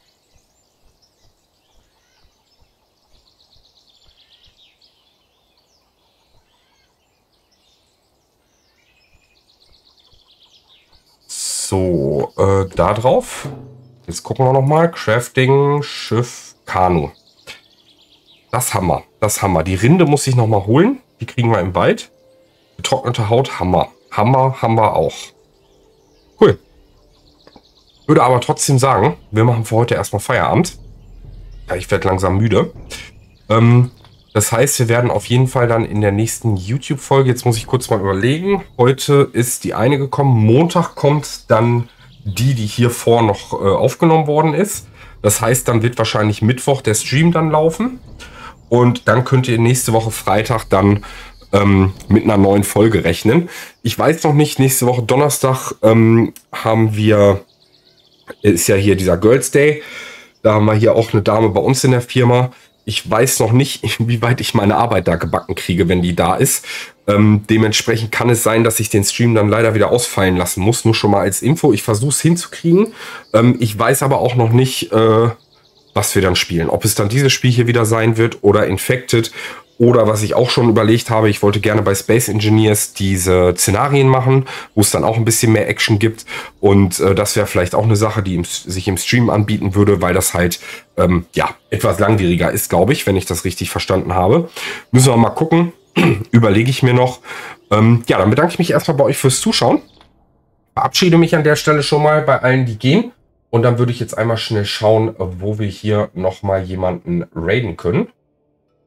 So, äh, da drauf. Jetzt gucken wir noch mal. Crafting, Schiff, Kanu. Das haben wir. Das haben wir. Die Rinde muss ich noch mal holen. Die kriegen wir im Wald. Getrocknete Haut haben wir. Hammer haben wir auch. Cool. Würde aber trotzdem sagen, wir machen für heute erstmal Feierabend. Ja, ich werde langsam müde. Ähm, das heißt, wir werden auf jeden Fall dann in der nächsten YouTube-Folge, jetzt muss ich kurz mal überlegen, heute ist die eine gekommen, Montag kommt dann die, die hier vor noch äh, aufgenommen worden ist. Das heißt, dann wird wahrscheinlich Mittwoch der Stream dann laufen. Und dann könnt ihr nächste Woche Freitag dann ähm, mit einer neuen Folge rechnen. Ich weiß noch nicht, nächste Woche Donnerstag ähm, haben wir, ist ja hier dieser Girls Day. Da haben wir hier auch eine Dame bei uns in der Firma. Ich weiß noch nicht, inwieweit ich meine Arbeit da gebacken kriege, wenn die da ist. Ähm, dementsprechend kann es sein, dass ich den Stream dann leider wieder ausfallen lassen muss. Nur schon mal als Info. Ich versuche es hinzukriegen. Ähm, ich weiß aber auch noch nicht, äh, was wir dann spielen. Ob es dann dieses Spiel hier wieder sein wird oder Infected. Oder was ich auch schon überlegt habe, ich wollte gerne bei Space Engineers diese Szenarien machen, wo es dann auch ein bisschen mehr Action gibt. Und äh, das wäre vielleicht auch eine Sache, die im, sich im Stream anbieten würde, weil das halt ähm, ja etwas langwieriger ist, glaube ich, wenn ich das richtig verstanden habe. Müssen wir mal gucken. Überlege ich mir noch. Ähm, ja, dann bedanke ich mich erstmal bei euch fürs Zuschauen. Verabschiede mich an der Stelle schon mal bei allen, die gehen. Und dann würde ich jetzt einmal schnell schauen, wo wir hier nochmal jemanden raiden können.